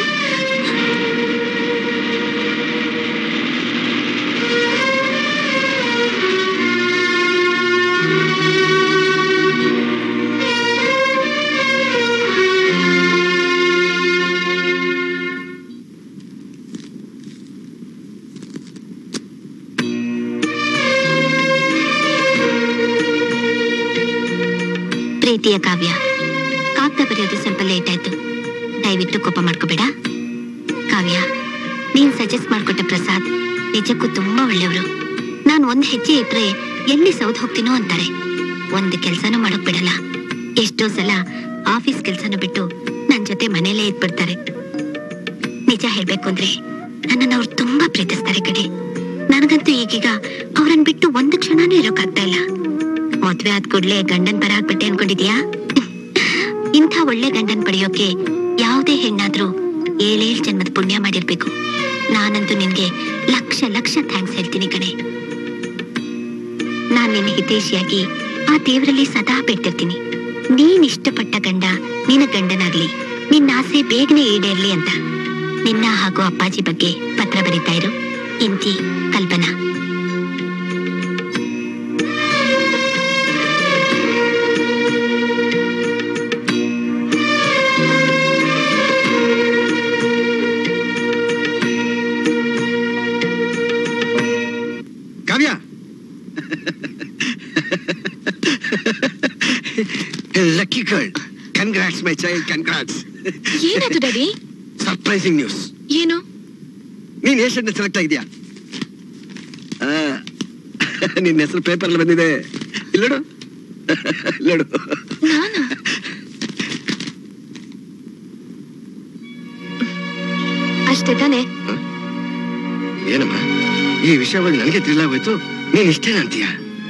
ಪ್ರೀತಿಯ ಕಾವ್ಯ, ಕಾಗ್ದ ಬರೆಯೋದು ಸ್ವಲ್ಪ ಲೇಟ್ ಆಯ್ತು. ದಯವಿಟ್ಟು ಕೋಪ ಮಾಡ್ಕೋಬೇಡ. ಕಾವ್ಯ, ನೀನ್ ಸಜೆಸ್ಟ್ ಮಾಡ್ಕೊಟ್ಟ ಪ್ರಸಾದ್ ನಿಜಕ್ಕೂ ತುಂಬಾ ಒಳ್ಳೆಯವರು. ನಾನು ಒಂದ್ ಹೆಜ್ಜೆ ಇಟ್ರೆ ಎಲ್ಲಿ ಸೌದ್ ಹೋಗ್ತೀನೋ ಅಂತಾರೆ. ಒಂದು ಕೆಲ್ಸನೂ ಮಾಡಕ್ ಬಿಡಲ್ಲ. ಎಷ್ಟೋ ಸಲ ಆಫೀಸ್ ಕೆಲ್ಸನ ಬಿಟ್ಟು ನನ್ ಜೊತೆ ಮನೇಲೇ ಇದ್ಬಿಡ್ತಾರೆ. ನಿಜ ಹೇಳ್ಬೇಕು ಅಂದ್ರೆ ನನ್ನನ್ನು ಅವ್ರು ತುಂಬಾ ಪ್ರೀತಿಸ್ತಾರೆ ಕಡೆ. ನನಗಂತೂ ಈಗೀಗ ಅವ್ರನ್ ಬಿಟ್ಟು ಒಂದು ಕ್ಷಣನೂ ಇರೋಕ್ಕಾಗ್ತಾ ಇಲ್ಲ. ಮದ್ವೆ ಆದ್ ಕೂಡ್ಲೆ ಗಂಡನ್ ಪರ ಆಗ್ಬಿಟ್ಟೆ ಅನ್ಕೊಂಡಿದ್ಯಾ? ಇಂಥ ಒಳ್ಳೆ ಗಂಡನ್ ಪಡೆಯೋಕೆ ಯಾವುದೇ ಹೆಣ್ಣಾದ್ರೂ 7 ಜನ್ಮದ ಪುಣ್ಯ ಮಾಡಿರ್ಬೇಕು. ನಾನಂತೂ ನಿನ್ಗೆ ಲಕ್ಷ ಲಕ್ಷ ಥ್ಯಾಂಕ್ಸ್ ಹೇಳ್ತೀನಿ ಕಣೆ. ನಾನ್ ನಿನ್ನ ಹಿತೈಷಿಯಾಗಿ ಆ ದೇವರಲ್ಲಿ ಸದಾ ಬಿಟ್ಟಿರ್ತೀನಿ. ನೀನ್ ಇಷ್ಟಪಟ್ಟ ಗಂಡ ನಿನ್ನ ಗಂಡನಾಗ್ಲಿ, ನಿನ್ನ ಆಸೆ ಬೇಗನೆ ಈಡೇರ್ಲಿ ಅಂತ ನಿನ್ನ ಹಾಗೂ ಅಪ್ಪಾಜಿ ಬಗ್ಗೆ ಪತ್ರ ಬರೀತಾ ಇರು. ಇಂತಿ Kalpana. Kavya, lucky girl, congrats my child, congrats. ಏನಾಯ್ತು ಡ್ಯಾಡಿ? Surprising news. ಏನು? ನೀನ್ ಏಷ್ಯನ್ ಸೆಲೆಕ್ಟ್ ಆಗಿದ್ಯಾ? ನಿನ್ನ ಹೆಸರು ಪೇಪರ್ ಅಲ್ಲಿ ಬಂದಿದೆ. ಇಲ್ಲೋಡು ಇಲ್ಲೋಡು. ಅಷ್ಟೇ ತಾನೆ? ಏನಮ್ಮ ಈ ವಿಷಯವಾಗಿ ನನಗೆ ತಿಳಿಲಾಗೋಯ್ತು. ನೀನ್ ಇಷ್ಟೇನ ಅಂತೀಯ?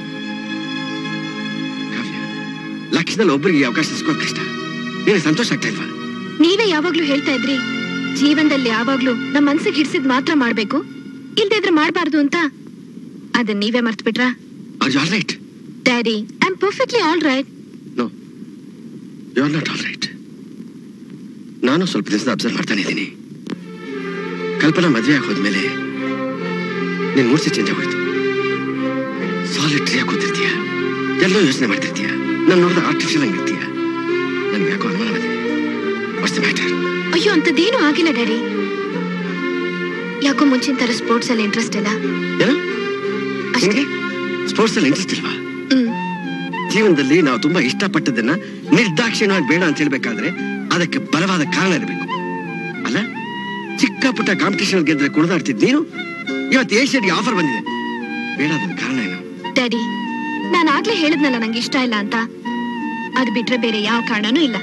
ಕಾವ್ಯ, ಲಕ್ಷದಲ್ಲಿ ಒಬ್ಬರಿಗೆ ಈ ಅವಕಾಶ ಸಿಗೋದು ಕಷ್ಟ. ನೀನು ಸಂತೋಷ ಆಗ್ತಾ ಇಲ್ವಾ? ನೀವೇ ಯಾವಾಗ್ಲೂ ಹೇಳ್ತಾ ಇದ್ರಿ ಜೀವನದಲ್ಲಿ ಯಾವಾಗ್ಲೂ ನಮ್ ಮನ್ಸಿಗೆ ಹಿಡ್ಸಿದ್ ಮಾತ್ರ ಮಾಡ್ಬೇಕು, ಇಲ್ದೇ ಇದ್ರೆ ಮಾಡ್ಬಾರ್ದು ಅಂತ. ಅದನ್ನ ನೀವೇ ಮರ್ತು ಬಿಟ್ರಾ? Are you all right? Daddy, I am perfectly all right. No, you are not all right. ನಾನು ಸ್ವಲ್ಪ ದಿವಸ ಅಬ್ಸರ್ವ್ ಮಾಡ್ತಾನೆ ಇದ್ದೀನಿ. ಕಲ್ಪನಾ ಮದುವೆ ಆಗಿ ಹೋದ್ಮೇಲೆ ನಿನ್ ಮೂರ್ತಿ ಚೇಂಜ್ ಆಗೋಯ್ತು. ಸಾಲಿಟ್ರಿಯಾಗಿ ಕೂತಿರ್ತೀಯ, ಎಲ್ಲೋ ಯೋಚನೆ ಮಾಡ್ತಿರ್ತೀಯ. ನಾನು ನೋಡಿದ ಆರ್ಟಿಫಿಷಿಯಲ್ ಆಗಿರ್ತೀಯ. ನನ್ಗೆ ಯಾಕೋ ಅನುಮಾನ ಬಂದಿದೆ. What's the matter? ಅಯ್ಯೋ, ಅಂತದೇನು ಆಗಿಲ್ಲ ಡ್ಯಾಡಿ. ಯಾಕೋ ಮುಂಚಿನ ತರ ಸ್ಪೋರ್ಟ್ಸ್ ಅಲ್ಲಿ ಇಂಟ್ರೆಸ್ಟ್ ಇಲ್ಲ. ಏನು? ಸ್ಪೋರ್ಟ್ಸ್ ಅಲ್ಲಿ ಇಂಟ್ರೆಸ್ಟ್ ಇಲ್ವಾ? ಹ್ಮ್. ಜೀವನದಲ್ಲಿ ನಾವು ತುಂಬಾ ಇಷ್ಟಪಟ್ಟದನ್ನ ನಿರ್ದಾಕ್ಷಿಣ್ಯವಾಗಿ ಬೇಡ ಅಂತ ಹೇಳ್ಬೇಕಾದ್ರೆ ಅದಕ್ಕೆ ಬಲವಾದ ಕಾರಣ ಇರಬೇಕು ಅಲ್ಲ? ಚಿಕ್ಕ ಪುಟ್ಟ ಕಾಂಪಿಟೇಷನ್ ಗೆದ್ರೆ ಕುಣಿದಾಡ್ತಿದ್ ನೀನು ಇವತ್ತು ಏಷ್ಯಾಡ್ಗೆ ಆಫರ್ ಬಂದಿದೆ. ಬೇಡ, ಅದನ್ನ ಕಾರಣ ಏನು? ಡ್ಯಾಡಿ, ನಾನು ಆಗ್ಲೇ ಹೇಳಿದ್ನಲ್ಲ ನಂಗೆ ಇಷ್ಟ ಇಲ್ಲ ಅಂತ. ಅದು ಬಿಟ್ರೆ ಬೇರೆ ಯಾವ ಕಾರಣನೂ ಇಲ್ಲ.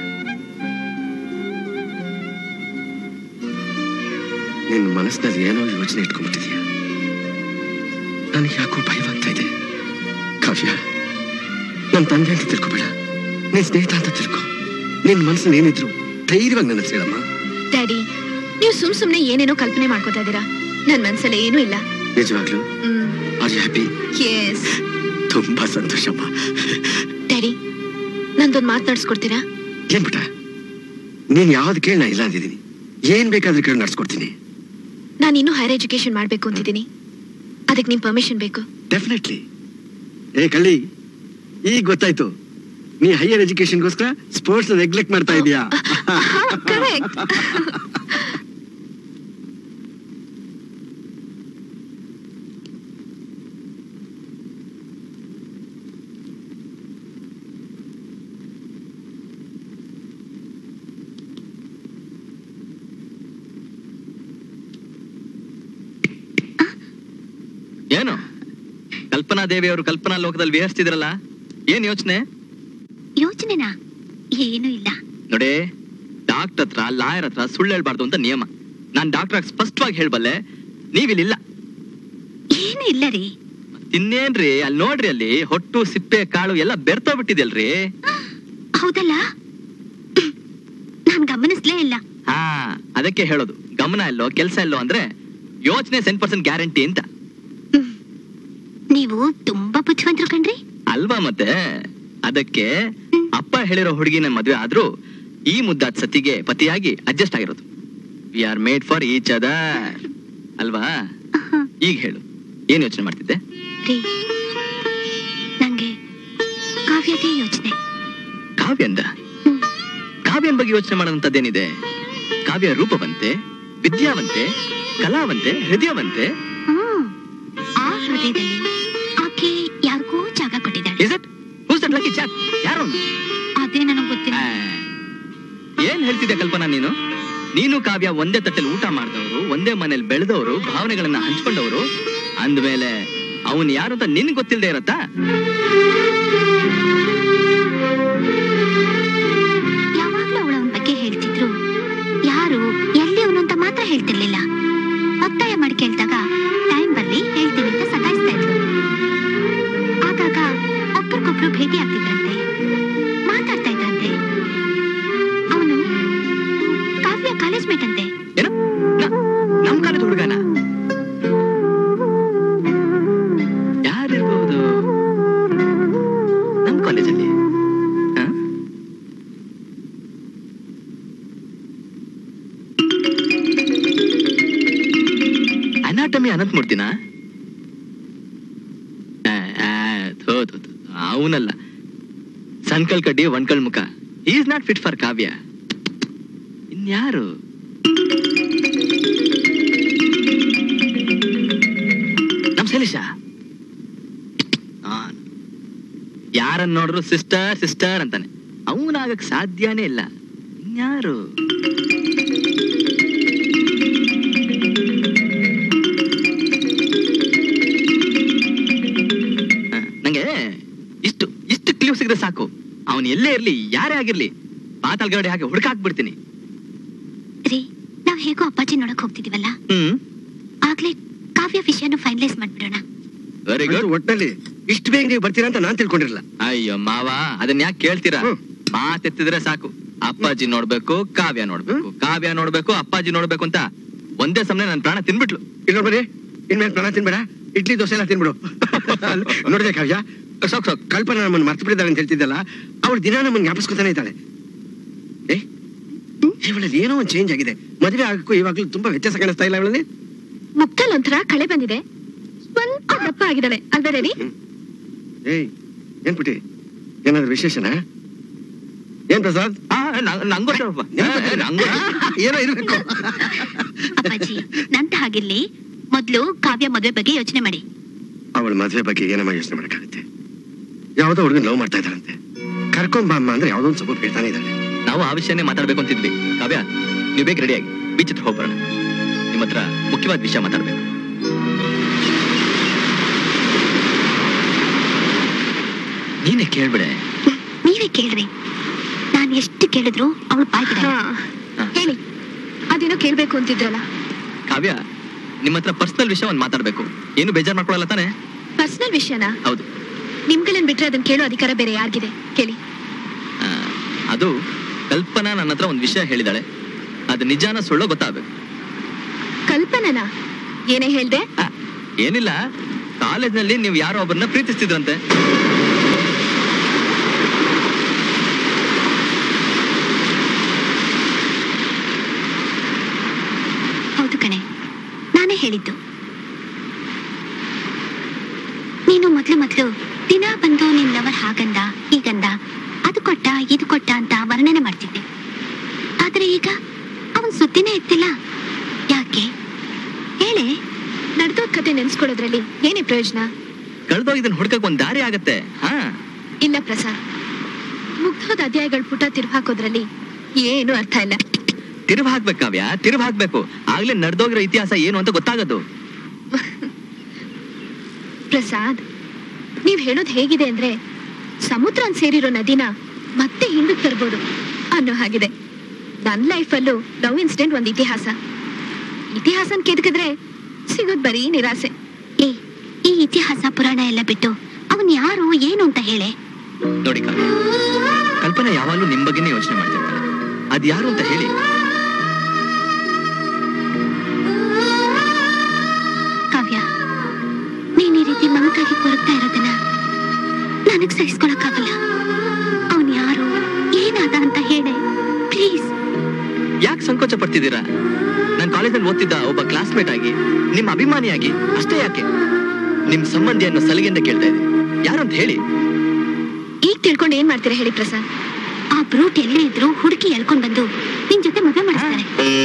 ನಿನ್ನ ಮನಸ್ಸಿನಲ್ಲಿ ಏನೋ ಯೋಚನೆ ಇಟ್ಕೊಂಡ್ಬಿಟ್ಟಿದೀಯ. ನನಗೆ ಯಾಕೋ ಭಯವಾಗ್ತಾ ಇದೆ. ಕಾವ್ಯ, ನನ್ನ ತಂದೆ ಅಂತ ತಿಳ್ಕೊಬೇಡ, ನಿನ್ ಸ್ನೇಹಿತ ಅಂತ ತಿಳ್ಕೊ. ನಿನ್ ಮನಸ್ಸನ್ನ ಏನಿದ್ರು ಧೈರ್ಯವಾಗಿ ನನ್ನ ಹೇಳಮ್ಮ. ಡ್ಯಾಡಿ, ನೀವು ಸುಮ್ನೆ ಏನೇನೋ ಕಲ್ಪನೆ ಮಾಡ್ಕೋತಾ ಇದೀರಾ. ನನ್ ಮನ್ಸಲ್ಲಿ ಏನೂ ಇಲ್ಲ. ನಿಜವಾಗ್ಲು? Are you happy? ಯೆಸ್. ತುಂಬಾ ಸಂತೋಷಮ್ಮ. ಡ್ಯಾಡಿ, ನಂದೊಂದು ಮಾತನಾಡ್ಸ್ಕೊಡ್ತೀರಾ? ಏನ್ ಬಿಟ್ಟ, ನೀನ್ ಯಾವ್ದು ಕೇಳಿ ನಾ ಇಲ್ಲ ಅಂದಿದ್ದೀನಿ. ಏನ್ ಬೇಕಾದ್ರೂ ಕೇಳಿ ನಡ್ಸ್ಕೊಡ್ತೀನಿ. ನಾನು ಇನ್ನೂ ಹೈಯರ್ ಎಜುಕೇಶನ್ ಮಾಡ್ಬೇಕು ಅಂತಿದ್ದೀನಿ. ಅದಕ್ಕೆ ನಿಮ್ ಪರ್ಮಿಷನ್ ಬೇಕು. ಡೆಫಿನೆಟ್ಲಿ. ಏ ಕಳ್ಳಿ, ಈಗ ಗೊತ್ತಾಯ್ತು ನೀ ಹೈಯರ್ ಎಜುಕೇಶನ್ಗೋಸ್ಕರ ಸ್ಪೋರ್ಟ್ಸ್ ನೆಗ್ಲೆಕ್ಟ್ ಮಾಡ್ತಾ ಇದೀಯಾ. ಕರೆಕ್ಟ್. ಏನು ಕಲ್ಪನಾ ದೇವಿ ಅವರು ಕಲ್ಪನಾ ಲೋಕದಲ್ಲಿ ವಿಹರಿಸ್ತಿದ್ರಲ್ಲ, ಏನ್ ಯೋಚನೆ? ಯೋಚನೆನಾ? ಏನೂ ಇಲ್ಲ ನೋಡಿ, ಡಾಕ್ಟರ್ ಹತ್ರ ಲಾಯರ್ ಹತ್ರ ಸುಳ್ಳು ಹೇಳ್ಬಾರ್ದು ಅಂತ ನಿಯಮ. ನಾನ್ ಡಾಕ್ಟರ್ ಸ್ಪಷ್ಟವಾಗಿ ಹೇಳ್ಬಲ್ಲೆ, ನೀವಿಲ್ಲಿಲ್ಲ. ಏನು ಇಲ್ಲ ರೀ. ಇನ್ನೇನ್ರಿ, ಅಲ್ಲಿ ನೋಡ್ರಿ, ಅಲ್ಲಿ ಹೊಟ್ಟು ಸಿಪ್ಪೆ ಕಾಳು ಎಲ್ಲ ಬೆರ್ತೋಗ್ಬಿಟ್ಟಿದ್ಯಲ್ರಿ. ಹೌದಲ್ಲ, ನಾನ್ ಗಮನಿಸ್ಲೇ ಇಲ್ಲ. ಹಾ, ಅದಕ್ಕೆ ಹೇಳೋದು ಗಮನ ಎಲ್ಲೋ ಕೆಲಸ ಎಲ್ಲೋ ಅಂದ್ರೆ ಯೋಚನೆ 100% ಗ್ಯಾರಂಟಿ ಅಂತ. ನೀವು ತುಂಬಾ ಬುದ್ಧಿವಂತರು ಕಣ್ರಿ. ಅಲ್ವಾ ಮತ್ತೆ? ಅದಕ್ಕೆ ಅಪ್ಪ ಹೇಳಿರೋ ಹುಡುಗಿನ ಮದ್ವೆ ಆದ್ರೂ ಈ ಮುದ್ದಾದ ಸತಿಗೆ ಪತಿಯಾಗಿ ಅಡ್ಜಸ್ಟ್ ಆಗಿರೋದು. We are made for each other ಅಲ್ವಾ? ಈಗ ಹೇಳು, ಏನ್ ಯೋಚನೆ ಮಾಡ್ತಿದ್ದೆ? ನಂಗೆ ಕಾವ್ಯದೇ ಯೋಚನೆ. ಕಾವ್ಯಂದ? ಕಾವ್ಯನ್ ಬಗ್ಗೆ ಯೋಚನೆ ಮಾಡೋದಂತದ್ದೇನಿದೆ? ಕಾವ್ಯ ರೂಪವಂತೆ, ವಿದ್ಯಾವಂತೆ, ಕಲಾವಂತೆ, ಹೃದಯವಂತೆ. ಆ ಹೃದಯದಲ್ಲಿ ಆಕೆ ಯಾರಿಗೋ ಜಾಗ ಕೊಟ್ಟಿದ್ದಾಳೆ. ಯಾರು? ಅದೇ ನನಗೆ ಗೊತ್ತಿಲ್ಲ. ಏನ್ ಹೇಳ್ತಿದ್ದೆ ಕಲ್ಪನಾ ನೀನು? ನೀನು ಕಾವ್ಯ ಒಂದೇ ತಟ್ಟೆಲಿ ಊಟ ಮಾಡಿದವರು, ಒಂದೇ ಮನೇಲಿ ಬೆಳೆದವರು, ಭಾವನೆಗಳನ್ನ ಹಂಚ್ಕೊಂಡವರು. ಅಂದ್ಮೇಲೆ ಅವನ್ ಯಾರು ಅಂತ ನಿನ್ ಗೊತ್ತಿಲ್ಲದೆ ಇರತ್ತಾ? ಯಾವಾಗ್ಲೂ ಅವಳ ಅವನ ಬಗ್ಗೆ ಹೇಳ್ತಿದ್ರು, ಯಾರು ಎಲ್ಲಿ ಅವನು ಅಂತ ಮಾತ್ರ ಹೇಳ್ತಿರ್ಲಿಲ್ಲ. ಒತ್ತಾಯ ಮಾಡಿ ಕೇಳ್ದಾಗ ಟೈಮ್ ಬರ್ಲಿ ಹೇಳ್ತೀನಿ ಅಂತ ಸತಾಯಿಸ್ತಾ ಇದ್ರು. ಆಗಾಗ ಒಬ್ರಿಗೊಬ್ರು ಭೇಟಿ ಆಗ್ತಿದ್ರಂತೆ, ಮಾತಾಡ್ತಾ ಇದ್ರಂತೆ. ಅವನು ಕಾವ್ಯ ಕಾಲೇಜ್ ಮೇಟ್ ಅಂತೆ. ಏನು ನಮ್ ಕಾಲೇಜ್ ಹುಡುಗನ? ಯಾರಿರ್ಬಹುದು ನಮ್ ಕಾಲೇಜಲ್ಲಿ? ಅನಾಟಮಿ ಅನಂತಮೂರ್ತಿನ? ಅವನಲ್ಲ, ಸಣ್ಕಲ್ ಕಡ್ಡಿ ಒಣ್ಕಲ್ ಮುಖ. Is not fit for Kavya. ಇನ್ಯಾರು? ನಮ್ ಶೈಲೇಶ. ಯಾರನ್ನ ನೋಡ್ರು ಸಿಸ್ಟರ್ ಸಿಸ್ಟರ್ ಅಂತಾನೆ. ಅವನಾಗಕ್ ಸಾಧ್ಯನೇ ಇಲ್ಲ. ಇನ್ಯಾರು? ನಂಗೆ ಇಷ್ಟು ಇಷ್ಟು ಕ್ಲೂ ಸಿಗದೆ ಸಾಕು. ಅವನ್ ಎಲ್ಲೇ ಇರ್ಲಿ, ಯಾರೇ ಆಗಿರ್ಲಿ, ಪಾತಾಳ್ಗಡೆ ಹಾಗೆ ಹುಡುಕಾಕ್ಬಿಡ್ತೀನಿ. ರೀ, ನಾವ್ ಹೇಗೋ ಅಪ್ಪಾಜಿ ನೋಡಕ್ ಹೋಗ್ತಿದೀವಲ್ಲ, ಆಗ್ಲೇ ಕಾವ್ಯ ವಿಷಯನ ಫೈನಲೈಸ್ ಮಾಡ್ಬಿಡೋಣ. Very good. ಒಟ್ಟಲ್ಲಿ ಇಷ್ಟು ಬೇಗ ನೀವು ಬರ್ತೀರಾ ಅಂತ ನಾನ್ ತಿಳ್ಕೊಂಡಿರಲ್ಲ. ಅಯ್ಯೋ ಮಾವ, ಅದನ್ನ ಯಾಕೆ ಕೇಳ್ತೀರಾ? ಮಾತೆತ್ತಿದ್ರೆ ಸಾಕು. ಅಪ್ಪಾಜಿ ನೋಡ್ಬೇಕು, ಕಾವ್ಯ ನೋಡ್ಬೇಕು, ಕಾವ್ಯ ನೋಡ್ಬೇಕು, ಅಪ್ಪಾಜಿ ನೋಡ್ಬೇಕು ಅಂತ ಒಂದೇ ಸಮನೆ ನನ್ ಪ್ರಾಣ ತಿನ್ಬಿಟ್ಲು. ಇಲ್ಲ ಬರ್ರಿ, ಇನ್ಮೇಲೆ ಪ್ರಾಣ ತಿನ್ಬೇಡ, ಇಡ್ಲಿ ದೋಸೆ ಎಲ್ಲ ತಿನ್ಬಿಡು. ನೋಡಿದೆ ಕಾವ್ಯ, ಸಾಕು ಸಾಕು. ಕಲ್ಪನಾ ನಮ್ಮನ್ನು ಮರ್ತು ಬಿಟ್ಟಿದ್ದಾಳೆ ಅಂತ ಹೇಳ್ತಿದ್ದಲ್ಲ, ಅವಳು ದಿನ ನಮ್ಮನ್ನು ಜ್ಞಾಪಿಸ್ಕೊತಾನೆ ಇದ್ದಾಳೆ. ಇವಳಲ್ಲಿ ಏನೋ ಒಂದು ಚೇಂಜ್ ಆಗಿದೆ. ಮದುವೆ ಆಗಕ್ಕೂ ಇವಾಗ್ಲೂ ತುಂಬಾ ವ್ಯತ್ಯಾಸ ಕಾಣಿಸ್ತಾ ಇಲ್ಲ ಇವಳಲ್ಲಿ. ಮುಕ್ತಲ್ ಒಂಥರ ಕಳೆ ಬಂದಿದೆ, ಸ್ವಲ್ಪ ದಪ್ಪ ಆಗಿದ್ದಾಳೆ ಅಲ್ವೇ ರವಿ? ಏನ್ ಪುಟಿ, ಏನಾದ್ರು ವಿಶೇಷನಾ? ಏನ್ ಪ್ರಸಾದ್? ಏನೋ ಇರ್ಬೇಕು. ಅಪ್ಪಾಜಿ, ನಂತ ಹಾಗಿರ್ಲಿ, ಮೊದ್ಲು ಕಾವ್ಯ ಮದುವೆ ಬಗ್ಗೆ ಯೋಚನೆ ಮಾಡಿ. ಅವಳ ಮದುವೆ ಬಗ್ಗೆ ಏನಮ್ಮ ಯೋಚನೆ ಮಾಡಕ್ಕಾಗುತ್ತೆ? ಯಾವ್ದೋ ಹುಡುಗನ್ ಲವ್ ಮಾಡ್ತಾ ಇದ್ದಾರಂತೆ, ಕರ್ಕೊಂಡ್ ಅಮ್ಮ ಅಂದ್ರೆ ಯಾವ್ದೊಂದು ಸ್ವಲ್ಪ ಹೇಳ್ತಾನೆ ಇದ್ದಾಳೆ. ನಾವು ಆ ವಿಷಯನೇ ಮಾತಾಡ್ಬೇಕು ಅಂತಿದ್ವಿ. ಕಾವ್ಯ, ನೀವು ಬೇಗ ರೆಡಿಯಾಗಿ ಬೀಚ್ ಹತ್ರ ಹೋಗ್ಬರೋಣ. ನಿಮ್ಮ ಹತ್ರ ಮುಖ್ಯವಾದ ವಿಷಯ ಮಾತಾಡ್ಬೇಕು. ನೀನೇ ಕೇಳ್ಬಿಡೆ. ನೀವೇ ಕೇಳ್ರಿ, ನಾನ್ ಎಷ್ಟು ಕೇಳಿದ್ರು ಅವಳು ಬಾಯ್ ಬಿಡಲ್ಲ. ಹೇಳಿ, ಅದೇನೋ ಕೇಳ್ಬೇಕು ಅಂತಿದ್ರಲ್ಲ. ಕಾವ್ಯ, ನಿಮ್ಮ ಹತ್ರ ಪರ್ಸನಲ್ ವಿಷಯ ಒಂದ್ ಮಾತಾಡ್ಬೇಕು. ಏನು ಬೇಜಾರ್ ಮಾಡ್ಕೊಳಲ್ಲ ತಾನೆ? ಪರ್ಸನಲ್ ವಿಷಯನಾ? ಹೌದು. ನಿಮ್ಗಳೇನ್ ಬಿಟ್ರೆ ಅದನ್ನ ಕೇಳೋ ಅಧಿಕಾರ ಬೇರೆ ಯಾರಿಗಿದೆ? ಕೇಳಿ. ಅದು ಕಲ್ಪನಾ ನನ್ನ ಹತ್ರ ಒಂದ್ ವಿಷಯ ಹೇಳಿದಾಳೆ. ಅದು ನಿಜಾನ ಸುಳ್ಳೋ ಗೊತ್ತಾಗ್ಬೇಕು. ಕಲ್ಪನಾ ಏನೇ ಹೇಳ್ದೆ? ಏನಿಲ್ಲ, ಕಾಲೇಜ್ನಲ್ಲಿ ನೀವು ಯಾರೋ ಒಬ್ಬರನ್ನ ಪ್ರೀತಿಸ್ತಿದ್ರಂತೆ. ಹೌದು ಕಣೆ, ನಾನೇ ಹೇಳಿದ್ದು. ನೀನು ಮೊದ್ಲು ದಿನ ಬಂದು ನಿನ್ ಲವರ್ ಹಾಗಂದ ಹೀಗಂದ, ಅದು ಕೊಟ್ಟ ಇದು ಕೊಟ್ಟ ಅಂತ ವರ್ಣನೆ ಮಾಡ್ತಿದ್ದೆ. ಆದ್ರೆ ಈಗ ಅವನ್ ಸುದ್ದಿನೇ ಎತ್ತಿಲ್ಲ. ಯಾಕೆ ಹೇಳೆ? ನಡೆದೋದ್ ಕತೆ ನೆನ್ಸ್ಕೊಳ್ಳೋದ್ರಲ್ಲಿ ಏನೇ ಪ್ರಯೋಜನ? ಕಳೆದೋಗಿದ್ದನ್ನ ಹುಡ್ಕಕ್ ಒಂದ್ ದಾರಿ ಆಗತ್ತೆ. ಇಲ್ಲ ಪ್ರಸಾದ್, ಮುಗ್ದೋದ ಅಧ್ಯಾಯಗಳ ಪುಟ ತಿರುವು ಹಾಕೋದ್ರಲ್ಲಿ ಏನು ಅರ್ಥ ಇಲ್ಲ. ತಿರುವು ಹಾಕ್ಬೇಕು ಕಾವ್ಯ, ತಿರುವು ಹಾಕ್ಬೇಕು. ಆಗ್ಲೇ ನಡೆದೋಗಿರೋ ಇತಿಹಾಸ ಏನು ಅಂತ ಗೊತ್ತಾಗದು. ಪ್ರಸಾದ್, ನೀವ್ ಹೇಳೋದ್ ಹೇಗಿದೆ ಅಂದ್ರೆ ಸಮುದ್ರ ಸೇರಿರೋ ನದಿನ ಮತ್ತೆ ಹಿಂದಕ್ಕೆ ತರ್ಬೋದು ಅನ್ನೋ ಹಾಗಿದೆ. ನನ್ನ ಲೈಫಲ್ಲೂ ಲವ್ ಇನ್ಸಿಡೆಂಟ್ ಒಂದ್ ಇತಿಹಾಸನ್ ಕೆದಕಿದ್ರೆ ಸಿಗೋದ್ ಬರೀ ನಿರಾಸೆ. ಈ ಇತಿಹಾಸ ಪುರಾಣ ಎಲ್ಲ ಬಿಟ್ಟು ಅವನ್ ಯಾರು ಏನು ಅಂತ ಹೇಳೆ. ನೋಡಿ ಕಾವ್ಯ, ಕಲ್ಪನಾ ಯಾವಾಗ್ಲೂ ನಿಮ್ ಬಗ್ಗೆನೇ ಯೋಚನೆ ಮಾಡ್ತಿರ್ತಾಳೆ. ಅದ್ ಯಾರು ಅಂತ ಹೇಳಿ. ಕಾವ್ಯ, ನೀನ್ ಈ ರೀತಿ ಮಮಕಾಗಿ ಕೊರಗ್ತಾ ಇರೋದನ್ನ ನನಗ್ ಸಹಿಸ್ಕೊಳಕ್ಕಾಗಲ್ಲ. ಅವನ್ ಯಾರು ಏನಾದ ಅಂತ ಹೇಳೆ ಪ್ಲೀಸ್. ಯಾಕೆ ಸಂಕೋಚ ಪಡ್ತಿದ್ದೀರಾ? ನಾನ್ ಕಾಲೇಜಲ್ಲಿ ಓದ್ತಿದ್ದ ಒಬ್ಬ ಕ್ಲಾಸ್ಮೇಟ್ ಆಗಿ, ನಿಮ್ಮ ಅಭಿಮಾನಿಯಾಗಿ ಅಷ್ಟೇ ಯಾಕೆ ನಿಮ್ ಸಂಬಂಧಿಯನ್ನು ಸಲಿಗೆಯಿಂದ ಕೇಳ್ತಾ ಇದ್ದೀನಿ. ಯಾರು ಅಂತ ಹೇಳಿ. ಈಗ ತಿಳ್ಕೊಂಡು ಏನ್ ಮಾಡ್ತೀರಾ ಹೇಳಿ ಪ್ರಸಾದ್? ಆ ಬ್ರೂಟ್ ಎಲ್ಲೇ ಇದ್ರು ಹುಡುಕಿ ಎಳ್ಕೊಂಡ್ ಬಂದು ನಿನ್ ಜೊತೆ ಮದುವೆ ಮಾಡಿಸ್ತಾರೆ.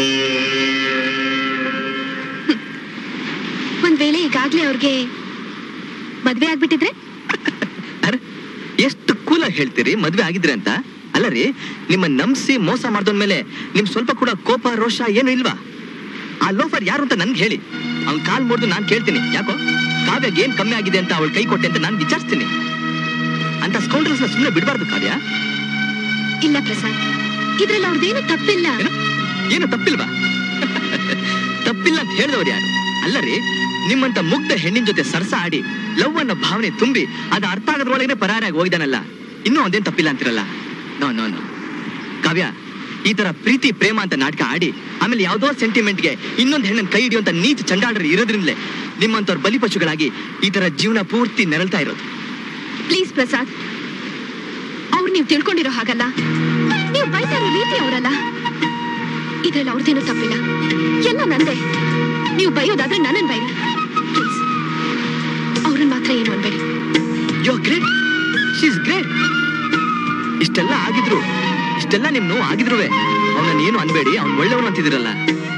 ಒಂದ್ ವೇಳೆ ಈಗಾಗ್ಲೇ ಅವ್ರಿಗೆ ಮದ್ವೆ ಆಗ್ಬಿಟ್ಟಿದ್ರೆ? ಎಷ್ಟು ಕೂಲಾಗಿ ಹೇಳ್ತೀರಿ ಮದ್ವೆ ಆಗಿದ್ರೆ ಅಂತ. ಅಲ್ಲ ರೀ, ನಿಮ್ಮ ನಂಬಿಸಿ ಮೋಸ ಮಾಡ್ದೋದ್ಮೇಲೆ ನಿಮ್ ಸ್ವಲ್ಪ ಕೂಡ ಕೋಪ ರೋಷ ಏನು ಇಲ್ವಾ? ಆ ಲೋಫರ್ ಯಾರು ಅಂತ ನನ್ಗೆ ಹೇಳಿ. ಅವ್ನ್ ಕಾಲ್ ಮುರಿದು ನಾನ್ ಕೇಳ್ತೀನಿ. ಯಾಕೋ ಕಾವ್ಯಗೆ ಏನ್ ಕಮ್ಮಿ ಆಗಿದೆ ಅಂತ ಅವಳು ಕೈ ಕೊಟ್ಟೆ ಅಂತ ನಾನು ವಿಚಾರಿಸ್ತೀನಿ. ಅಂತ ಸ್ಕೌಂಡರ್ಸ್ ನ ಸುಮ್ಮನೆ ಬಿಡಬಾರ್ದು ಕಾವ್ಯ. ಇಲ್ಲ ಪ್ರಸಾದ್, ಇದ್ರಲ್ಲಿ ಅವ್ರದ್ದೇನು ತಪ್ಪಿಲ್ಲ. ಏನು ತಪ್ಪಿಲ್ವಾ? ತಪ್ಪಿಲ್ಲ ಅಂತ ಹೇಳಿದವ್ರು ಯಾರು? ಅಲ್ಲರಿ, ನಿಮ್ಮಂತ ಮುಗ್ಧ ಹೆಣ್ಣಿನ ಜೊತೆ ಸರ್ಸ ಆಡಿ ಲವ್ ಅನ್ನೋ ಭಾವನೆ ತುಂಬಿ ಅದ ಅರ್ಥ ಆಗೋದ್ರೊಳಗೆ ಪರಾರಾಗಿ ಹೋಗಿದಾನಲ್ಲ, ಇನ್ನೂ ಒಂದೇನ್ ತಪ್ಪಿಲ್ಲ ಅಂತಿರಲ್ಲ. ನೋ ನೋ ನೋ ಕಾವ್ಯ, ಈ ತರ ಪ್ರೀತಿ ಪ್ರೇಮ ಅಂತ ನಾಟಕ ಆಡಿ ಆಮೇಲೆ ಯಾವ್ದೋ ಸೆಂಟಿಮೆಂಟ್ಗೆ ಇನ್ನೊಂದು ಹೆಣ್ಣನ್ ಕೈ ಹಿಡಿಯುವಂತ ನೀಚ ಚಂಡಾಳರು ಇರೋದ್ರಿಂದಲೇ ನಿಮ್ಮಂತವ್ರ ಬಲಿಪಶುಗಳಾಗಿ ಈ ತರ ಜೀವನ ಪೂರ್ತಿ ನೆರಳ್ತಾ ಇರೋದು. ಪ್ಲೀಸ್ ಪ್ರಸಾದ್, ಅವ್ರು ನೀವು ತಿಳ್ಕೊಂಡಿರೋ ಹಾಗಲ್ಲ, ನೀವು ಬೈತಾ ಇರೋ ರೀತಿ ಅವರಲ್ಲ. ಇದ್ರಲ್ಲಿ ಅವ್ರದ್ದೇನು ತಪ್ಪಿಲ್ಲ, ಎಲ್ಲ ನಂದೇ. ನೀವು ಬೈಯೋದಾದ್ರೆ ನನ್ನನ್ ಬೈರಿ ಪ್ಲೀಸ್, ಅವ್ರನ್ನ ಮಾತ್ರ ಏನು ಅನ್ಬೇಡಿ. You are great, she is great. ಇಷ್ಟೆಲ್ಲ ಆಗಿದ್ರು, ಇಷ್ಟೆಲ್ಲ ನಿಮ್ ನೋವು ಆಗಿದ್ರು ಅವನನ್ನ ಏನು ಅನ್ಬೇಡಿ, ಅವ್ನು ಒಳ್ಳೆಯವನು ಅಂತಿದಿರಲ್ಲ.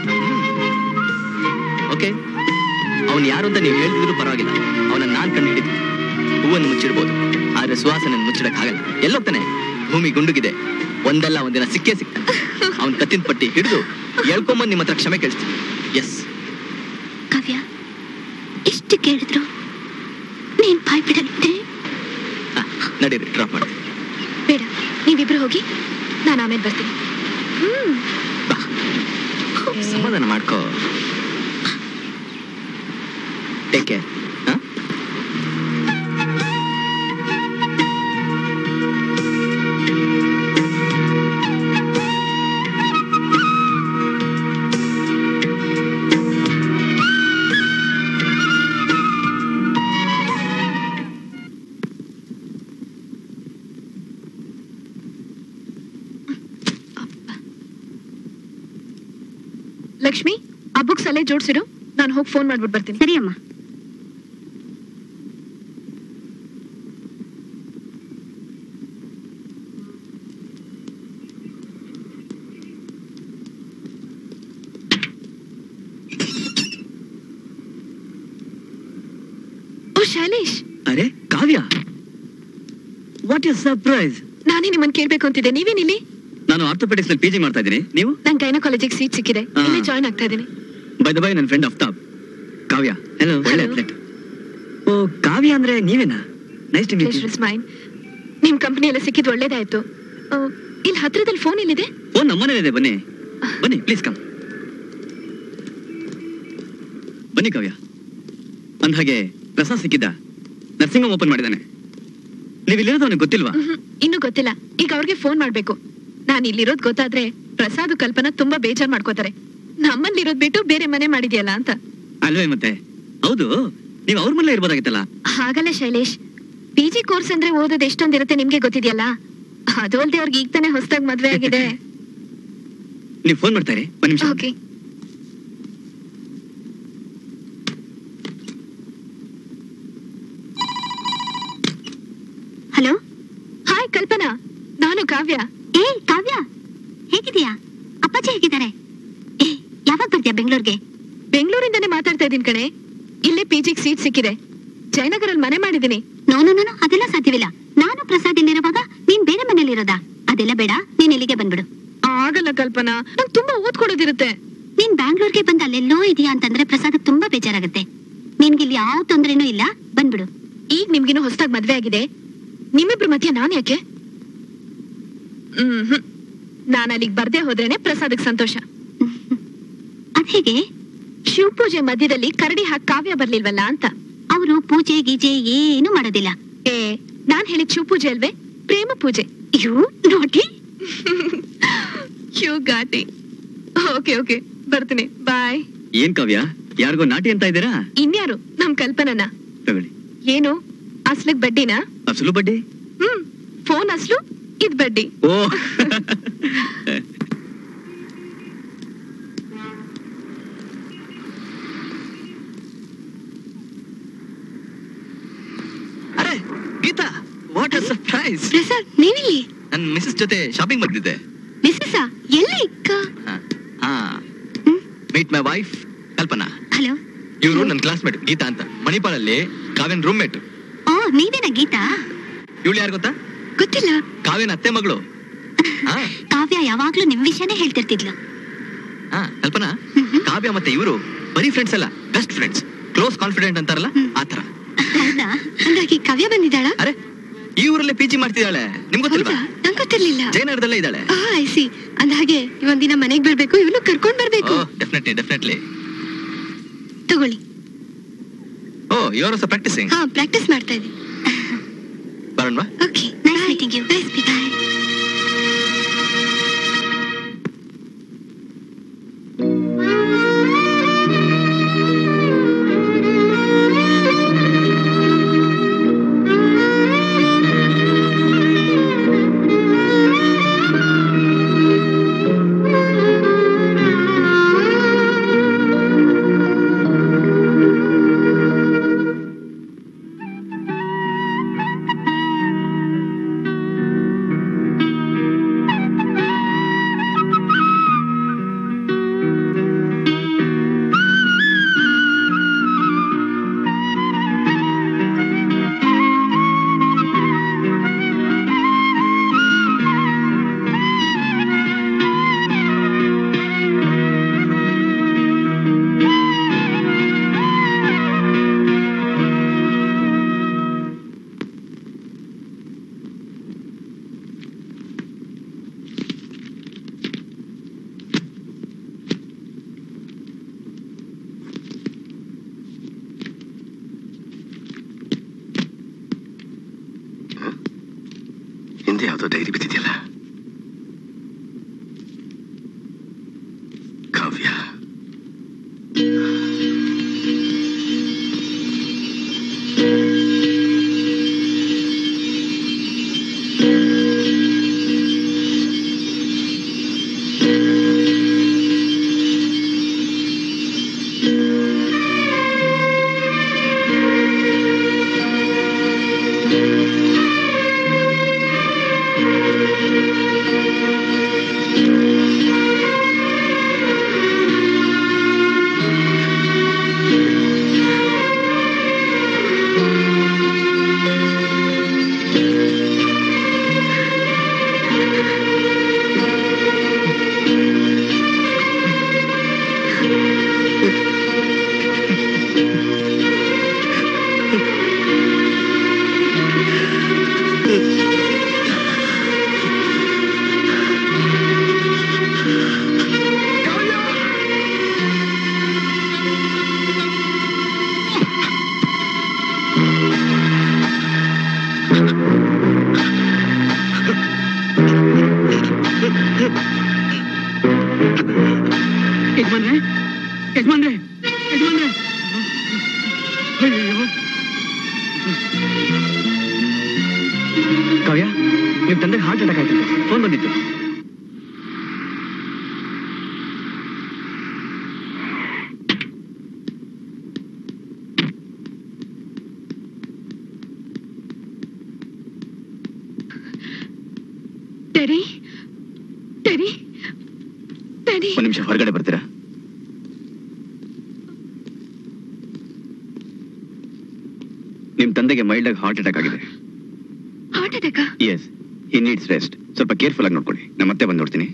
ಓಕೆ, ಅವ್ನು ಯಾರು ಅಂತ ನೀವು ಹೇಳ್ತಿದ್ರು ಪರವಾಗಿಲ್ಲ, ಅವನನ್ನ ನಾನ್ ಕಂಡು ಹಿಡಿದು ಹೂವನ್ನು ಮುಚ್ಚಿಡ್ಬೋದು, ಆದ್ರೆ ಸುವಾಸನ ಮುಚ್ಚಿಡಕ್ ಆಗಲ್ಲ. ಎಲ್ಲೋಗ್ತಾನೆ? ಭೂಮಿ ಗುಂಡುಗಿದೆ, ಒಂದಲ್ಲ ಒಂದಿನ ಸಿಕ್ಕೇ ಸಿಗ್ತಾನೆ. ಅವನ್ ಕತ್ತಿನ ಪಟ್ಟಿ ಹಿಡಿದು ಹೇಳ್ಕೊಂಬಂದ್ ನಿಮ್ಮ ಹತ್ರ ಕ್ಷಮೆ ಕೇಳಿಸ್ತೀನಿ. ಎಸ್ ಕಾವ್ಯ, ಎಷ್ಟು ಕೇಳಿದ್ರು ನೀನ್ ಬಾಯ್ ಬಿಡಲಿದೆ. ನಡೀರಿ, ಡ್ರಾಪ್ ಮಾಡಿ. ಬೇಡ, ನೀವಿಬ್ರು ಹೋಗಿ, ನಾನು ಆಮೇಲೆ ಬರ್ತೀನಿ. ಸಮಾಧಾನ ಮಾಡ್ಕೋ. Take care. ಲಕ್ಷ್ಮಿ, ಆ ಬುಕ್ಸ್ ಅಲ್ಲೇ ಜೋಡಿಸಿಡು, ನಾನು ಹೋಗಿ ಫೋನ್ ಮಾಡ್ಬಿಟ್ಟು ಬರ್ತೀನಿ. ಸರಿ ಅಮ್ಮ. ಓ ಶೈಲೇಶ್. ಅರೆ ಕಾವ್ಯ, ವಾಟ್ ಇಸ್ ಸರ್ಪ್ರೈಸ್. ನಾನೇ ನಿಮ್ಮನ್ನ ಕೇಳ್ಬೇಕು ಅಂತಿದ್ದೆ, ನೀವೇನಿಲ್ಲಿ? ನಾನು ಆರ್ಥೋಪೆಡಿಕ್ಸ್ ನಲ್ಲಿ ಪಿಜಿ ಮಾಡ್ತಾ ಇದ್ದೀನಿ. ನೀವು? ನಂಗೆ ಗೈನಕಾಲಜಿಗೆ ಸೀಟ್ ಸಿಕ್ಕಿದೆ, ಇಲ್ಲಿ ಜಾಯ್ನ್ ಆಗ್ತಾ ಇದ್ದೀನಿ. ಬೈ ದ ಬೈ, ನನ್ನ ಫ್ರೆಂಡ್ ಅಫ್ತಾಬ್. ಕಾವ್ಯ, ಹೆಲೋ. ಒಳ್ಳೆ ಅತ್ಲೆಟ್. ಓ ಕಾವ್ಯ ಅಂದ್ರೆ ನೀವೇನಾ? Nice to meet you. Pleasure mine. ನಿಮ್ ಕಂಪನಿ ಎಲ್ಲ ಸಿಕ್ಕಿದ್ದು ಒಳ್ಳೇದಾಯ್ತು. ಇಲ್ಲಿ ಹತ್ರದಲ್ಲಿ ಫೋನ್ ಎಲ್ಲಿದೆ? ಫೋನ್ ನಮ್ಮನೇಲಿದೆ, ಬನ್ನಿ ಬನ್ನಿ ಪ್ಲೀಸ್ ಕಮ್. ಬನ್ನಿ ಕಾವ್ಯ. ಅಂದ್ಹಾಗೆ ಪ್ರಸಾದ್ ಸಿಕ್ಕಿದ್ದ, ನರ್ಸಿಂಗ್ ಹೋಮ್ ಓಪನ್ ಮಾಡಿದಾನೆ. ನೀವು ಇಲ್ಲಿರೋದು ಅವನಿಗೆ ಗೊತ್ತಿಲ್ವಾ? ಇನ್ನೂ ಗೊತ್ತಿಲ್ಲ. ಈಗ ಅವ್ರಿಗೆ ಫೋನ್ ಮಾಡ್ಬೇಕು. ನಾನು ಇಲ್ಲಿರೋದು ಗೊತ್ತಾದ್ರೆ ಪ್ರಸಾದ್ ಕಲ್ಪನಾ ತುಂಬಾ ಬೇಜಾರ್ ಮಾಡ್ಕೋತಾರೆ. ನಮ್ಮಲ್ಲಿರೋದ್ ಬಿಟ್ಟು ಬೇರೆ ಮನೆ ಮಾಡಿದ್ಯಲ್ಲ ಅಂತ. ಅಲ್ವೇ ಮತ್ತೆ? ಹೌದು, ನೀವು ಅವ್ರ ಮನೇಲೆ ಇರ್ಬೋದಾಗಿತ್ತಲ್ಲ. ಹಾಗಲ್ಲ ಶೈಲೇಶ್, ಪಿಜಿ ಕೋರ್ಸ್ ಅಂದ್ರೆ ಓದೋದು ಎಷ್ಟೊಂದಿರುತ್ತೆ ನಿಮ್ಗೆ ಗೊತ್ತಿದ್ಯಲ್ಲ. ಅದು ಅಲ್ದೆ ಅವ್ರಿಗೆ ಈಗ ತಾನೇ ಹೊಸದಾಗಿ ಮದ್ವೆ ಆಗಿದೆ. ನೀವು ಫೋನ್ ಮಾಡ್ತಾರೆ, ಒಂದ್ ನಿಮಿಷ. ಓಕೆ. ಹಲೋ. ಹಾಯ್ ಕಲ್ಪನಾ, ನಾನು ಕಾವ್ಯ. ಏ ಕಾವ್ಯ, ಹೇಗಿದೀಯಾ? ಅಪ್ಪಾಜಿ ಹೇಗಿದ್ದಾರೆ? ಏ ಯಾವಾಗ ಬರ್ತೀಯಾ ಬೆಂಗಳೂರಿಗೆ? ಬೆಂಗಳೂರಿಂದಾನೇ ಮಾತಾಡ್ತಾ ಇದೀನಿ ಕಣೆ. ಇಲ್ಲೇ ಪಿಜಿಗೆ ಸೀಟ್ ಸಿಕ್ಕಿದೆ, ಜಯನಗರಲ್ಲಿ ಮನೆ ಮಾಡಿದೀನಿ. ನೋ ನೋ ನೋ, ಅದೆಲ್ಲ ಸಾಧ್ಯವಿಲ್ಲ. ನಾನು ಪ್ರಸಾದ್ ಇಲ್ಲಿರುವಾಗ ನೀನ್ ಬೇರೆ ಮನೇಲಿ ಇರೋದಾ? ಅದೆಲ್ಲ ಬೇಡ, ನೀನ್ ಇಲ್ಲಿಗೆ ಬಂದ್ಬಿಡು. ಆಗಲ್ಲ ಕಲ್ಪನಾ, ನಂಗೆ ತುಂಬಾ ಓದ್ಕೊಡೋದಿರುತ್ತೆ. ನೀನ್ ಬ್ಯಾಂಗ್ಳೂರ್ಗೆ ಬಂದು ಅಲ್ಲೆಲ್ಲೋ ಇದೆಯಾ ಅಂತಂದ್ರೆ ಪ್ರಸಾದ್ ತುಂಬಾ ಬೇಜಾರಾಗುತ್ತೆ. ನಿನ್ಗೆ ಇಲ್ಲಿ ಯಾವ ತೊಂದ್ರೆನೂ ಇಲ್ಲ, ಬಂದ್ಬಿಡು. ಈಗ ನಿಮ್ಗಿನ್ನೂ ಹೊಸದಾಗಿ ಮದ್ವೆ ಆಗಿದೆ, ನಿಮ್ಮಿಬ್ರು ಮಧ್ಯ ನಾನ್ ಯಾಕೆ? ನಾನು ಅಲ್ಲಿಗೆ ಬರ್ದೇ ಹೋದ್ರೇನೆ ಪ್ರಸಾದಕ್ಕೆ ಸಂತೋಷ. ಅದ್ ಹೇಗೆ? ಶಿವ ಪೂಜೆ ಮಧ್ಯದಲ್ಲಿ ಕರಡಿ ಹಾಕಿ ಕಾವ್ಯ ಬರ್ಲಿಲ್ವಲ್ಲ ಅಂತ. ಅವರು ಪೂಜೆ ಗೀಜೆ ಏನು ಮಾಡೋದಿಲ್ಲ. ಏ, ನಾನ್ ಹೇಳಿದ್ ಶಿವ ಪೂಜೆ ಅಲ್ವೇ, ಪ್ರೇಮ ಪೂಜೆ. ಯು ನೋಡಿ. ಯು ಗಾಟಿ. ಓಕೆ ಓಕೆ, ಬರ್ತೀನಿ, ಬಾಯ್. ಏನ್ ಕಾವ್ಯ, ಯಾರಿಗೋ ನಾಟಿ ಅಂತ ಇದ್ದೀರಾ? ಇನ್ಯಾರು, ನಮ್ ಕಲ್ಪನನ. ತಗೊಳ್ಳಿ. ಏನು ಅಸ್ಲಿಗ್ ಬಡ್ಡಿನಾ? ಅಸಲು ಬಡ್ಡಿ? ಫೋನ್ ಅಸ್ಲು, ಇದ್ ಬಡ್ಡಿ. ಓ ಅರೆ Geeta, what a surprise. Prasad, ನೀವಿಲ್ಲಿ? ನನ್ನ ಮಿಸಸ್ ಜೊತೆ ಶಾಪಿಂಗ್ ಬಂದಿದ್ದೆ. ಮಿಸ್ಸಸ್ಸಾ? ಎಲ್ಲಿ? Meet my wife Kalpana. Hello. ಇವರು ನನ್ನ ಕ್ಲಾಸ್ಮೇಟ್ ಗೀತಾ ಅಂತ, ಮಣಿಪಾಲಲ್ಲಿ ಕಾವ್ಯನ್ ರೂಮ್ಮೇಟ್. ಓ, ನೀವೇನಾ ಗೀತಾ? ಇವಳು ಯಾರು ಗೊತ್ತಾ? ಗೊತ್ತಿಲ್ಲ. ಕಾವ್ಯನ ಅತ್ತೆ ಮಗಳು. ಕಾವ್ಯ ಯಾವಾಗ್ಲೂ ನಿಮ್ ವಿಷಯನೇ ಹೇಳ್ತಿರ್ತಿದ್ಲು. ಕಲ್ಪನಾ, ಕಾವ್ಯ ಮತ್ತೆ ಇವರು ಬರೀ ಫ್ರೆಂಡ್ಸ್ ಅಲ್ಲ, best friends, close close confident ಅಂತಾರಲ್ಲ ಆತರ. ಹೌದಾ? ಅಂದಾಗಿ ಕಾವ್ಯ ಬಂದಿದ್ದಾಳ? ಅರೆ ಈ ಊರಲ್ಲೇ ಪಿ ಜಿ ಮಾಡ್ತಿದ್ದಾಳೆ, ನಿಮ್ಗೆ ಗೊತ್ತಿಲ್ವಾ? ನಂಗೆ ಗೊತ್ತಿರ್ಲಿಲ್ಲ. ಜಯನಗರದಲ್ಲೇ ಇದ್ದಾಳೆ. I see. ಅಂದಾಗೆ ಇವೊಂದಿನ ಮನೆಗ್ ಬರ್ಬೇಕು, ಇವನು ಕರ್ಕೊಂಡ್ ಬರ್ಬೇಕು. ಡೆಫಿನೆಟ್ಲಿ. ತಗೊಳ್ಳಿ. Oh you are also practising? ಹಾ, ಪ್ರಾಕ್ಟೀಸ್ ಮಾಡ್ತಾ ಇದ್ದೀನಿ. ಬರೋಣವಾ? Okay, nice meeting you. Nice meeting. ಹಿಂದೆ ಯಾವುದೋ ಡೈರಿ ಬಿದ್ದಿದೆಯಲ್ಲ. ಕಾವ್ಯ. ಕಾವ್ಯ, ನಿಮ್ ತಂದೆಗೆ ಹಾರ್ಟ್ ಅಟ್ಯಾಕ್ ಆಯ್ತು, ಫೋನ್ ಬಂದಿತ್ತು. ಒಂದು ನಿಮಿಷ ಹೊರಗಡೆ ಬರ್ತೀರಾ? ನಿಮ್ ತಂದೆಗೆ ಮೈಲ್ಡ್ ಆಗಿ ಹಾರ್ಟ್ ಅಟ್ಯಾಕ್ ಆಗಿದೆ. Heart attack? Yes, he needs rest. ಸ್ವಲ್ಪ ಕೇರ್ಫುಲ್ ಆಗಿ ನೋಡ್ಕೊಳ್ಳಿ. ನಾನು ಮತ್ತೆ ಬಂದು ನೋಡ್ತೀನಿ.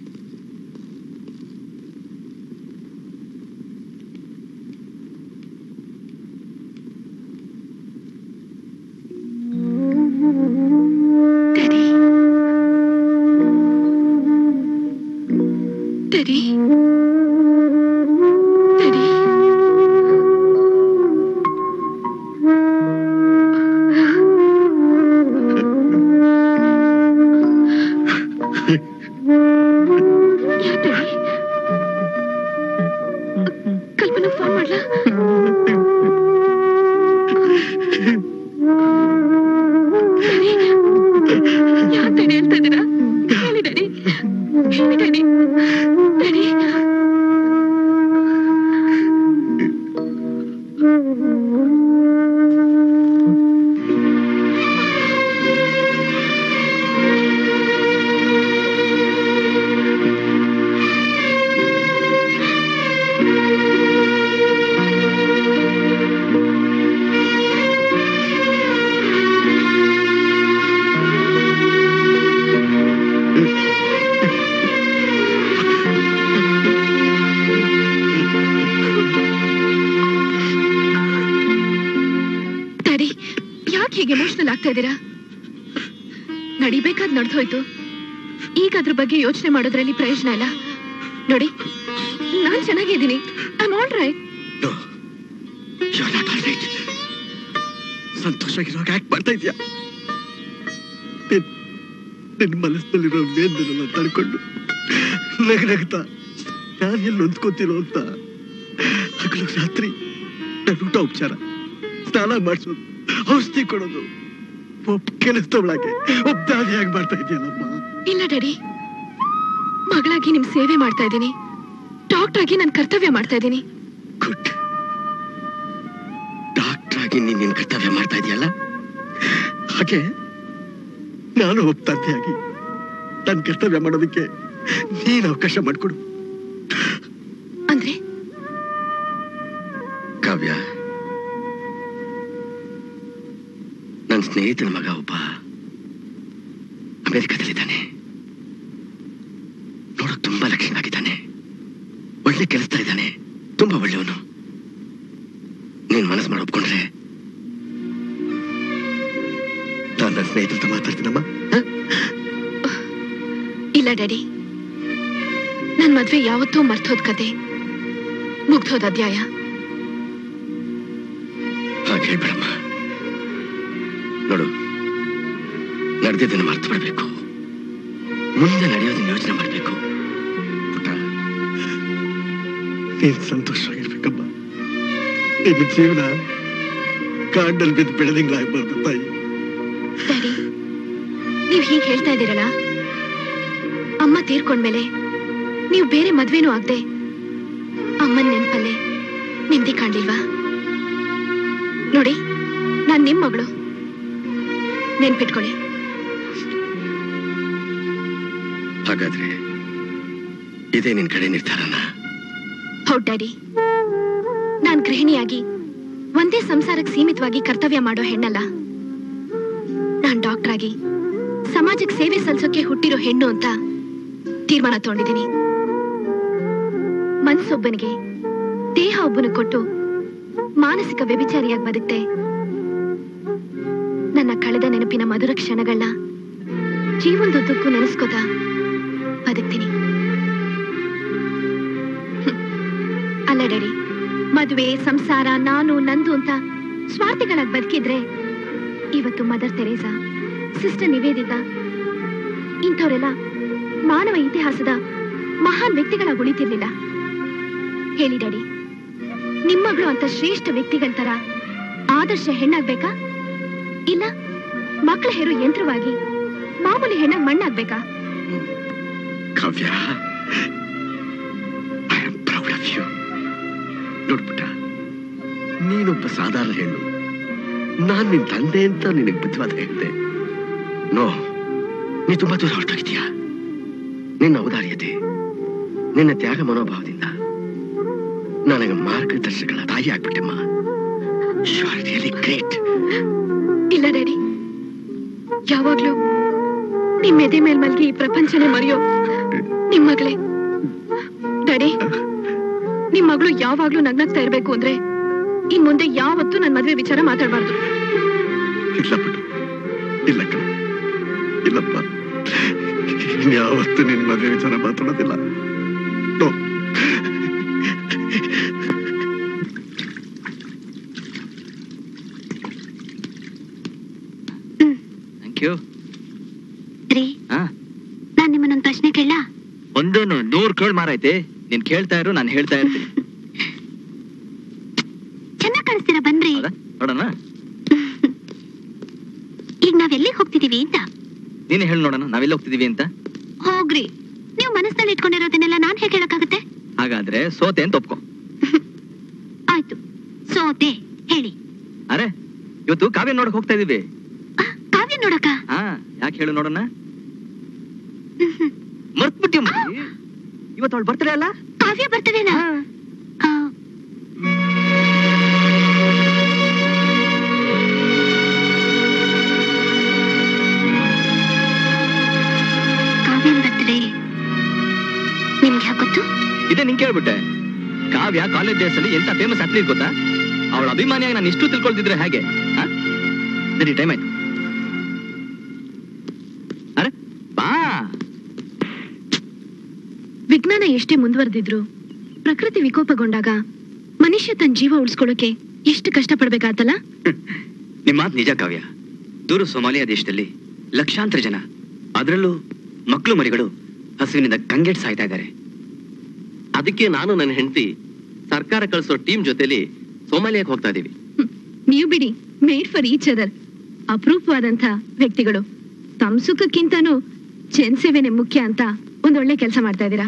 ಕಲ್ಪನಾ ಫೋನ್ ಮಾಡ್ಲಾ? ಯಾಕೆ ತಡಿ ಹೇಳ್ತಾ ಇದ್ದೀರಾ? ಹೇಳಿ ಡ್ಯಾಡಿ, ಹೇಳಿ ಡ್ಯಾಡಿ. ಡ್ಯಾಡಿ ಯಾಕೆ ಹೀಗೆ ಎಮೋಷನಲ್ ಆಗ್ತಾ ಇದ್ದೀರಾ? ನಡಿಬೇಕಾದ್ ನಡೆದೋಯ್ತು. ಈಗ ಅದ್ರ ಬಗ್ಗೆ ಯೋಚನೆ ಮಾಡೋದ್ರಲ್ಲಿ ಪ್ರಯೋಜನ ಇಲ್ಲ. ನೋಡಿ, ನಾನ್ ಚೆನ್ನಾಗಿದ್ದೀನಿ. I am all right. ಸಂತೋಷವಾಗಿರುವಾಗ ಯಾಕೆ ಮಾಡ್ತಾ ಇದೀಯಾ? ನಿನ್ನ ಮನಸ್ಸಿನಲ್ಲಿರೋ ವೇದನೆಲ್ಲ ತಡ್ಕೊಂಡು ನಗನಗ್ತಾ ನಾನು ಎಲ್ಲಿ ಹೊಂದ್ಕೋತಿರೋ ಅಂತ ಹಗಲು ರಾತ್ರಿ ನನ್ನ ಊಟ ಉಪಚಾರ, ಸ್ನಾನ ಮಾಡಿಸೋದು, ಔಷಧಿ ಕೊಡೋದು, ಕೆಲಸದೊಳಗೆ ಒಬ್ಬದಾದಿಯಾಗಿ ಮಾಡ್ತಾ ಇದೆಯಲ್ಲಮ್ಮ. ಇಲ್ಲ ಡ್ಯಾಡಿ, ಮಗಳಾಗಿ ನಿಮ್ ಸೇವೆ ಮಾಡ್ತಾ ಇದ್ದೀನಿ. ಡಾಕ್ಟರ್ ಆಗಿ ನನ್ನ ಕರ್ತವ್ಯ ಮಾಡ್ತಾ ಇದ್ದೀನಿ. ಗುಡ್. ಡಾಕ್ಟರ್ ಆಗಿ ನೀನ್ ನಿನ್ ಕರ್ತವ್ಯ ಮಾಡ್ತಾ ಇದೆಯಲ್ಲ, ಹಾಗೆ ನಾನು ಒಬ್ಬದಾದಿಯಾಗಿ ನನ್ನ ಕರ್ತವ್ಯ ಮಾಡೋದಕ್ಕೆ ನೀನ್ ಅವಕಾಶ ಮಾಡಿಕೊಡು. ಅಂದ್ರೆ ಕಾವ್ಯ, ನನ್ನ ಸ್ನೇಹಿತನ ಮಗ ಒಬ್ಬ ಅಮೆರಿಕದಲ್ಲಿದ್ದಾನೆ. ನೋಡಕ್ ತುಂಬಾ ಲಕ್ಷಣ ಆಗಿದ್ದಾನೆ, ಒಳ್ಳೆ ಕೆಲಸದಲ್ಲಿದ್ದಾನೆ, ತುಂಬಾ ಒಳ್ಳೆಯವನು. ನೀನ್ ಮನಸ್ಸು ಮಾಡಿ ಒಪ್ಕೊಂಡ್ರೆ ನನ್ನ ಸ್ನೇಹಿತರ ಮಾತಾಡ್ತೀನಮ್ಮ. ಇಲ್ಲ ಡ್ಯಾಡಿ, ನನ್ ಮದ್ವೆ ಯಾವತ್ತೂ ಮರ್ತೋದ್ ಕತೆ, ಮುಗ್ದೋದ್ ಅಧ್ಯಾಯ. ಹಾಗೆ ಹೇಳ್ಬೇಡಮ್ಮ. ನೋಡು, ನಡೆದಿದ್ದನ್ನು ಮರ್ತು ಬಿಡ್ಬೇಕು, ಮುಂದೆ ನಡೆಯೋದನ್ನ ಯೋಚನೆ ಮಾಡ್ಬೇಕು. ಪುಟ್ಟ, ನೀನ್ ಸಂತೋಷವಾಗಿರ್ಬೇಕಮ್ಮ. ನಿನ್ನ ಜೀವನ ಕಾಡಲ್ಲಿ ಬಿದ್ದು ಬೆಳೆದಂಗ್ಲಾಗ್ಬಾರ್ದು ತಾಯಿ. ಡ್ಯಾಡಿ, ನೀವ್ ಹೀಗ್ ಹೇಳ್ತಾ ಇದ್ದೀರಲ್ಲ, ಅಮ್ಮ ತೀರ್ಕೊಂಡ್ಮೇಲೆ ನೀವು ಬೇರೆ ಮದ್ವೆನೂ ಆಗ್ದೆ ಅಮ್ಮನ್ ನೆನ್ಪಲ್ಲೇ ನೆಮ್ಮದಿ ಕಾಣ್ಲಿಲ್ವಾ? ನೋಡಿ, ನಾನ್ ನಿಮ್ ಮಗಳು, ನೆನ್ಪಿಟ್ಕೊಳ್ಳಿ. ಹಾಗಾದ್ರೆ ಇದೇ ನಿನ್ ಕಡೆ ನಿರ್ಧಾರನ? ಹೌದ್ ಡ್ಯಾಡಿ, ನಾನ್ ಗೃಹಿಣಿಯಾಗಿ ಒಂದೇ ಸಂಸಾರಕ್ಕೆ ಸೀಮಿತವಾಗಿ ಕರ್ತವ್ಯ ಮಾಡೋ ಹೆಣ್ಣಲ್ಲ. ನಾನ್ ಡಾಕ್ಟರ್ ಆಗಿ ಸಮಾಜಕ್ಕೆ ಸೇವೆ ಸಲ್ಲಿಸೋಕೆ ಹುಟ್ಟಿರೋ ಹೆಣ್ಣು ಅಂತ ತೀರ್ಮಾನ ತಗೊಂಡಿದ್ದೀನಿ. ಮನಸ್ಸೊಬ್ಬನಿಗೆ ದೇಹ ಒಬ್ಬನ ಕೊಟ್ಟು ಮಾನಸಿಕ ವ್ಯಭಿಚಾರಿಯಾಗಿ ಬದುಕ್ತೆ. ನನ್ನ ಕಳೆದ ನೆನಪಿನ ಮಧುರ ಕ್ಷಣಗಳನ್ನ ಜೀವನದುದ್ದಕ್ಕೂ ನೆನೆಸ್ಕೋತಾ ಬದುಕ್ತೀನಿ. ಅಲ್ಲ ಡ್ಯಾಡಿ, ಮದುವೆ, ಸಂಸಾರ, ನಾನು, ನಂದು ಅಂತ ಸ್ವಾರ್ಥಿಗಳಾಗಿ ಬದುಕಿದ್ರೆ ಇವತ್ತು ಮದರ್ ತೆರೇಸಾ, ಸಿಸ್ಟರ್ ನಿವೇದಿತಾ ಇಂಥವರೆಲ್ಲ ಮಾನವ ಇತಿಹಾಸದ ಮಹಾನ್ ವ್ಯಕ್ತಿಗಳಾಗಿ ಉಳಿತಿರ್ಲಿಲ್ಲ. ಹೇಳಿ ಡ್ಯಾಡಿ, ನಿಮ್ಮಗಳು ಅಂತ ಶ್ರೇಷ್ಠ ವ್ಯಕ್ತಿಗಳ ತರ ಆದರ್ಶ ಹೆಣ್ಣಾಗ್ಬೇಕಾ, ಇಲ್ಲ ಮಕ್ಕಳ ಹೆರು ಯಂತ್ರವಾಗಿ ಮಾಮೂಲಿ ಹೆಣ್ಣಾಗ್ ಮಣ್ಣಾಗ್ಬೇಕಾ? Kavya, I am proud of you. ನೋಡ್ಬಿಟ್ಟ, ನೀನೊಬ್ಬ ಸಾಧಾರಣ ಹೆಣ್ಣು, ನಾನ್ ನಿನ್ ತಂದೆ ಅಂತ ನಿನಗೆ ಬುದ್ಧಿವಾದ ಹೇಳಿದೆ. ನೋ, ನೀ ತುಂಬಾ ದೂರ ಹೊರಟೋಗಿದೀಯ. ನಿನ್ನ ಔದಾರ್ಯತೆ, ನಿನ್ನ ತ್ಯಾಗ ಮನೋಭಾವದಿಂದ ನನಗೆ ಮಾರ್ಗದರ್ಶಕಗಳ ತಾಯಿ ಆಗ್ಬಿಟ್ಟೆಮ್ಮ. You are really great. ಇಲ್ಲ ಡ್ಯಾಡಿ, ಯಾವಾಗ್ಲೂ ನಿಮ್ ಎದೆ ಮೇಲ್ ಮಲ್ಗಿ ಈ ಪ್ರಪಂಚನೇ ಮರೆಯೋ ನಿಮ್ ಮಗಳೇ. ಡ್ಯಾಡಿ, ನಿಮ್ ಮಗಳು ಯಾವಾಗ್ಲೂ ನಗ್ನಗ್ತಾ ಇರ್ಬೇಕು ಅಂದ್ರೆ ಇನ್ ಮುಂದೆ ಯಾವತ್ತೂ ನನ್ ಮದ್ವೆ ವಿಚಾರ ಮಾತಾಡಬಾರ್ದು. ಇಲ್ಲ ಪುಟ್ಟ, ಇಲ್ಲ ಕಣ, ಇಲ್ಲಪ್ಪ, ಇನ್ಯಾವತ್ತೂ ನಿನ್ ಮದುವೆ ವಿಚಾರ ಮಾತಾಡೋದಿಲ್ಲ. ನೋ. Thank you. ನಾನ್ ನಿಮ್ಮನ್ನೊಂದು ಪ್ರಶ್ನೆ ಕೇಳ? ಒಂದೇನು 100 ಕೇಳ್ ಮಾರೈತೆ. ನೀನ್ ಕೇಳ್ತಾ ಇರು, ನಾನು ಹೇಳ್ತಾ ಇರ್ತೀನಿ. ಚೆನ್ನಾಗ್ ಕಾಣಿಸ್ತೀರಾ, ಬನ್ರಿ. ನೋಡೋಣ. ಈಗ ನಾವೆಲ್ಲಿಗೆ ಹೋಗ್ತಿದೀವಿ ಅಂತ ನೀನೇ ಹೇಳಿ ನೋಡೋಣ, ನಾವೆಲ್ಲ ಹೋಗ್ತಿದೀವಿ ಅಂತ. ಹೋಗ್ರಿ, ನೀವು ಮನಸ್ಸಲ್ಲಿ ಇಟ್ಕೊಂಡಿರೋದನ್ನೆಲ್ಲ ನಾನ್ ಹೇಗೆ ಹೇಳಕ್ಕಾಗುತ್ತೆ? ಹಾಗಾದ್ರೆ ಸೋತೆ ಅಂತ ಒಪ್ಕೊ. ಆಯ್ತು, ಸೋತೆ ಹೇಳಿ. ಅರೆ, ಇವತ್ತು ಕಾವ್ಯ ನೋಡಕ್ ಹೋಗ್ತಾ ಇದೀವಿ. ಕಾವ್ಯ ನೋಡಕ? ಯಾಕೆ ಹೇಳು ನೋಡೋಣ. ಮರ್ತ್ಬಿಟ್ಟಿ, ಇವತ್ತು ಅವಳು ಬರ್ತಡೇ ಅಲ್ಲ? ಕಾವ್ಯ ಬರ್ತಡೇನಾ? ಕಾವ್ಯನ್ ಬರ್ತಡೇ ನಿಮ್ಗೆ ಯಾಕೊತ್ತು? ಇದೇ ನಿಂಗೆ ಕೇಳ್ಬಿಟ್ಟೆ. ಕಾವ್ಯ ಕಾಲೇಜ್ ಡೇಸ್ ಅಲ್ಲಿ ಎಂತ ಫೇಮಸ್ ಅಥ್ಲೀಟ್ ಗೊತ್ತಾ? ಅವಳ ಅಭಿಮಾನಿಯಾಗಿ ನಾನು ಇಷ್ಟು ತಿಳ್ಕೊಳ್ತಿದ್ರೆ ಹೇಗೆ? ನಡಿ ಟೈಮ್ ಆಯ್ತು. ಅರೆ ಬಾ. ವಿಜ್ಞಾನ ಎಷ್ಟೇ ಮುಂದುವರೆದಿದ್ರು ಪ್ರಕೃತಿ ವಿಕೋಪಗೊಂಡಾಗ ಮನುಷ್ಯ ತನ್ನ ಜೀವ ಉಳಿಸ್ಕೊಳ್ಳೋಕೆ ಎಷ್ಟು ಕಷ್ಟ ಪಡ್ಬೇಕಾತಲ್ಲ. ನಿಮ್ಮ ಮಾತು ನಿಜ ಕಾವ್ಯ. ದೂರ ಸೋಮಾಲಿಯಾ ದೇಶದಲ್ಲಿ ಲಕ್ಷಾಂತರ ಜನ, ಅದರಲ್ಲೂ ಮಕ್ಕಳು ಮರಿಗಳು ಹಸುವಿನಿಂದ ಕಂಗೆಟ್ ಸಾಯ್ತಾ ಇದ್ದಾರೆ. ಅದಕ್ಕೆ ನಾನು ನನ್ನ ಹೆಂಡತಿ ಸರ್ಕಾರ ಕಳಿಸೋ ಟೀಮ್ ಜೊತೆಲಿ ಸೋಮಾಲಿಯಾಕ್ಕೆ ಹೋಗ್ತಾ ಇದೀವಿ. ನೀವು ಬಿಡಿ, ಮೇಡ್ ಫಾರ್ ಈಚ್ ಅದರ್. ಅಪರೂಪವಾದಂತ ವ್ಯಕ್ತಿಗಳು. ತಮ್ಮ ಸುಖಕ್ಕಿಂತನೂ ಜನಸೇವೆನೆ ಮುಖ್ಯ ಅಂತ ಒಂದೊಳ್ಳೆ ಕೆಲಸ ಮಾಡ್ತಾ ಇದ್ದೀರಾ.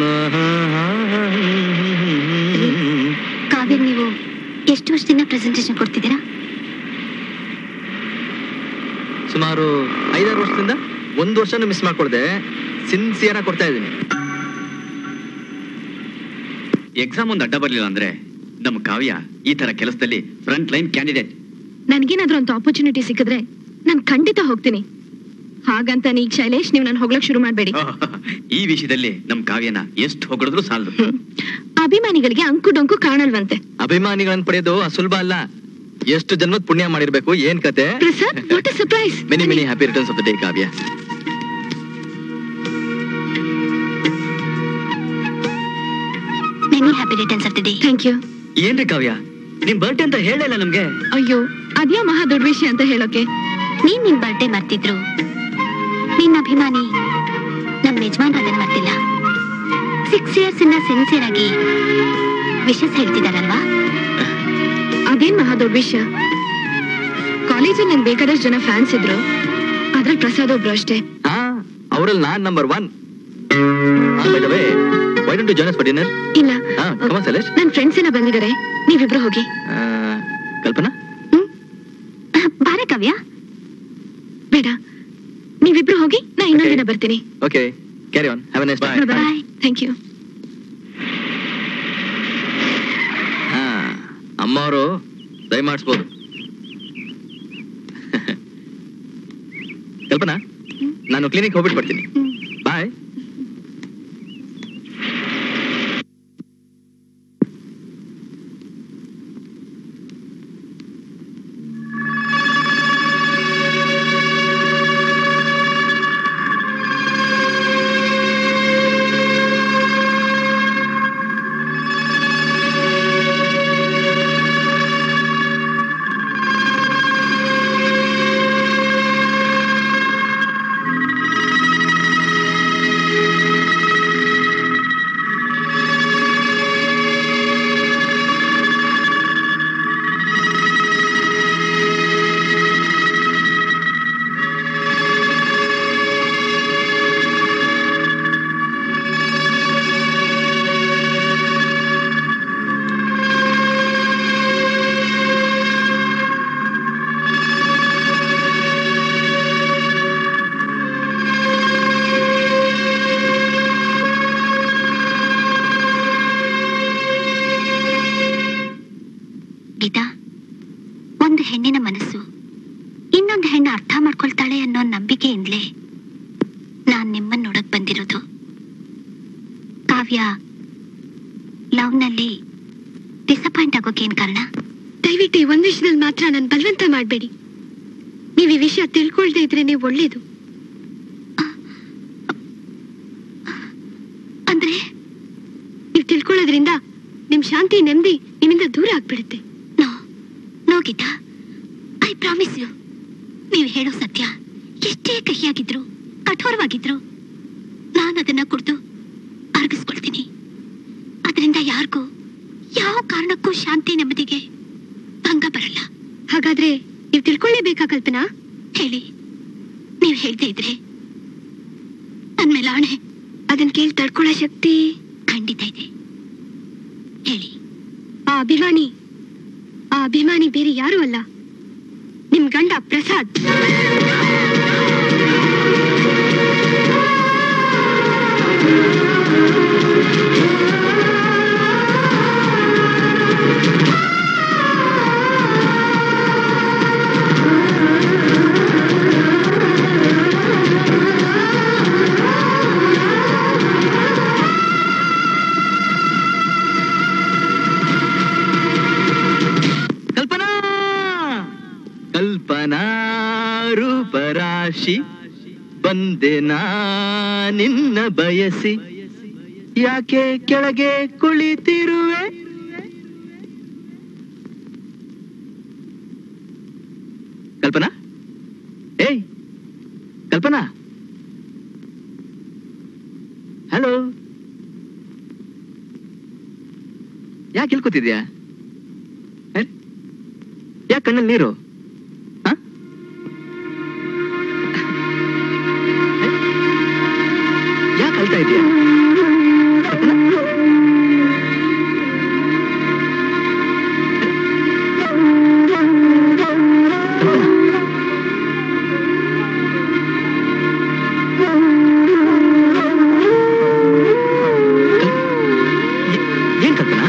ಕಾವ್ಯ, ನೀವು ಎಷ್ಟು ವರ್ಷದಿಂದ ಪ್ರೆಸೆಂಟೇಷನ್ ಕೊಡ್ತಿದ್ದೀರಾ? ಸುಮಾರು 5-6 ವರ್ಷದಿಂದ. 1 ವರ್ಷನೂ ಮಿಸ್ ಮಾಡ್ಕೊಳ್ದೆ ಸಿನ್ಸಿಯರ್ ಆಗಿ ಕೊಡ್ತಾ ಇದ್ದೀನಿ. ಎಕ್ಸಾಮ್ ಒಂದು ಅಡ್ಡ ಬರ್ಲಿಲ್ಲ ಅಂದ್ರೆ ನಮ್ಮ ಕಾವ್ಯ ಈ ತರ ಕೆಲಸದಲ್ಲಿ ಫ್ರಂಟ್ ಲೈನ್ ಕ್ಯಾಂಡಿಡೇಟ್. ನನ್ಗೇನಾದ್ರೂ ಒಂದು ಆಪರ್ಚುನಿಟಿ ಸಿಕ್ಕಿದ್ರೆ ನಾನು ಖಂಡಿತ ಹೋಗ್ತೀನಿ. ಹಾಗಂತ ನೀ ಶೈಲೇಶ್, ನೀವು ನಾನು ಹೋಗ್ಲಕ್ ಶುರು ಮಾಡ್ಬೇಡಿ. ಈ ವಿಷಯದಲ್ಲಿ ನಮ್ ಕಾವ್ಯನ ಎಷ್ಟು ಹೊಗಳಿದ್ರು ಸಾಲದು. ಅಭಿಮಾನಿಗಳಿಗೆ ಅಂಕು ಡೊಂಕು ಕಾಣಲ್ವಂತೆ. ಅಭಿಮಾನಿಗಳನ್ನ ಪಡೆಯೋದು ಅಸುಲಭ ಅಲ್ಲ. ಎಷ್ಟು ಜನ್ಮದ ಪುಣ್ಯ ಮಾಡಿರ್ಬೇಕು. ಏನ್ ಕತೆ? Prasad, what a surprise. Many happy returns of the day Kavya. Many happy returns of the day. Thank you. ಏನ್ರಿ ಕಾವ್ಯ, ನಿಮ್ ಬರ್ಡೇ ಅಂತ ಹೇಳಿಲ್ಲ ನಮ್ಗೆ. ಅಯ್ಯೋ, ಅದ್ಯಾ ಮಹಾ ದೊಡ್ಡ ವಿಷಯ ಅಂತ ಹೇಳೋಕೆ. ನೀನ್ ನಿನ್ ಬರ್ಡೇ ಮರ್ತಿದ್ರು, ನಿನ್ನ ಅಭಿಮಾನಿ ನಮ್ಮ ಯಜಮಾನ್ರು ಅದನ್ನ ಮರ್ತಿಲ್ಲ. 6 years ಇಂದ ಸಿನ್ಸಿಯರ್ ಆಗಿ ವಿಷಸ್ ಹೇಳ್ತಿದಾರಲ್ವಾ? ಅದೇನ್ ಮಹಾ ದೊಡ್ಡ ವಿಷಯ. ಕಾಲೇಜಲ್ಲಿ ನಂಗೆ ಬೇಕಾದಷ್ಟು ಜನ ಫ್ಯಾನ್ಸ್ ಇದ್ರು. ಅದ್ರಲ್ಲಿ ಪ್ರಸಾದ್ ಒಬ್ರು ಅಷ್ಟೇ. ಅವರಲ್ಲಿ ನಾನ್ number 1. By the way, why don't you join us for dinner? ಇಲ್ಲ, come on Sailesh. ನನ್ನ ಫ್ರೆಂಡ್ಸ್ ಎಲ್ಲ ಬಂದಿದ್ದಾರೆ, ನೀವಿಬ್ರು ಹೋಗಿ. ಕಲ್ಪನಾ? ಬಾರೆ ಕಾವ್ಯ. ಬೇಡ, ನೀವಿಬ್ರು ಹೋಗಿ, ನಾ ಇನ್ನೊಂದು ದಿನ ಬರ್ತೀನಿ. Okay, carry on. Have a nice day. Bye. Thank you. ಅಮ್ಮ ಅವರು ದಯಮಾಡಿಸ್ಬೋದು. ಕಲ್ಪನಾ, ನಾನು ಕ್ಲಿನಿಕ್ ಹೋಗ್ಬಿಟ್ಟು ಬರ್ತೀನಿ. ಬಾಯ್. ಗೀತಾ, ಒಂದು ಹೆಣ್ಣಿನ ಮನಸ್ಸು ಇನ್ನೊಂದು ಹೆಣ್ಣು ಅರ್ಥ ಮಾಡ್ಕೊಳ್ತಾಳೆ ಅನ್ನೋ ನಂಬಿಕೆಯಿಂದಲೇ ನಾನ್ ನಿಮ್ಮನ್ನ ನೋಡಕ್ ಬಂದಿರೋದು. ಕಾವ್ಯ ಲವ್ನಲ್ಲಿ ಡಿಸಪಾಯಿಂಟ್ ಆಗೋಕೇನ್ ಕಾರಣ? ದಯವಿಟ್ಟು ಈ ಒಂದ್ ವಿಷಯದಲ್ಲಿ ಮಾತ್ರ ನನ್ ಬಲವಂತ ಮಾಡ್ಬೇಡಿ. ನೀವ್ ಈ ವಿಷಯ ತಿಳ್ಕೊಳ್ದೇ ಇದ್ರೆ ನೀವು ಒಳ್ಳೇದು. ಅಂದ್ರೆ ನೀವ್ ತಿಳ್ಕೊಳ್ಳೋದ್ರಿಂದ ನಿಮ್ ಶಾಂತಿ ನೆಮ್ಮದಿ ನಿಮ್ಮಿಂದ ದೂರ ಆಗ್ಬಿಡುತ್ತೆ. No Geeta, I promise you, ನೀವು ಹೇಳೋ ಸತ್ಯ ಎಷ್ಟೇ ಕಹಿಯಾಗಿದ್ರು ಕಠೋರವಾಗಿದ್ರು ನಾನು ಅದನ್ನ ಕುಡ್ದು ಅರ್ಗಿಸ್ಕೊಳ್ತೀನಿ. ಅದರಿಂದ ಯಾರಿಗೂ ಯಾವ ಕಾರಣಕ್ಕೂ ಶಾಂತಿ ನೆಮ್ಮದಿಗೆ ಭಂಗ ಬರಲ್ಲ. ಹಾಗಾದ್ರೆ ನೀವು ತಿಳ್ಕೊಳ್ಳೇಬೇಕಾ ಕಲ್ಪನಾ? ಹೇಳಿ, ನೀವು ಹೇಳ್ತಾ ಇದ್ರೆ ನನ್ ಮೇಲೆ ಆಣೆ. ಅದನ್ನ ಕೇಳಿ ತಡ್ಕೊಳ್ಳೋ ಶಕ್ತಿ ಖಂಡಿತ ಇದೆ. ಹೇಳಿ. ಆ ಅಭಿಮಾನಿ ಬೇರೆ ಯಾರು ಅಲ್ಲ, ನಿಮ್ ಗಂಡ ಪ್ರಸಾದ್. ಕಲ್ಪನಾ ಕಲ್ಪನಾ ರೂಪರಾಶಿ ಬಂದೆ ನಾ ನಿನ್ನ ಬಯಸಿ ಯಾಕೆ ಕೆಳಗೆ ಕುಳಿತಿರುವೆ. ಕಲ್ಪನಾ, ಏಯ್ ಕಲ್ಪನಾ, ಹಲೋ, ಯಾಕೆ ಇಲ್ಲಿ ಕೂತಿದ್ಯಾ? ಯಾಕೆ ಕಣ್ಣಲ್ಲಿ ನೀರು? ಯಾಕೆ ಅಳ್ತಾ ಇದೀಯಾ? ಏನ್ ಕಲ್ಪನಾ?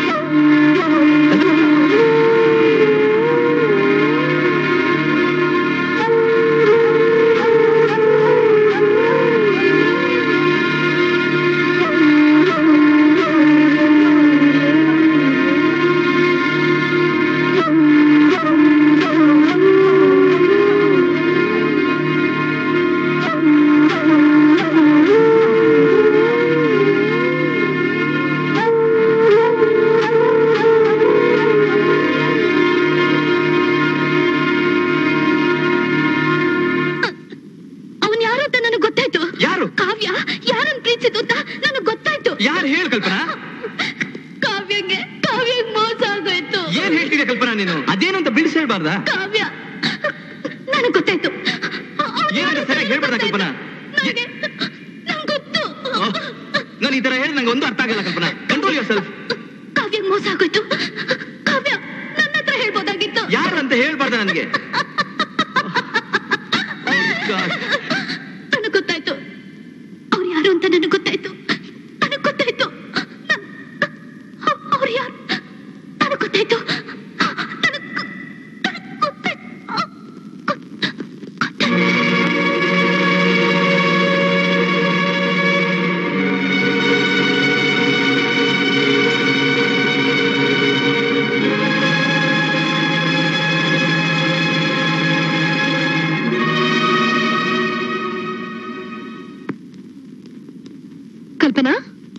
ಯಾರು ಹೇಳು ಕಲ್ಪನಾ? ಕಾವ್ಯಂಗೆ ಮೋಸ ಆಗೋಯ್ತು. ಏನ್ ಹೇಳ್ತಿದ್ಯಾ ಕಲ್ಪನಾ ನೀನು? ಅದೇನು ಅಂತ ಬಿಡಿಸಿ ಹೇಳ್ಬಾರ್ದಾ? ಕಾವ್ಯ ನನಗೆ ಗೊತ್ತಾಯ್ತು. ಏನಂತ ಸರಿಯಾಗಿ ಹೇಳ್ಬಾರ್ದ ಕಲ್ಪನಾ? ನಂಗೆ ಗೊತ್ತು. ನಾನು ಈ ತರ ಹೇಳಿ ನಂಗೆ ಒಂದು ಅರ್ಥ ಆಗಲ್ಲ ಕಲ್ಪನಾ. Control yourself. ಕಾವ್ಯಂಗೆ ಮೋಸ ಆಗೋಯ್ತು. ಕಾವ್ಯ ನನ್ನ ಹತ್ರ ಹೇಳ್ಬೋದಾಗಿತ್ತು. ಯಾರು ಅಂತ ಹೇಳ್ಬಾರ್ದ ನನಗೆ? ನನಗೆ ಗೊತ್ತಾಯ್ತು. ಅವ್ರು ಯಾರು ಅಂತ ನನಗೆ ಗೊತ್ತಾಯ್ತು. ನನಗೆ ಗೊತ್ತಾಯ್ತು. ಅವ್ರು ಯಾರು ನನಗೆ ಗೊತ್ತಾಯ್ತು. ಕಲ್ಪನಾ,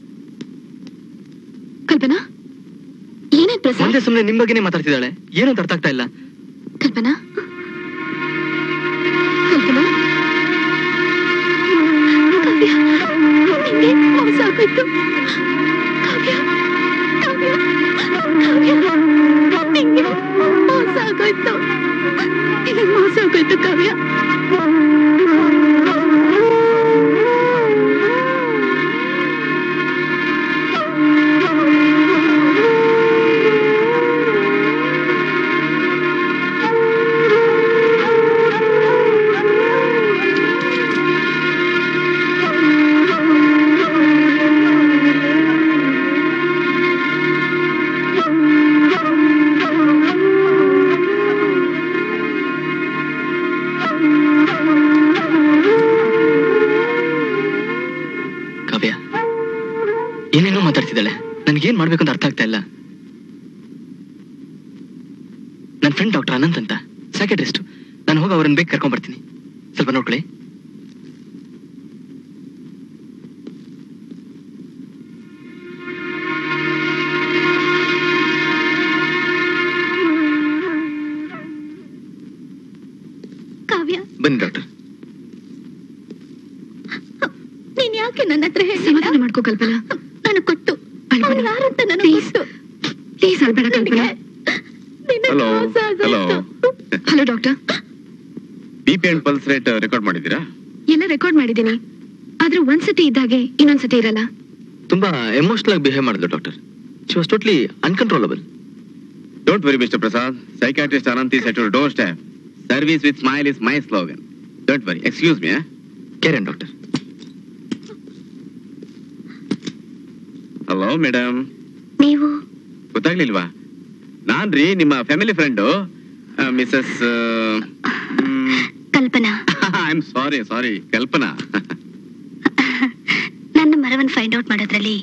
ಕಲ್ಪನಾ, ಏನಾಯ್ತು ಪ್ರಸಾದ್? ಒಂದೇ ಸುಮ್ಮನೆ ನಿಮ್ ಬಗ್ಗೆನೇ ಮಾತಾಡ್ತಿದ್ದಾಳೆ. ಏನು ಅಂತ ಅರ್ಥ ಆಗ್ತಾ ಇಲ್ಲ. ಕಲ್ಪನಾ, ಕಲ್ಪನಾ, ಕಾವ್ಯ ನಿಂಗೆ ಮೋಸ ಆಗೋಯ್ತು. ಕಾವ್ಯ, ಕಾವ್ಯ, ಕಾವ್ಯ, ನಿಂಗೆ ಮೋಸ ಆಗೋಯ್ತು. ನಿನಗೆ ಮೋಸ ಆಗೋಯ್ತು ಕಾವ್ಯ. ಏನೇನೋ ಮಾತಾಡ್ತಿದ್ದಾಳೆ. ನನ್ಗೇನ್ ಮಾಡ್ಬೇಕು ಅಂತ ಅರ್ಥ ಆಗ್ತಾ ಇಲ್ಲ. ನನ್ನ ಫ್ರೆಂಡ್ ಡಾಕ್ಟರ್ ಅನಂತ್ ಅಂತ ಸೈಕಿಯಾಟ್ರಿಸ್ಟ್. ನಾನು ಹೋಗಿ ಅವ್ರನ್ನ ಬೇಕು ಕರ್ಕೊಂಡ್ ಬರ್ತೀನಿ. ಸ್ವಲ್ಪ ನೋಡ್ಕೊಳ್ಳಿ. ಕಾವ್ಯ, ಬನ್ನಿ ಡಾಕ್ಟರ್. ನೀನ್ ಯಾಕೆ ನನ್ನ ಹತ್ರ ಹೇಳಿ ಸಮಾಧಾನ ಮಾಡ್ಕೋ ಕಲ್ಪನಾ. ನಾನು ಕೊಟ್ಟು ಯಾರಂತ ನನಗೆ ಗೊತ್ತು. ಪ್ಲೀಸ್ ಅಳ್ಬೇಡ Kalpana. Hello hello hello doctor. BP and pulse rate record ಮಾಡಿದ್ದೀರಾ? ಎಲ್ಲ ರೆಕಾರ್ಡ್ ಮಾಡಿದ್ದೀನಿ. ಆದ್ರೆ ಒಂದ್ಸತಿ ಇದ್ದಾಗೆ ಇನ್ನೊಂದ್ಸತಿ ಇರಲ್ಲ. ತುಂಬಾ ಎಮೋಷನಲ್ ಆಗಿ ಬಿಹೇವ್ ಮಾಡಿದ್ಲು doctor. She was totally uncontrollable. Don't worry mister Prasad. Psychiatrist Anant is at your doorstep. Service with smile is my slogan. Don't worry. Excuse me. ಕೇರನ್ ಡಾಕ್ಟರ್. Hello madam. ನೀವು ಗೊತ್ತಾಗ್ಲಿಲ್ವಾ? ನಾನ್ರಿ ನಿಮ್ಮ family friend Mrs Kalpana. I am sorry Kalpana. ನನ್ನ ಮರವನ್ನು find out ಮಾಡೋದ್ರಲ್ಲಿ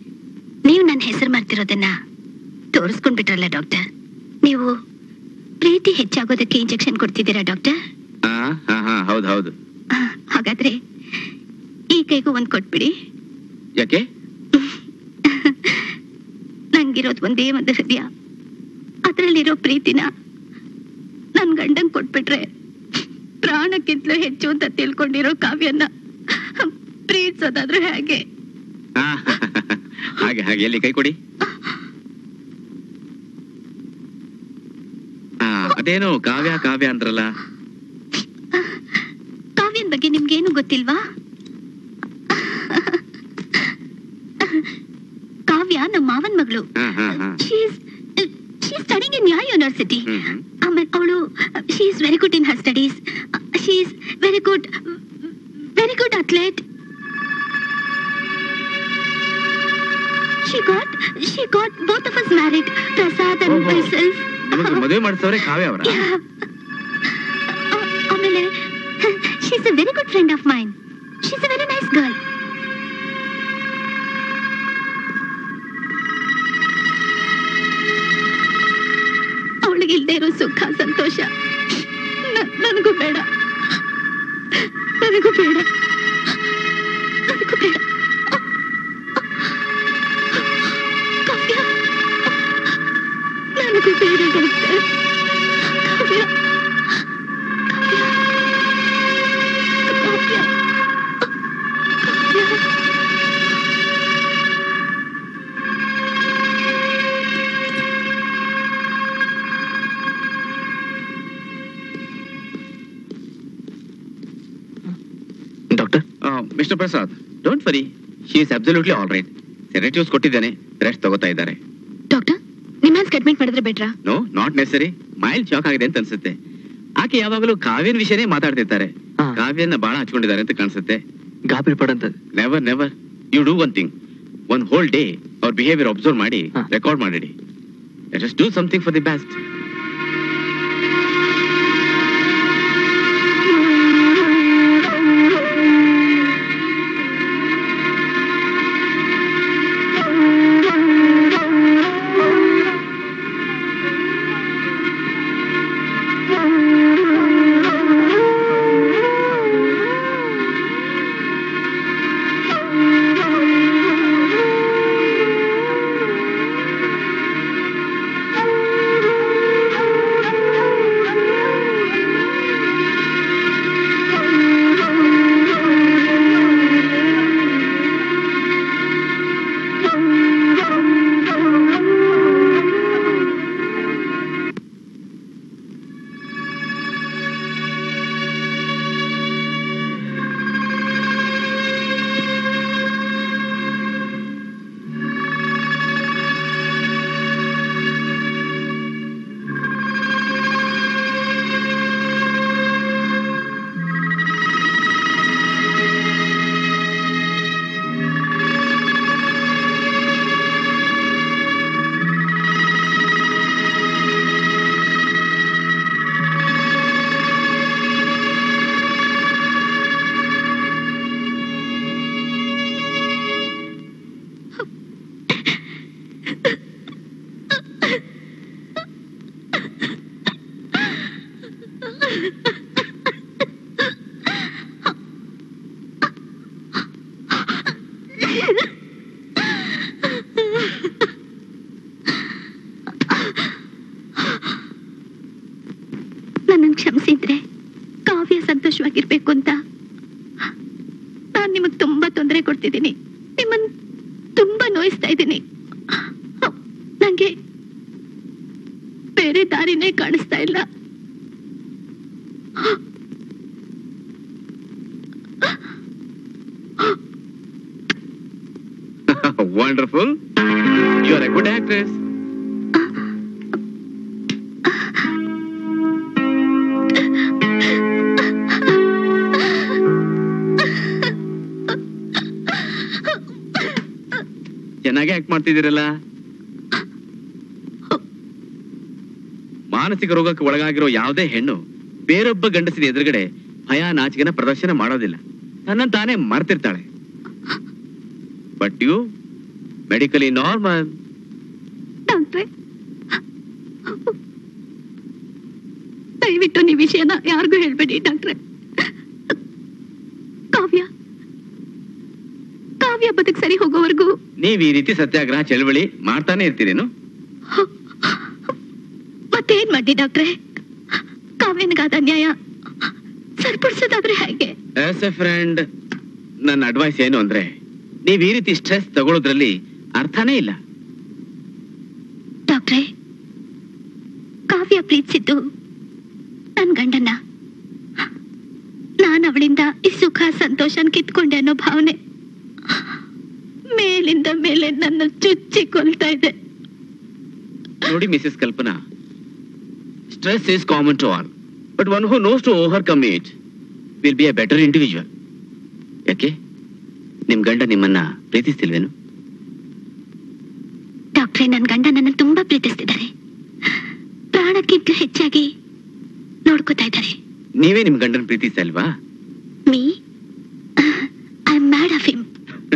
ನೀವು ನನ್ನ ಹೆಸರು ಮಾಡ್ತಿರೋದನ್ನ ತೋರಿಸ್ಕೊಂಡ್ಬಿಟ್ರಲ್ಲ ಡಾಕ್ಟರ್. ನೀವು ಪ್ರೀತಿ ಪ್ರೀತಿ ಹೆಚ್ಚಾಗೋದಕ್ಕೆ ಇಂಜೆಕ್ಷನ್ ಕೊಡ್ತಿದ್ದೀರಾ ಡಾಕ್ಟರ್? ಹೌದು ಹೌದು. ಹಾಗಾದ್ರೆ ಈ ಕೈಗೂ ಒಂದ್ ಕೊಟ್ಬಿಡಿ. ಯಾಕೆ? ನಂಗಿರೋದು ಒಂದೇ ಒಂದು ಹೃದಯ, ಅದ್ರಲ್ಲಿರೋ ಪ್ರೀತಿನ ನನ್ ಗಂಡಂಗ್ ಕೊಟ್ಬಿಟ್ರೆ ಪ್ರಾಣಕ್ಕಿಂತಲೂ ಹೆಚ್ಚು ಅಂತ ತಿಳ್ಕೊಂಡಿರೋ ಕಾವ್ಯನ ಪ್ರೀತಿಸೋದಾದ್ರೆ ಹೇಗೆ? ಹಾಗೆ ಹಾಗೆ ಎಲ್ಲಿ ಕೈ ಕೊಡಿ. ಅದೇನು ಕಾವ್ಯ ಕಾವ್ಯ ಅಂದ್ರಲ್ಲ, ಕಾವ್ಯನ್ ಬಗ್ಗೆ ನಿಮ್ಗೇನು ಗೊತ್ತಿಲ್ವಾ? ಕಾವ್ಯ ನಮ್ಮ ಮಾವನ್ ಮಗಳು. ಸ್ಟಡಿಂಗ್ ಇನ್ ಯಾ ಯೂನಿವರ್ಸಿಟಿ. ಆಮೇಲೆ ಅವಳು she is very good in her studies. She is very good athlete. She got both of us married, Prasad and myself. ಮದುವೆ ಮಾಡಿಸೋರೆ ಕಾವ್ಯ ಅವರ? ಆಮೇಲೆ she is a very good friend of mine. She is a very nice girl. ಅವಳಿಗೆ ಇಲ್ಲದೆ ಇರೋ ಸುಖ ಸಂತೋಷ ನನಗೂ ಬೇಡ. ನನಗೂ ಬೇಡ. ನನಗೂ ಬೇಡ doctor. Kavya doctor. Mister Prasad, don't worry, she is absolutely all right. Sedatives ಕೊಟ್ಟಿದ್ದೇನೆ, ರೆಸ್ಟ್ ತಗೋತಾ ಇದ್ದಾರೆ. ಡಾಕ್ಟರ್, ನಿಮ್ಮ ಅಡ್ಮಿಟ್ ಮಾಡಿದ್ರೆ ಬೆಟ್ರಾ? No, not necessary. Mild shock ಆಗಿದೆ ಅಂತ ಅನ್ಸುತ್ತೆ. ಆಕೆ ಯಾವಾಗಲೂ ಕಾವ್ಯನ ವಿಷಯನೇ ಮಾತಾಡ್ತಿರ್ತಾರೆ. ಕಾವ್ಯನ ಬಹಳ ಹಚ್ಕೊಂಡಿದ್ದಾರೆ ಅಂತ ಕಾಣಿಸುತ್ತೆ. ಗಾಬರಿ ಪಡಂತ. Never never. You do one thing, one whole day ಅವ್ರ ಬಿಹೇವಿಯರ್ ಅಬ್ಸರ್ವ್ ಮಾಡಿ ರೆಕಾರ್ಡ್ ಮಾಡಿಡಿ. Let us do something for the best. ನನ್ನನ್ನು ಕ್ಷಮಿಸಿದ್ರೆ ಕಾವ್ಯ ಸಂತೋಷವಾಗಿರ್ಬೇಕು ಅಂತ ನಾನು ನಿಮಗೆ ತುಂಬಾ ತೊಂದರೆ ಕೊಡ್ತಿದ್ದೀನಿ, ನಿಮ್ಮನ್ನು ತುಂಬಾ ನೋಯಿಸ್ತಾ ಇದ್ದೀನಿ. ನಂಗೆ ಬೇರೆ ದಾರಿನೇ ಕಾಣಿಸ್ತಾ ಇಲ್ಲ. Wonderful. You are a good actress. ಚೆನ್ನಾಗಿ ಆಕ್ಟ್ ಮಾಡ್ತಿದ್ದೀರಲ್ಲ. ಮಾನಸಿಕ ರೋಗಕ್ಕೆ ಒಳಗಾಗಿರೋ ಯಾವುದೇ ಹೆಣ್ಣು ಬೇರೊಬ್ಬ ಗಂಡಸಿನ ಎದುರುಗಡೆ ಭಯ ನಾಚಿಕೆನ ಪ್ರದರ್ಶನ ಮಾಡೋದಿಲ್ಲ. ತನ್ನನ್ನು ತಾನೇ ಮರ್ತಿರ್ತಾಳೆ. But you medically normal. ದಯವಿಟ್ಟು ನೀವು ವಿಷಯನ ಯಾರಿಗೂ ಹೇಳ್ಬೇಡಿ ಡಾಕ್ಟ್ರೆ. ಕಾವ್ಯ ಬದುಕ್ ಸರಿ ಹೋಗೋವರೆಗೂ ನೀವ್ ಈ ರೀತಿ ಸತ್ಯಾಗ್ರಹ ಚಳವಳಿ ಮಾಡ್ತಾನೆ ಇರ್ತೀರೇನು? ಮತ್ತೇನ್ ಮಾಡಿ ಡಾಕ್ಟ್ರೆ? ಕಾವ್ಯನಿಗಾದ ಅನ್ಯಾಯ ಸರಿಪಡಿಸೋದಾದ್ರೆ ಹೇಗೆ? ಆಸ್ ಎ ಫ್ರೆಂಡ್ ನನ್ನ ಅಡ್ವೈಸ್ ಏನು ಅಂದ್ರೆ, ನೀವ್ ಈ ರೀತಿ ಸ್ಟ್ರೆಸ್ ತಗೊಳ್ಳೋದ್ರಲ್ಲಿ ಅರ್ಥನೇ ಇಲ್ಲ. ಡಾಕ್ಟ್ರೆ, ಕಾವ್ಯ ಪ್ರೀತಿಸಿದ್ದು ನನ್ ಗಂಡನ್ನ. ನಾನು ಅವಳಿಂದ ಈ ಸುಖ ಸಂತೋಷನ್ ಕಿತ್ಕೊಂಡೆ ಅನ್ನೋ ಭಾವನೆ ಮೇಲಿಂದ ಮೇಲೆ ನನ್ನ ಚುಚ್ಚಿ ಕೊಲ್ತಾ ಇದೆ. ನೋಡಿ Mrs Kalpana, stress is common to all, but one who knows to overcome it will be a better individual. ಯಾಕೆ ನಿಮ್ ಗಂಡ ನಿಮ್ಮನ್ನ ಪ್ರೀತಿಸ್ತಿಲ್ವೇನು? ಡಾಕ್ಟ್ರೆ, ನನ್ ಗಂಡ ನನ್ನ ತುಂಬಾ ಪ್ರೀತಿಸ್ತಿದ್ದಾರೆ. ಪ್ರಾಣಕ್ಕಿಂತ ಹೆಚ್ಚಾಗಿ ನೋಡ್ಕೋತಾ ಇದ್ದಾರೆ. ನೀವೇ ನಿಮ್ ಗಂಡನ ಪ್ರೀತಿಸ್ತಾ ಇಲ್ವಾ? Me I am mad of him.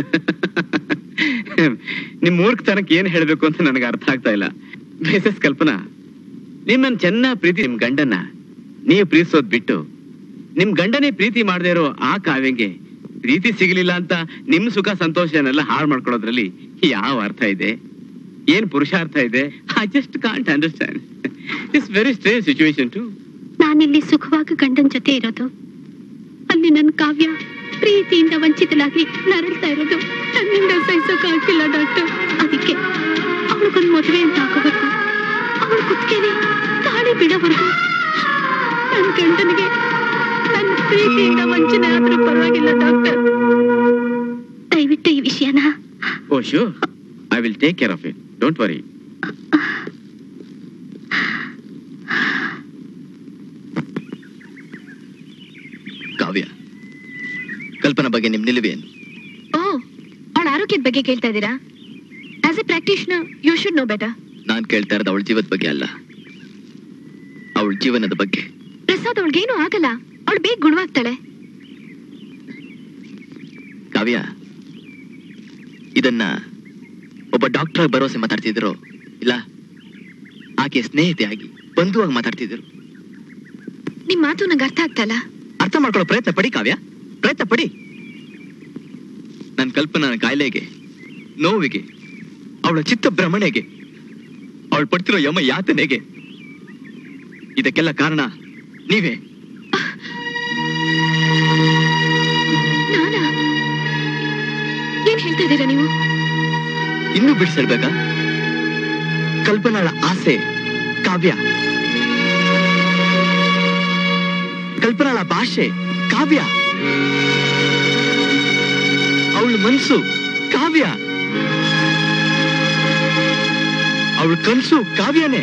ನಿಮ್ ಮೂರ್ಖತನಕ್ಕೆ ಏನ್ ಹೇಳ್ಬೇಕು ಅಂತ ನನಗೆ ಅರ್ಥ ಆಗ್ತಾ ಇಲ್ಲ. ಮಿಸಸ್ ಕಲ್ಪನಾ, ನಿಮ್ಮನ್ನ ಚೆನ್ನಾಗಿ ಪ್ರೀತಿ ನಿಮ್ ಗಂಡನ್ನ ನೀವು ಪ್ರೀತಿಸೋದ್ ಬಿಟ್ಟು ನಿಮ್ ಗಂಡನೇ ಪ್ರೀತಿ ಮಾಡದೇ ಇರೋ ಆ ಕಾವ್ಯಂಗೆ ಪ್ರೀತಿ ಸಿಗಲಿಲ್ಲ ಅಂತ ನಿಮ್ ಸುಖ ಸಂತೋಷನೆಲ್ಲ ಹಾಳು ಮಾಡ್ಕೊಳ್ಳೋದ್ರಲ್ಲಿ ಯಾವ ಅರ್ಥ ಇದೆ? ಏನ್ ಪುರುಷಾರ್ಥ ಇದೆ? I just can't understand. It's very strange situation too. ನಾನಿಲ್ಲಿ ಸುಖವಾಗಿ ಗಂಡನ ಜೊತೆ ಇರೋದು, ಅಲ್ಲಿ ನನ್ನ ಕಾವ್ಯ ಪ್ರೀತಿಯಿಂದ ವಂಚಿತಳಾಗಿ ನರಳ್ತಾ ಇರೋದು ನನ್ನಿಂದ ಸಹಿಸೋಕಾಗಿಲ್ಲ ಡಾಕ್ಟರ್. ಅದಕ್ಕೆ ಅವಳಿಗೊಂದು ಮದುವೆ ಅಂತ ಆಗೋವರೆಗೂ, ಅವಳು ಕುತ್ತಿಗೆಲಿ ತಾಳಿ ಬಿಡೋವರೆಗೂ ನನ್ನ ಗಂಡನಿಗೆ ನನ್ನ ಪ್ರೀತಿಯಿಂದ ವಂಚನೆ ಆದ್ರೂ ಪರವಾಗಿಲ್ಲ ಡಾಕ್ಟರ್. ದಯವಿಟ್ಟು ಈ ವಿಷಯನ. Oh sure, I will take care of it, don't worry. Kavya, Kalpana ಬಗ್ಗೆ ನಿಮ್ ನಿಲುವೇನು? ಓ, ಅವಳ ಆರೋಗ್ಯದ ಬಗ್ಗೆ ಕೇಳ್ತಾ ಇದ್ದೀರಾ? As a practitioner you should know better. ನಾನ್ ಕೇಳ್ತಾ ಇರೋದು ಅವಳ ಜೀವದ ಬಗ್ಗೆ ಅಲ್ಲ, ಅವಳ ಜೀವನದ ಬಗ್ಗೆ. ಪ್ರಸಾದ್, ಅವಳಿಗೇನು ಆಗಲ್ಲ, ಅವಳು ಬೇಗ ಗುಣವಾಗ್ತಾಳೆ. ಕಾವ್ಯ, ಇದನ್ನ ಒಬ್ಬ ಡಾಕ್ಟರ್ ಭರವಸೆ ಮಾತಾಡ್ತಿದ್ರು, ಇಲ್ಲ ಆಕೆ ಸ್ನೇಹಿತೆಯಾಗಿ ಬಂಧುವಾಗಿ ಮಾತಾಡ್ತಿದ್ರು. ನಿಮ್ ಮಾತು ನಂಗೆ ಅರ್ಥ ಆಗ್ತಲ್ಲ. ಅರ್ಥ ಮಾಡ್ಕೊಳ್ಳೋ ಪ್ರಯತ್ನ ಪಡಿ ಕಾವ್ಯ, ಪ್ರಯತ್ನ ಪಡಿ. ನನ್ನ ಕಲ್ಪನಾ ಕಾಯಿಲೆಗೆ, ನೋವಿಗೆ, ಅವಳ ಚಿತ್ತ ಭ್ರಮಣೆಗೆ, ಅವಳು ಪಡ್ತಿರೋ ಯಮ ಯಾತನೆಗೆ, ಇದಕ್ಕೆಲ್ಲ ಕಾರಣ ನೀವೇ. ನಾನಾ? ಏನ್ ಹೇಳ್ತಾ ಇದ್ದೀರಾ ನೀವು? ಇನ್ನೂ ಬಿಡಿಸಿಡ್ಬೇಕಾ? ಕಲ್ಪನಾಳ ಆಸೆ ಕಾವ್ಯ, ಕಲ್ಪನಾಳ ಭಾಷೆ ಕಾವ್ಯ, ಅವಳ ಮನ್ಸು ಕಾವ್ಯ, ಅವಳ ಕನ್ಸು ಕಾವ್ಯನೇ.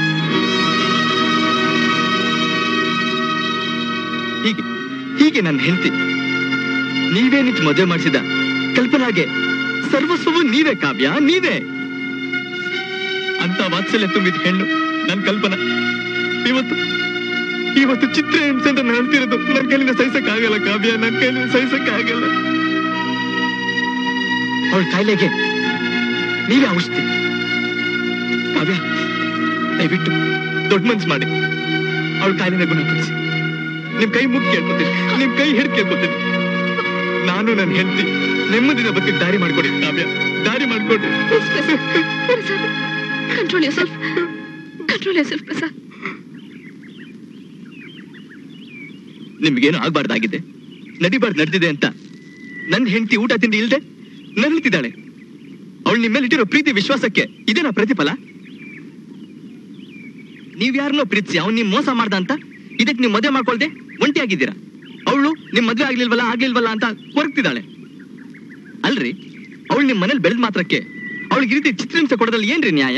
ಹೀಗೆ ಹೀಗೆ ನನ್ನ ಹೆಂಡತಿ, ನೀವೇ ನಿಂತು ಮದುವೆ ಮಾಡಿಸಿದ ಕಲ್ಪನಾಗೆ ಸರ್ವಸ್ವವು ನೀವೇ ಕಾವ್ಯ, ನೀವೇ. ಅಂತ ವಾತ್ಸಲ್ಯ ತುಂಬಿದ ಹೆಣ್ಣು ನನ್ನ ಕಲ್ಪನಾ ಇವತ್ತು ಚಿತ್ರ ಹಿಂಸೆ ಅಂತ ಹೇಳ್ತಿರೋದು ನನ್ನ ಕೈಲಿಂದ ಸಹಿಸಕ್ಕಾಗಲ್ಲ ಕಾವ್ಯ, ನನ್ನ ಕೈಲಿಂದ ಸಹಿಸಕ್ಕಾಗಲ್ಲ. ಅವಳ ಕಾಯಿಲೆಗೆ ನೀವೇ ಔಷಧಿ ಕಾವ್ಯ. ದಯವಿಟ್ಟು ದೊಡ್ಡ ಮನ್ಸು ಮಾಡಿ ಅವಳ ಕಾಯಿಲೆನ ಗುಣಪಡಿಸಿ. ನಿಮ್ ಕೈ ಮುಗಿ ಕೇಳ್ಕೊತೀನಿ, ನಿಮ್ ಕೈ ಹಿಡಿದು ಕೇಳ್ಕೊತೀನಿ. ನಾನು ನನ್ನ ಹೆಂಡತಿ ನೆಮ್ಮದಿನ ಬಗ್ಗೆ ದಾರಿ ಮಾಡ್ಕೊಡಿ ಕಾವ್ಯ, ದಾರಿ ಮಾಡ್ಕೊಡಿ. Control yourself, control yourself Prasad. ನಿಮ್ಗೇನು ಆಗ್ಬಾರ್ದಾಗಿದೆ, ನಡಿಬಾರ್ದು ನಡೆದಿದೆ ಅಂತ ನನ್ನ ಹೆಂಡತಿ ಊಟ ತಿಂಡಿ ಇಲ್ದೆ ನರಳುತ್ತಿದ್ದಾಳೆ. ಅವಳು ನಿಮ್ಮ ಮೇಲೆ ಇಟ್ಟಿರೋ ಪ್ರೀತಿ ವಿಶ್ವಾಸಕ್ಕೆ ಇದೇನಾ ಪ್ರತಿಫಲ? ನೀವ್ ಯಾರನ್ನೋ ಪ್ರೀತಿಸಿ ಅವ್ನು ನಿಮ್ ಮೋಸ ಮಾಡ್ದ ಅಂತ ಇದಕ್ಕೆ ನೀವು ಮದುವೆ ಮಾಡ್ಕೊಳ್ದೆ ಒಂಟಿಯಾಗಿದ್ದೀರಾ. ಅವಳು ನಿಮ್ ಮದ್ವೆ ಆಗ್ಲಿಲ್ವಲ್ಲ ಅಂತ ಕೊರಗ್ತಿದ್ದಾಳೆ ಅಲ್ರಿ. ಅವಳು ನಿಮ್ ಮನೇಲಿ ಬೆಳೆದ ಮಾತ್ರಕ್ಕೆ ಅವಳಿಗೆ ಈ ರೀತಿ ಚಿತ್ರಹಿಂಸೆ ಕೊಡೋದ್ರಲ್ಲಿ ಏನ್ರಿ ನ್ಯಾಯ?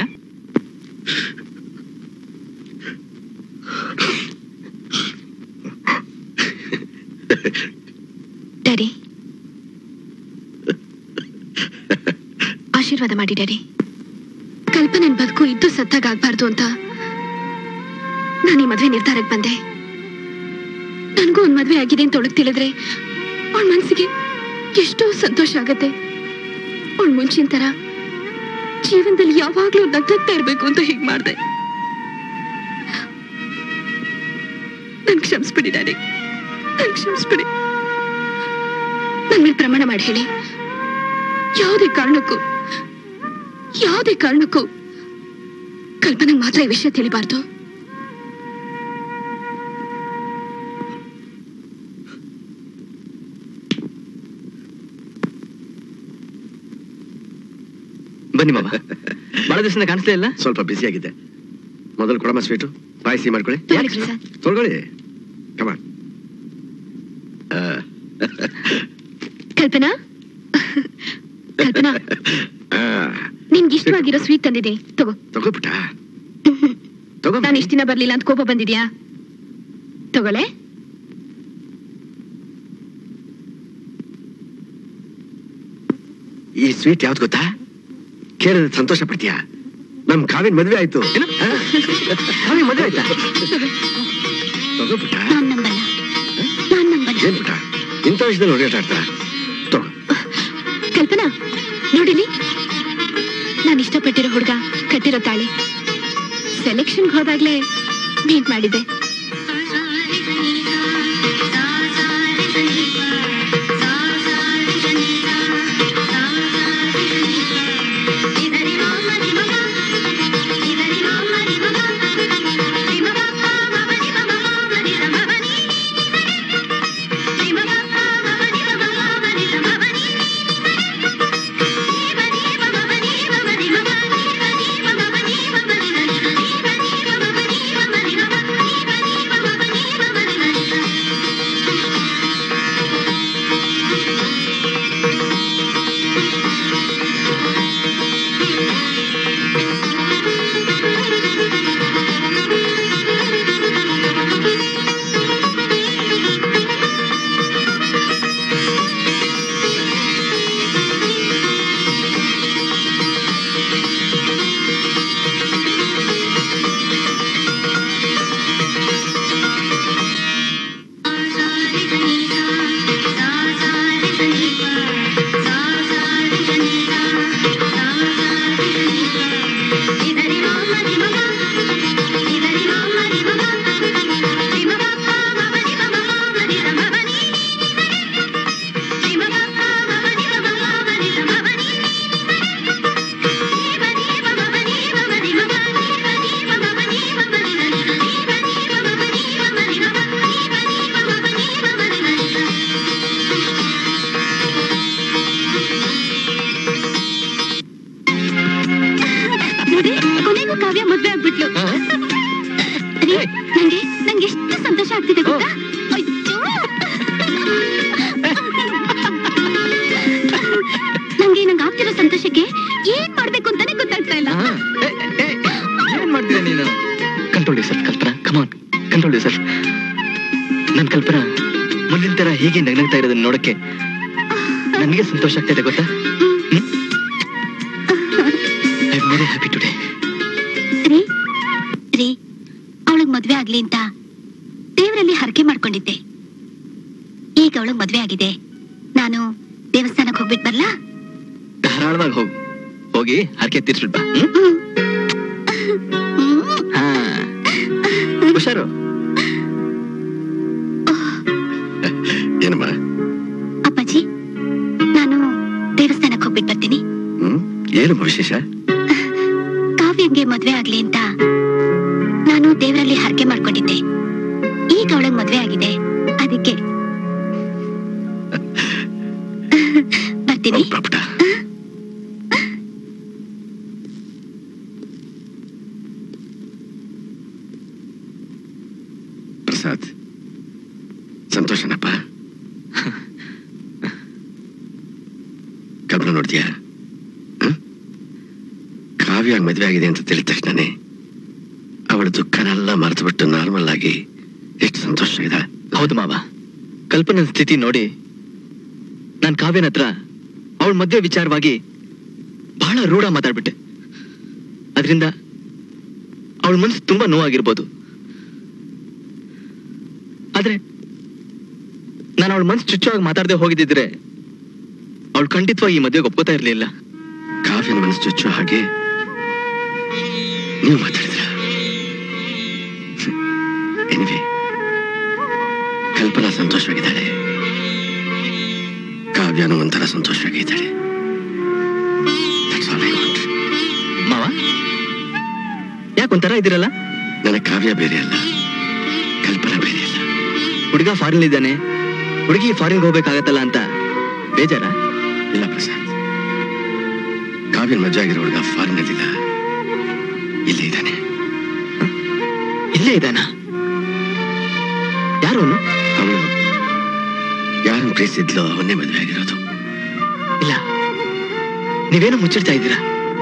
ಡ್ಯಾಡಿ, ಆಶೀರ್ವಾದ ಮಾಡಿ ಡ್ಯಾಡಿ. ಕಲ್ಪನೆ ಬದುಕು ಇದ್ದು ಸತ್ತಾಗಬಾರ್ದು ಅಂತ ನಾನು ಈ ಮದ್ವೆ ನಿರ್ಧಾರಕ್ಕೆ ಬಂದೆ. ನನ್ಗೂ ಒಂದ್ ಮದ್ವೆ ಆಗಿದೆ ಅಂತ ಒಳಗ್ ತಿಳಿದ್ರೆ ಅವಳ ಮನ್ಸಿಗೆ ಎಷ್ಟೋ ಸಂತೋಷ ಆಗತ್ತೆ. ಅವಳ ಮುಂಚಿನ ತರ ಜೀವನದಲ್ಲಿ ಯಾವಾಗ್ಲೂ ನಗ್ತಾ ಇರ್ಬೇಕು ಅಂತ ಹೀಗ್ ಮಾಡ್ದೆ. ನನ್ ಕ್ಷಮಿಸ್ಬಿಡಿ ಡ್ಯಾಡಿ, ನನ್ ಕ್ಷಮಿಸ್ಬಿಡಿ. ನನ್ ಮೇಲೆ ಪ್ರಮಾಣ ಮಾಡಿ ಹೇಳಿ, ಯಾವುದೇ ಕಾರಣಕ್ಕೂ ಕಲ್ಪನೆಗೆ ಮಾತ್ರ ಈ ವಿಷಯ ತಿಳಿಬಾರ್ದು. ಬನ್ನಿ ಮಾಮ, ಬಹಳ ದಿವಸದಿಂದ ಕಾಣಿಸ್ಲೇ ಇಲ್ಲ. ಸ್ವಲ್ಪ ಬಿಸಿ ಆಗಿದೆ. ಮೊದಲು ಕೊಡಮ್ಮ ಸ್ವೀಟು, ಪಾಯಸಿ ಮಾಡ್ಕೊಳ್ಳಿ. ತೊಳ್ಕೊಳ್ಳಿ. ಕಮಾನ್. ಕಲ್ಪನಾ, ನಿನ್ಗೆ ಇಷ್ಟವಾಗಿರೋ ಸ್ವೀಟ್ ತಂದಿದೆ, ತಗೋಬಿಟ್ಟ. ನಾನು ಇಷ್ಟ ದಿನ ಬರ್ಲಿಲ್ಲ ಅಂತ ಕೋಪ ಬಂದಿದ್ಯಾ? ತಗೊಳ್ಳೆ. ಈ ಸ್ವೀಟ್ ಯಾವ್ದು ಗೊತ್ತಾ? ಕೇಳಿದ್ರೆ ಸಂತೋಷ ಪಡ್ತೀಯಾ? ನಮ್ ಕಾವಿನ ಮದ್ವೆ ಆಯ್ತು. ಮದ್ವೆ ಆಯ್ತಾ? ತಗೋಬಿಟ್ಟ. ಏನ್ ಬಿಟ್ಟ ಇಂಥ ವಿಷಯದಲ್ಲಿ ಹೊಡೆಯಾಟ ಆಡ್ತಾರ? ತಗೋ. ಕಲ್ಪನಾ ನೋಡಿಲಿ, ನಾನು ಇಷ್ಟಪಟ್ಟಿರೋ ಹುಡುಗ ಕಟ್ಟಿರೋ ತಾಳಿ ಸೆಲೆಕ್ಷನ್ಗೆ ಹೋದಾಗ್ಲೇ ಮೀಟ್ ಮಾಡಿದ್ದೆ. ಕಾವ್ಯ ಮದ್ವೆ ಆಗ್ಬಿಟ್ಲು. ನಂಗೆ ಎಷ್ಟು ಸಂತೋಷ ಆಗ್ತಿದೆ ಗೊತ್ತಾ? ನಂಗೆ ಆಗ್ತಿರೋ ಸಂತೋಷಕ್ಕೆ ಏನ್ ಮಾಡ್ಬೇಕು ಅಂತಾನೆ ಗೊತ್ತಾಗ್ತಾ ಇಲ್ಲ. ಏನ್ ಮಾಡ್ತೀರಾ ನೀನು? Control sir Kalpana, come on control sir. ನನ್ ಕಲ್ಪನಾ ಮುಂದಿನ ತರ ಹೀಗೆ ನಗ್ನಗ್ತಾ ಇರೋದನ್ನ ನೋಡಕ್ಕೆ ನನಗೆ ಸಂತೋಷ ಆಗ್ತಾ ಇದೆ ಗೊತ್ತಾ? I am very happy today. ಅವಳಿಗೆ ಮದ್ವೆ ಆಗ್ಲಿ ಅಂತ ದೇವರಲ್ಲಿ ಹರಕೆ ಮಾಡ್ಕೊಂಡಿದ್ದೆ. ಈಗ ಅವಳಿಗೆ ಮದ್ವೆ ಆಗಿದೆ. ನಾನು ದೇವಸ್ಥಾನಕ್ಕೆ ಹೋಗ್ಬಿಟ್ಟು ಬರ್ಲಾ? ಧಾರಾಳವಾಗಿ ಹೋಗಿ ಹರಕೆ ತೀರ್ಸ್ಬಿಟ್ ಬಾ. ಹುಷಾರು. ಏನಮ್ಮ? ಅಪ್ಪಾಜಿ, ನಾನು ದೇವಸ್ಥಾನಕ್ಕೆ ಹೋಗ್ಬಿಟ್ಟು ಬರ್ತೀನಿ. ಏನಮ್ಮ ವಿಶೇಷ? ಕಾವ್ಯಂಗೆ ಮದ್ವೆ ಆಗ್ಲಿ ಅಂತ ನಾನು ದೇವರಲ್ಲಿ ಹರಕೆ ಮಾಡ್ಕೊಂಡಿದ್ದೆ. ಈಗ ಅವಳಿಗೆ ಮದ್ವೆ ಆಗಿದೆ, ಅದಕ್ಕೆ ಬರ್ತೀನಿ. ಪ್ರಸಾದ್, ಸಂತೋಷನಪ್ಪ. ಕಲ್ಪನಾ ನೋಡ್ತೀಯಾ? ಕಾವ್ಯ ಮದ್ವೆ ಆಗಿದೆ ಅಂತ ತಿಳಿದ ತಕ್ಷಣನೇ ಅವಳ ದುಃಖನೆಲ್ಲ ಮರೆತು ಬಿಟ್ಟು ನಾರ್ಮಲ್ ಆಗಿ ಎಷ್ಟು ಸಂತೋಷ ಇದೆ. ಹೌದು ಮಾವ, ಕಲ್ಪನಾ ಸ್ಥಿತಿ ನೋಡಿ ನಾನ್ ಕಾವ್ಯನ ಹತ್ರ ಅವಳ ಮದ್ವೆ ವಿಚಾರವಾಗಿ ಬಹಳ ರೂಢ ಮಾತಾಡ್ಬಿಟ್ಟೆ. ಅದರಿಂದ ಅವಳ ಮನಸ್ಸು ತುಂಬಾ ನೋವಾಗಿರ್ಬೋದು. ಆದ್ರೆ ನಾನು ಅವಳ ಮನಸ್ಸು ಚುಚ್ಚುವಾಗಿ ಮಾತಾಡದೆ ಹೋಗಿದ್ದಿದ್ರೆ ಅವಳು ಖಂಡಿತವಾಗಿ ಈ ಮದ್ವೆಗೆ ಒಪ್ಕೋತಾ ಇರ್ಲಿಲ್ಲ. ಕಾವ್ಯನ ಮನಸ್ಸು ಚುಚ್ಚು ಹಾಗೆ ನೀವು ಮಾತಾಡಿದ್ರ. ಎನಿವೆ, ಕಲ್ಪನಾ ಸಂತೋಷವಾಗಿದ್ದಾಳೆ, ಕಾವ್ಯನೂ ಒಂಥರ ಸಂತೋಷವಾಗಿದ್ದಾಳೆ. ಮಾವ ಯಾಕೊಂಥರ ಇದ್ದೀರಲ್ಲ? ನನ್ನ ಕಾವ್ಯ ಬೇರೆ ಅಲ್ಲ, ಕಲ್ಪನಾ ಬೇರೆ ಅಲ್ಲ. ಹುಡುಗ ಫಾರಿನ್ ಇದ್ದಾನೆ, ಹುಡುಗಿ ಫಾರಿನ್ಗೆ ಹೋಗ್ಬೇಕಾಗತ್ತಲ್ಲ ಅಂತ ಬೇಜಾರ? ಇಲ್ಲ ಪ್ರಸಾದ್, ಕಾವ್ಯನ ಮದುವೆ ಆಗಿರೋ ಹುಡುಗ ಫಾರಿನ್ ಅಲ್ಲಿಲ್ಲ, ಇಲ್ಲೇ ಇದ್ದಾನೆ. ಇಲ್ಲೇ ಇದ್ದಾನ? ಯಾರು ಅವನು? ಅವಳು ಯಾರನ್ನು ಪ್ರೀತಿಸಿದ್ಲೋ ಅವನ್ನೇ ಮದುವೆ ಆಗಿರೋದು. ಇಲ್ಲ, ನೀವೇನೋ ಮುಚ್ಚಿಡ್ತಾ ಇದ್ದೀರಾ.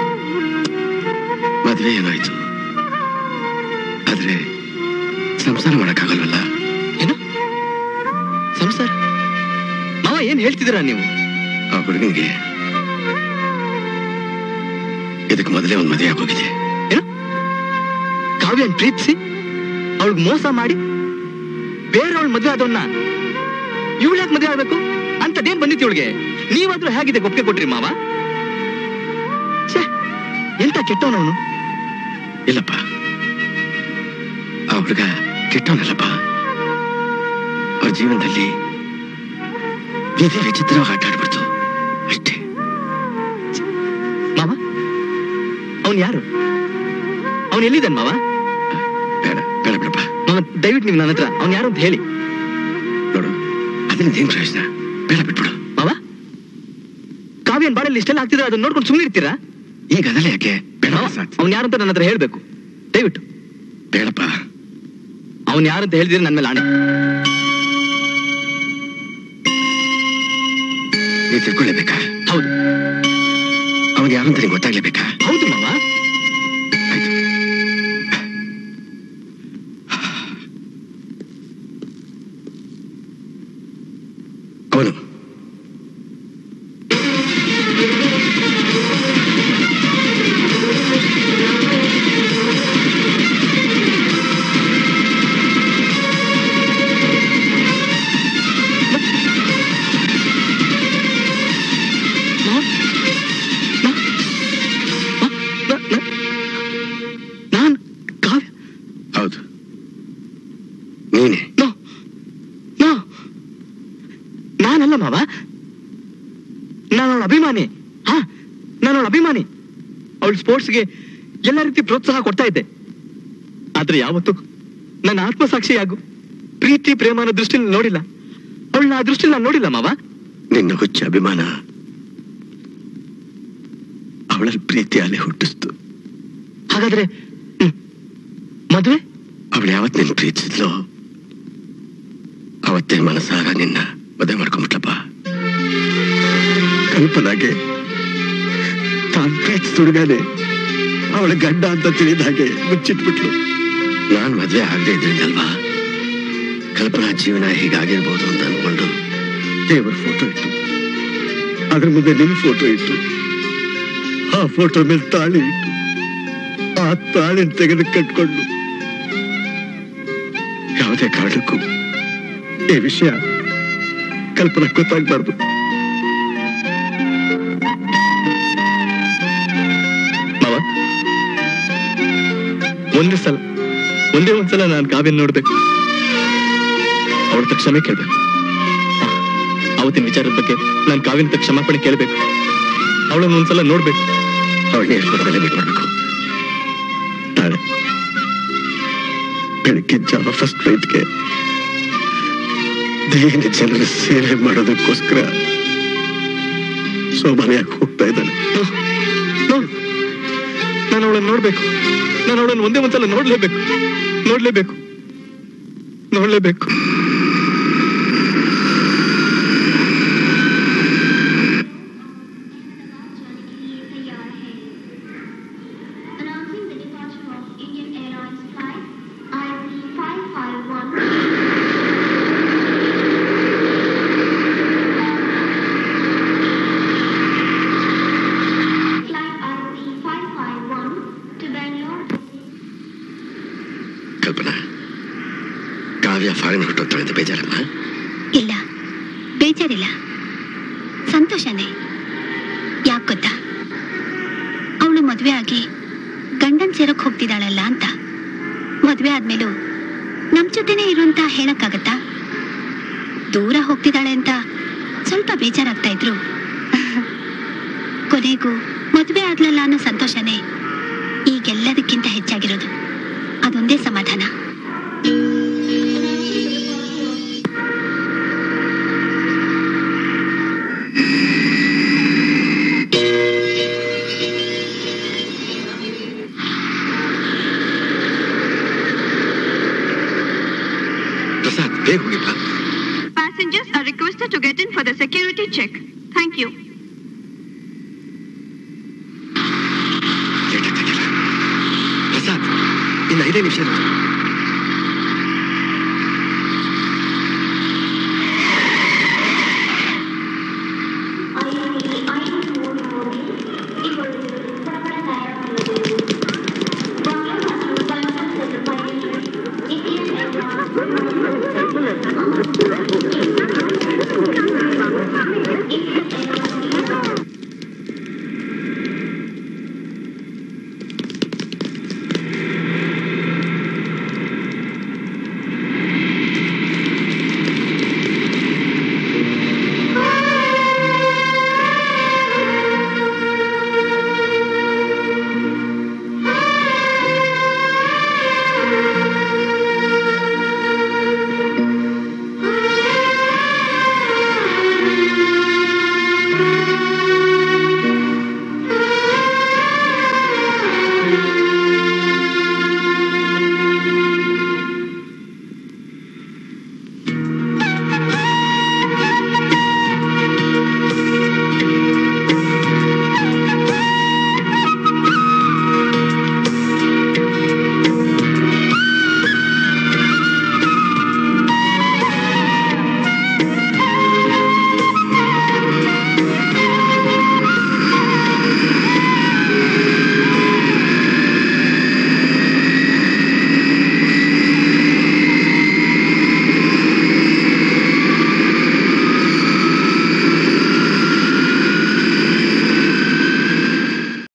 ಮದುವೆ ಏನಾಯ್ತು, ಆದ್ರೆ ಸಂಸಾರ ಮಾಡಕ್ಕಾಗಲ್ವಲ್ಲ. ಏನು ಸಂಸಾರ? ಮಾವ ಏನ್ ಹೇಳ್ತಿದ್ದೀರಾ ನೀವು? ಆ ಹುಡುಗನಿಗೆ ಇದಕ್ಕೆ ಮೊದಲೇ ಒಂದು ಮದುವೆ ಆಗೋಗಿದೆ. ಏನು? ಕಾವ್ಯನ್ ಪ್ರೀತಿಸಿ ಅವಳಿಗೆ ಮೋಸ ಮಾಡಿ ಬೇರೆಯವಳು ಮದುವೆ ಆದವನ್ನ ಇವಳು ಯಾಕೆ ಮದುವೆ ಆಗ್ಬೇಕು ಅಂತದೇನ್ ಬಂದಿತ್ತು ಇವಳಿಗೆ? ನೀವಾದ್ರೂ ಹೇಗಿದೆ ಒಪ್ಪಿಗೆ ಕೊಟ್ರಿ ಮಾವ? ಎಂತ ಕೆಟ್ಟವನವನು? ಇಲ್ಲಪ್ಪ, ಆ ಹುಡುಗ ಕೆಟ್ಟವನಲ್ಲಪ್ಪ. ಅವ್ರ ಜೀವನದಲ್ಲಿ ವಿಧಿ ವಿಚಿತ್ರವಾಗಿ ಆಟ ಆಡ್ಬಿಡ್ತು ಅಷ್ಟೇ. ಮಾವ ಅವನ್ ಯಾರು? ಅವನ್ ಎಲ್ಲಿದ್ದಾನ ಮಾವ? ಬೇಡ ಬೇಡ ಬಿಡಪ್ಪ ಮಾವ, ದಯವಿಟ್ಟು ನೀವು ನನ್ನ ಹತ್ರ ಅವನ್ ಯಾರು ಅಂತ ಹೇಳಿ. ನೋಡು, ಅದರಿಂದ ಏನ್ ಪ್ರಯೋಜನ? ಬೇಡ ಬಿಟ್ಬಿಡು. ಮಾವ, ಕಾವ್ಯನ್ ಬಾಳಲ್ಲಿ ಇಷ್ಟೆಲ್ಲ ಆಗ್ತಿದ್ರೆ ಅದನ್ನ ನೋಡ್ಕೊಂಡು ಸುಮ್ಮನೆ ಇರ್ತೀರಾ? ಈಗ ಅದಲ್ಲ ಯಾಕೆ? ಬೇಡ. ಅವ್ನ್ ಯಾರಂತ ನನ್ನ ಹತ್ರ ಹೇಳ್ಬೇಕು, ದಯವಿಟ್ಟು. ಬೇಡಪ್ಪ. ಅವನ್ ಯಾರಂತ ಹೇಳಿದ್ರೆ ನನ್ನ ಮೇಲೆ ಆಣೆ. ನೀ ತಿಳ್ಕೊಳ್ಳೇಬೇಕಾ? ಹೌದು. ಅವನ್ ಯಾರು ಅಂತ ನಿಂಗೆ ಗೊತ್ತಾಗ್ಲೇಬೇಕಾ? ಹೌದು ಮಾವ. ಆಯ್ತು. ಅವನು ನಾನಲ್ಲ ಮಾವ, ನಾನವಳ ಅಭಿಮಾನಿ. ನಾನವಳ ಅಭಿಮಾನಿ. ಅವಳು ಸ್ಪೋರ್ಟ್ಸ್ಗೆ ಎಲ್ಲ ರೀತಿ ಪ್ರೋತ್ಸಾಹ ಕೊಡ್ತಾ ಇದ್ದೆ. ಆದ್ರೆ ಯಾವತ್ತೂ ನನ್ನ ಆತ್ಮಸಾಕ್ಷಿಯಾಗು ಪ್ರೀತಿ ಪ್ರೇಮ ಅನ್ನೋ ದೃಷ್ಟಿಲಿ ನೋಡಿಲ್ಲ. ಅವಳನ್ನ ಆ ದೃಷ್ಟಿಲಿ ನಾನು ನೋಡಿಲ್ಲ ಮಾವ. ನಿನ್ನ ಹುಚ್ಚ ಅಭಿಮಾನ ಅವಳಲ್ಲಿ ಪ್ರೀತಿ ಅಲೆ ಹುಟ್ಟಿಸ್ತು. ಹಾಗಾದ್ರೆ ಮದುವೆ? ಅವಳು ಯಾವತ್ತು ನಿನ್ನ ಪ್ರೀತಿಸಿದ್ಲೋ ಅವತ್ತೇ ಮನಸ್ಸಾಗ ನಿನ್ನ ಮದುವೆ ಮಾಡ್ಕೊಂಡ್ಬಿಟ್ಲಪ್ಪ. ಕಲ್ಪನಾಗೆ ತಾನು ಪ್ರೀತಿಸುಡುಗಾನೆ ಅವಳ ಗಂಡ ಅಂತ ತಿಳಿದ ಹಾಗೆ ಮುಚ್ಚಿಟ್ಬಿಟ್ಲು. ನಾನ್ ಮದುವೆ ಆಗದೆ ಇದ್ರಿಂದಲ್ವಾ ಕಲ್ಪನಾ ಜೀವನ ಹೀಗಾಗಿರ್ಬೋದು ಅಂತ ಅನ್ಕೊಂಡು ದೇವರ ಫೋಟೋ ಇಟ್ಟು ಅದ್ರ ಮುಂದೆ ನಿನ್ನ ಫೋಟೋ ಇಟ್ಟು ಆ ಫೋಟೋ ಮೇಲೆ ತಾಳಿ ಇಟ್ಟು ಆ ತಾಳಿನ ತೆಗೆದು ಕಟ್ಕೊಂಡು ಯಾವುದೇ ಕಾರಣಕ್ಕೂ ಈ ವಿಷಯ ಕಲ್ಪನಾ ಗೊತ್ತಾಗ್ಬಾರ್ದು. ಮಾವ, ಒಂದೇ ಒಂದ್ಸಲ ನಾನು ಕಾವ್ಯನ್ ನೋಡ್ಬೇಕು, ಅವಳ ಕ್ಷಮೆ ಕೇಳ್ಬೇಕು. ಅವತ್ತಿನ ವಿಚಾರದ ಬಗ್ಗೆ ನಾನು ಕಾವ್ಯನ ಕ್ಷಮಾಪಣೆ ಕೇಳ್ಬೇಕು. ಅವಳನ್ನ ಒಂದ್ಸಲ ನೋಡ್ಬೇಕು. ಅವಳನ್ನ ಹೇಳ್ಕೊಡೋದಲ್ಲೇ ಬಿಟ್ಟು ಮಾಡ್ಬೇಕು. ನಾಳೆ ಬೆಳಗ್ಗೆ ಜಾವ ಫಸ್ಟ್ ಫ್ಲೈಟ್ಗೆ ದೇಹ ಜನರ ಸೇವೆ ಮಾಡೋದಕ್ಕೋಸ್ಕರ ಸೋಮಾರಿಯಾಗಿ ಹೋಗ್ತಾ ಇದ್ದಾನೆ. ನಾನು ಅವಳನ್ನು ನೋಡ್ಬೇಕು. ನಾನು ಅವಳನ್ನು ಒಂದೇ ಒಂದ್ಸಲ ನೋಡ್ಲೇಬೇಕು. ಕಲ್ಪನಾ, ಕಾವ್ಯ ಫಾರಿನ್ ಹೊರಟೋಗ್ತಾಳೆ ಅಂತ ಬೇಜಾರಮ್ಮ? ಇಲ್ಲ, ಬೇಜಾರಿಲ್ಲ, ಸಂತೋಷನೇ. ಯಾಕೆ ಗೊತ್ತಾ, ಅವಳು ಮದ್ವೆ ಆಗಿ ಗಂಡನ್ ಸೇರಕ್ ಹೋಗ್ತಿದ್ದಾಳಲ್ಲ ಅಂತ. ಮದ್ವೆ ಆದ್ಮೇಲೂ ನಮ್ ಜೊತೆನೆ ಇರುವಂತ ಹೇಳಕ್ಕಾಗತ್ತಾ? ದೂರ ಹೋಗ್ತಿದ್ದಾಳೆ ಅಂತ ಸ್ವಲ್ಪ ಬೇಜಾರಾಗ್ತಾ ಇದ್ರು. ಕೊನೆಗೂ ಮದುವೆ ಆಗ್ಲಲ್ಲ ಅನ್ನೋ ಸಂತೋಷನೇ ಈಗೆಲ್ಲದಕ್ಕಿಂತ ಹೆಚ್ಚಾಗಿರೋದು. ಅದೊಂದೇ ಸಮಾಧಾನ. ಪ್ರಸಾದ್, ಬೇಗ ಹೋಗಿಪ್ಪ. Passengers are requested to get in for the security check. Thank you. Prasad, ಇನ್ನು 5 ನಿಮಿಷ. Thank you.